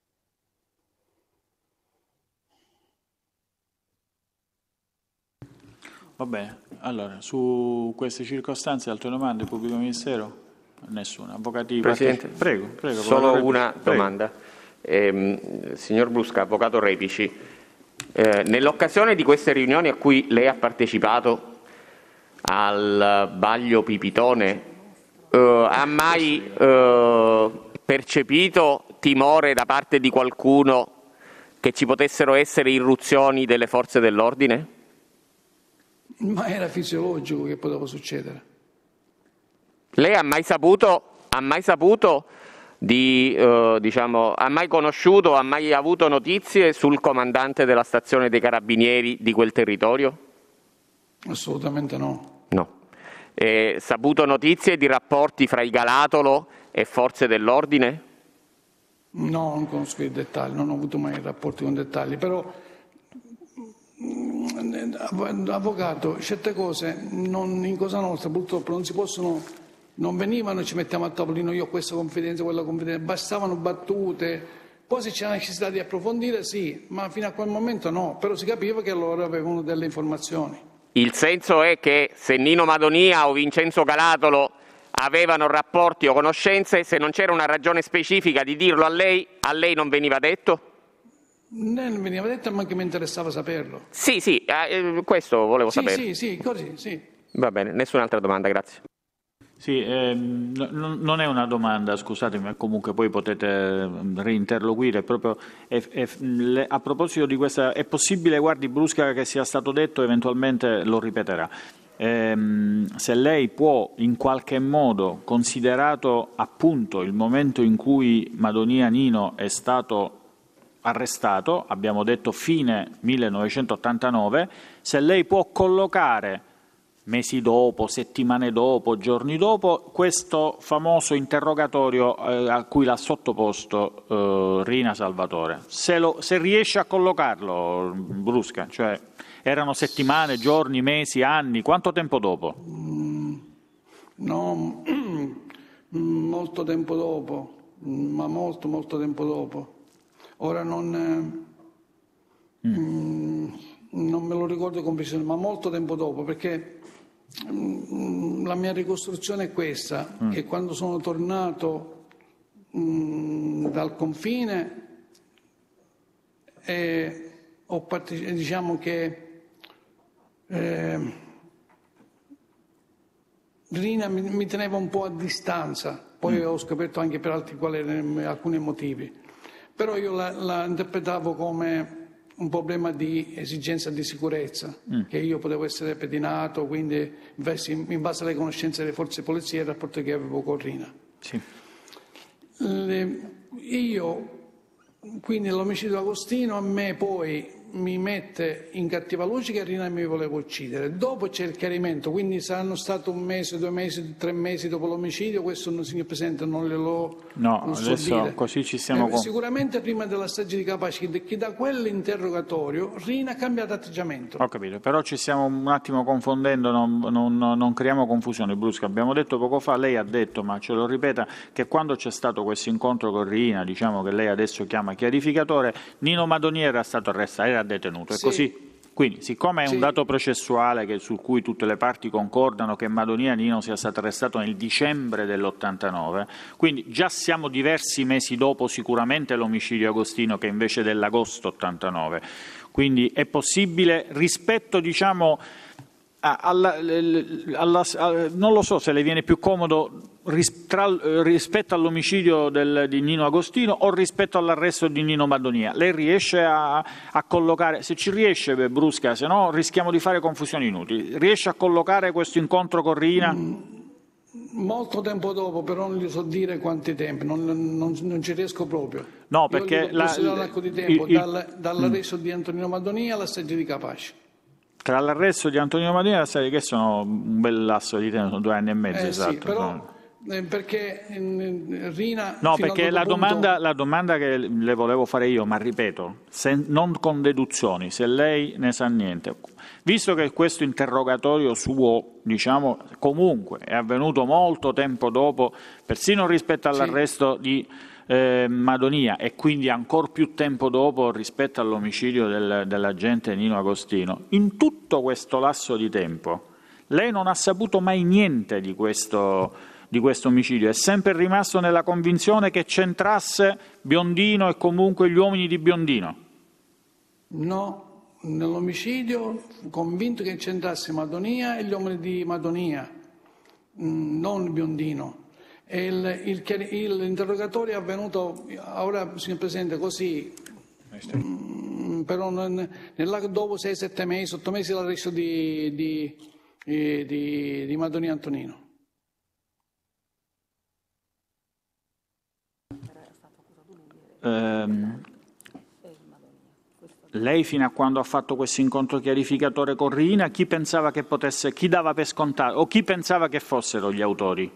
Va bene, allora su queste circostanze altre domande, pubblico ministero? Nessuna. Avvocati? Presidente, prego. Solo una domanda. Signor Brusca, avvocato Repici, nell'occasione di queste riunioni a cui lei ha partecipato al Baglio Pipitone, ha mai percepito timore da parte di qualcuno che ci potessero essere irruzioni delle forze dell'ordine? Ma era fisiologico che poteva succedere. Lei ha mai saputo ha mai conosciuto, ha mai avuto notizie sul comandante della stazione dei Carabinieri di quel territorio? Assolutamente no. No. Saputo notizie di rapporti fra i Galatolo e forze dell'ordine? No, non conosco i dettagli, non ho avuto mai rapporti con dettagli, però avvocato, certe cose in Cosa Nostra purtroppo non si possono, non venivano, ci mettiamo a tavolino, io ho questa confidenza, quella confidenza, bastavano battute, poi se c'è la necessità di approfondire sì, ma fino a quel momento no, però si capiva che loro avevano delle informazioni. Il senso è che se Nino Madonia o Vincenzo Galatolo avevano rapporti o conoscenze, se non c'era una ragione specifica di dirlo a lei non veniva detto? Non veniva detto, ma anche mi interessava saperlo. Sì, questo volevo sapere. Sì, così, sì. Va bene, nessun'altra domanda, grazie. Sì, non è una domanda, scusatemi, ma comunque poi potete reinterloquire. Proprio a proposito di questa, è possibile, guardi Brusca, che sia stato detto, eventualmente lo ripeterà. Se lei può in qualche modo, considerato appunto il momento in cui Madonia Nino è stato arrestato, abbiamo detto fine 1989, se lei può collocare mesi dopo, settimane dopo, giorni dopo, questo famoso interrogatorio a cui l'ha sottoposto Rina Salvatore. Se riesce a collocarlo, Brusca, cioè erano settimane, giorni, mesi, anni, quanto tempo dopo? No, molto tempo dopo, ma molto tempo dopo. Ora non me lo ricordo con precisione, ma molto tempo dopo, perché la mia ricostruzione è questa, che quando sono tornato dal confine diciamo che Rina mi teneva un po' a distanza, poi ho scoperto anche per alcuni motivi, però io la interpretavo come un problema di esigenza di sicurezza, che io potevo essere pedinato, quindi in base alle conoscenze delle forze di polizia e il rapporto che avevo con Rina. Sì. Quindi l'omicidio Agostino a me poi mi mette in cattiva luce che Rina mi voleva uccidere. Dopo c'è il chiarimento, quindi saranno stato 1 mese, 2 mesi, 3 mesi dopo l'omicidio, questo signor Presidente non glielo no, so adesso dire. Così ci stiamo sicuramente prima della strage di Capaci, che da quell'interrogatorio Rina ha cambiato atteggiamento. Ho capito, però ci stiamo un attimo confondendo, non creiamo confusione, Brusca. Abbiamo detto poco fa, lei ha detto, ma ce lo ripeta, che quando c'è stato questo incontro con Rina, diciamo che lei adesso chiama chiarificatore, Nino Madonia era stato arrestato, era detenuto, è sì, così? Quindi, siccome è un dato processuale su cui tutte le parti concordano che Madonia Nino sia stato arrestato nel dicembre dell'89, quindi già siamo diversi mesi dopo sicuramente l'omicidio Agostino che invece dell'agosto 89. Quindi è possibile rispetto, diciamo, non lo so se le viene più comodo rispetto all'omicidio di Nino Agostino o rispetto all'arresto di Nino Madonia. Lei riesce a collocare, se ci riesce Brusca, se no rischiamo di fare confusioni inutili, riesce a collocare questo incontro con Riina? Molto tempo dopo, però non gli so dire quanti tempi, non ci riesco proprio. No, perché l'arco di tempo dall'arresto di Antonino Madonia all'assedio di Capaci. Tra l'arresto di Antonino Madonia e l'assedio, che sono un bel lasso di tempo, sono 2 anni e mezzo, esatto. Sì, però perché Riina... No, perché la domanda che le volevo fare io, ma ripeto, non con deduzioni, se lei ne sa niente, visto che questo interrogatorio suo, diciamo, comunque è avvenuto molto tempo dopo, persino rispetto all'arresto di Madonia e quindi ancor più tempo dopo rispetto all'omicidio dell'agente Nino Agostino, in tutto questo lasso di tempo lei non ha saputo mai niente di questo omicidio, è sempre rimasto nella convinzione che c'entrasse Biondino e comunque gli uomini di Biondino? No, nell'omicidio convinto che c'entrasse Madonia e gli uomini di Madonia, non Biondino. E l'interrogatorio è avvenuto, ora signor Presidente, così, però dopo 6-7 mesi, 8 mesi l'arresto di Madonia Antonino. Lei fino a quando ha fatto questo incontro chiarificatore con Riina, chi pensava che potesse, chi dava per scontato o chi pensava che fossero gli autori?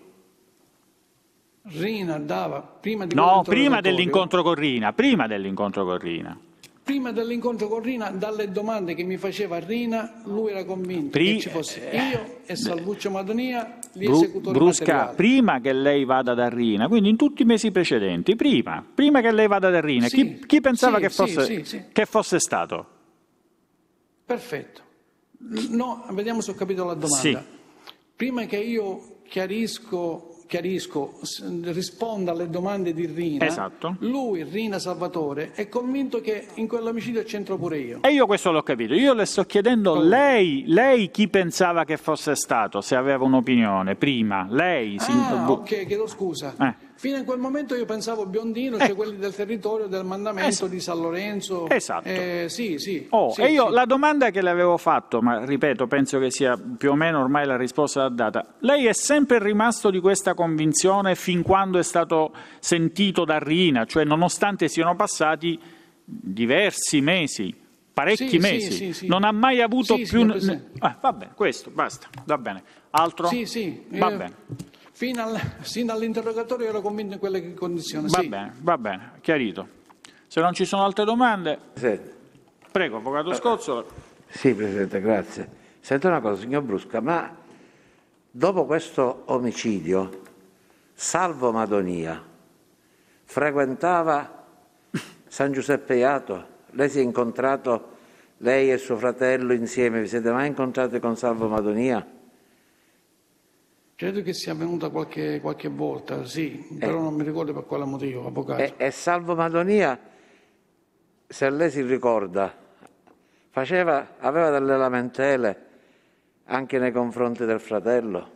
Riina dava prima dell'incontro con Riina, Prima dell'incontro con Riina, dalle domande che mi faceva Riina, lui era convinto che ci fosse io e Salvuccio Madonia, gli esecutori materiali. Prima che lei vada da Riina, quindi in tutti i mesi precedenti, prima che lei vada da Riina, chi pensava che fosse stato? Perfetto. No, vediamo se ho capito la domanda. Prima che io chiarisco, risponda alle domande di Riina, esatto. Lui, Riina Salvatore, è convinto che in quell'omicidio c'entro pure io. E io questo l'ho capito, io le sto chiedendo lei chi pensava che fosse stato, se aveva un'opinione, prima, lei. Ok, chiedo scusa. Fino a quel momento io pensavo Biondino, cioè quelli del territorio del mandamento di San Lorenzo. Esatto. La domanda che le avevo fatto, ma ripeto, penso che sia più o meno ormai la risposta data. Lei è sempre rimasto di questa convinzione fin quando è stato sentito da Riina, cioè nonostante siano passati diversi mesi, parecchi mesi, non ha mai avuto più... va bene, questo, basta, va bene. Altro? Va bene. Fino all'interrogatorio ero convinto in quelle condizioni. Va bene, chiarito. Se non ci sono altre domande, prego, Avvocato Scozzola. Sì, Presidente, grazie. Senta una cosa, signor Brusca, ma dopo questo omicidio, Salvo Madonia frequentava San Giuseppe Iato? Lei si è incontrato, lei e suo fratello insieme, vi siete mai incontrati con Salvo Madonia? Credo che sia avvenuta qualche volta, sì, però non mi ricordo per quale motivo, Avvocato. E Salvo Madonia, se lei si ricorda, aveva delle lamentele anche nei confronti del fratello?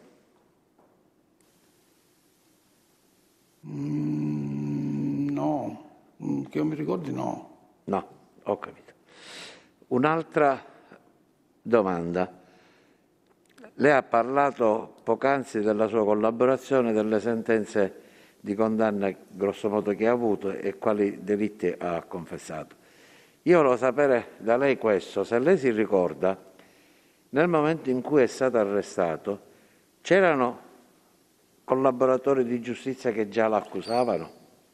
No, che io mi ricordi no. No, ho capito. Un'altra domanda. Lei ha parlato poc'anzi della sua collaborazione, delle sentenze di condanna grossomodo che ha avuto e quali delitti ha confessato. Io volevo sapere da lei questo, se lei si ricorda, nel momento in cui è stato arrestato, c'erano collaboratori di giustizia che già l'accusavano?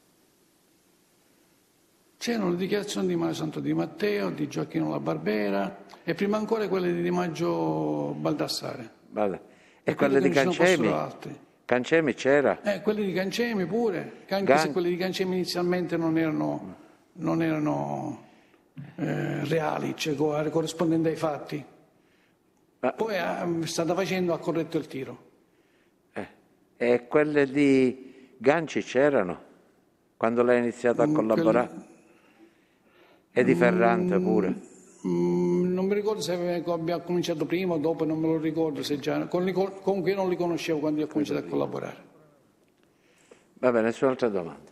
C'erano le dichiarazioni di Mario Santo Di Matteo, di Gioacchino La Barbera e prima ancora quelle di Di Maggio Baldassare. E quelle di Cancemi? Cancemi c'era? Quelli di Cancemi pure, anche se quelli di Cancemi inizialmente non erano reali, cioè corrispondenti ai fatti. Poi strada facendo ha corretto il tiro. E quelle di Ganci c'erano quando lei ha iniziato a collaborare? E di Ferrante pure? Non mi ricordo se abbia cominciato prima o dopo, non me lo ricordo. Se già, comunque io non li conoscevo quando io ho cominciato a collaborare. Va bene, nessun'altra domanda.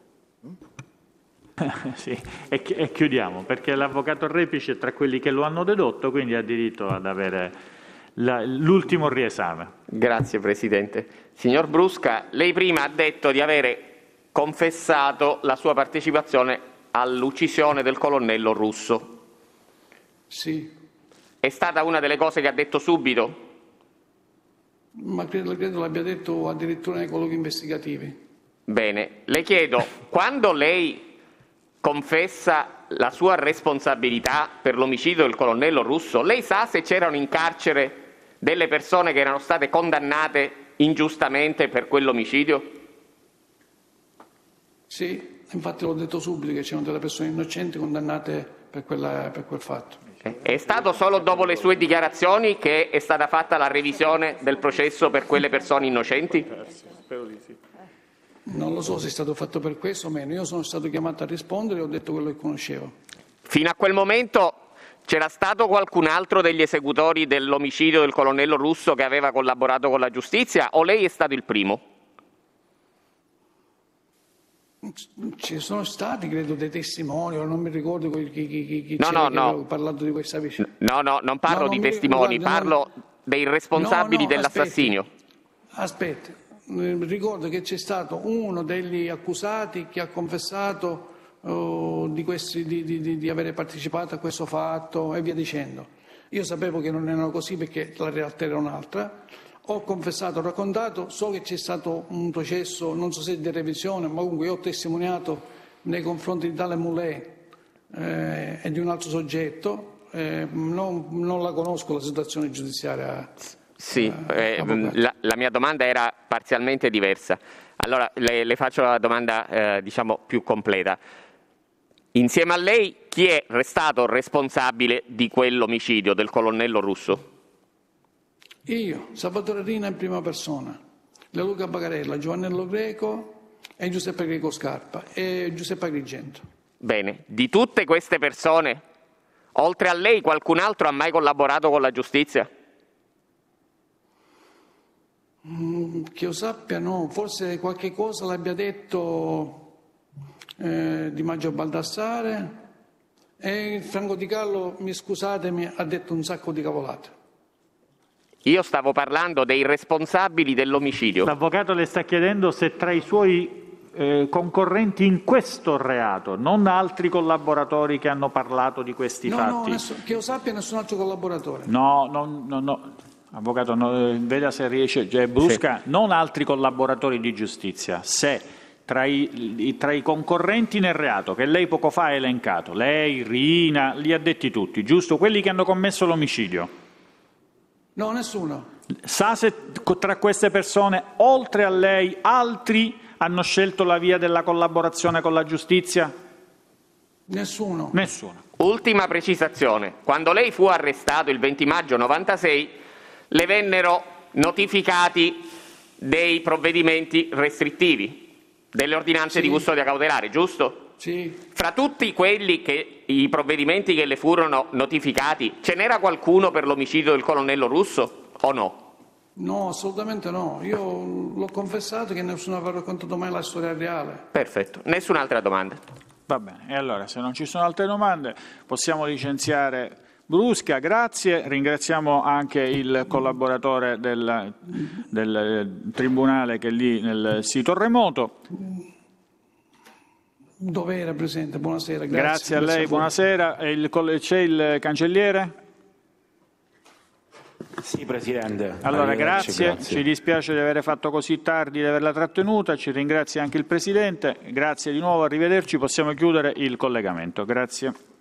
Sì, e chiudiamo, perché l'avvocato Repice è tra quelli che lo hanno dedotto, quindi ha diritto ad avere l'ultimo riesame. Grazie Presidente. Signor Brusca, lei prima ha detto di avere confessato la sua partecipazione all'uccisione del colonnello Russo. Sì. È stata una delle cose che ha detto subito? Ma credo l'abbia detto addirittura nei colloqui investigativi. Bene, le chiedo, quando lei confessa la sua responsabilità per l'omicidio del colonnello Russo, lei sa se c'erano in carcere delle persone che erano state condannate ingiustamente per quell'omicidio? Sì, infatti l'ho detto subito che c'erano delle persone innocenti condannate per quel fatto. È stato solo dopo le sue dichiarazioni che è stata fatta la revisione del processo per quelle persone innocenti? Spero di sì. Non lo so se è stato fatto per questo o meno, io sono stato chiamato a rispondere e ho detto quello che conoscevo. Fino a quel momento c'era stato qualcun altro degli esecutori dell'omicidio del colonnello Russo che aveva collaborato con la giustizia o lei è stato il primo? Ci sono stati, credo, dei testimoni, non mi ricordo chi No, c'era no, no. ho parlato di questa vicenda. No, non parlo di testimoni, parlo dei responsabili dell'assassinio. Aspetta, ricordo che c'è stato uno degli accusati che ha confessato di avere partecipato a questo fatto e via dicendo. Io sapevo che non erano così perché la realtà era un'altra. Ho confessato, ho raccontato, so che c'è stato un processo, non so se di revisione, ma comunque io ho testimoniato nei confronti di tale Mulè e di un altro soggetto. Non la conosco la situazione giudiziaria. Sì, la mia domanda era parzialmente diversa. Allora le faccio la domanda diciamo più completa. Insieme a lei chi è restato responsabile di quell'omicidio del colonnello Russo? Io, Salvatore Rina in prima persona, Leoluca Bagarella, Giovannello Greco e Giuseppe Greco Scarpa e Giuseppe Agrigento. Bene, di tutte queste persone, oltre a lei, qualcun altro ha mai collaborato con la giustizia? Che io sappia no, forse qualche cosa l'abbia detto Di Maggio Baldassare e Franco Di Carlo, scusatemi, ha detto un sacco di cavolate. Io stavo parlando dei responsabili dell'omicidio. L'avvocato le sta chiedendo se tra i suoi concorrenti in questo reato, non altri collaboratori che hanno parlato di questi fatti. No, che io sappia nessun altro collaboratore. No. Avvocato, veda se riesce, Brusca, sì. Non altri collaboratori di giustizia, se tra i concorrenti nel reato che lei poco fa ha elencato, lei, Rina, li ha detti tutti, giusto? Quelli che hanno commesso l'omicidio. No, nessuno. Sa se tra queste persone, oltre a lei, altri hanno scelto la via della collaborazione con la giustizia? Nessuno. Ultima precisazione. Quando lei fu arrestato il 20 maggio 96, le vennero notificati dei provvedimenti restrittivi, delle ordinanze di custodia cautelare, giusto? Sì. Fra tutti i provvedimenti che le furono notificati, ce n'era qualcuno per l'omicidio del colonnello Russo o no? No, assolutamente no. Io l'ho confessato che nessuno aveva raccontato mai la storia reale. Perfetto. Nessun'altra domanda. Va bene. E allora, se non ci sono altre domande, possiamo licenziare Brusca. Grazie. Ringraziamo anche il collaboratore del Tribunale che è lì nel sito remoto. Dove era Presidente? Buonasera. Grazie a lei, buonasera. C'è il cancelliere? Sì, Presidente. Allora, grazie. Ci dispiace di aver fatto così tardi, di averla trattenuta. Ci ringrazia anche il Presidente. Grazie di nuovo, arrivederci. Possiamo chiudere il collegamento. Grazie.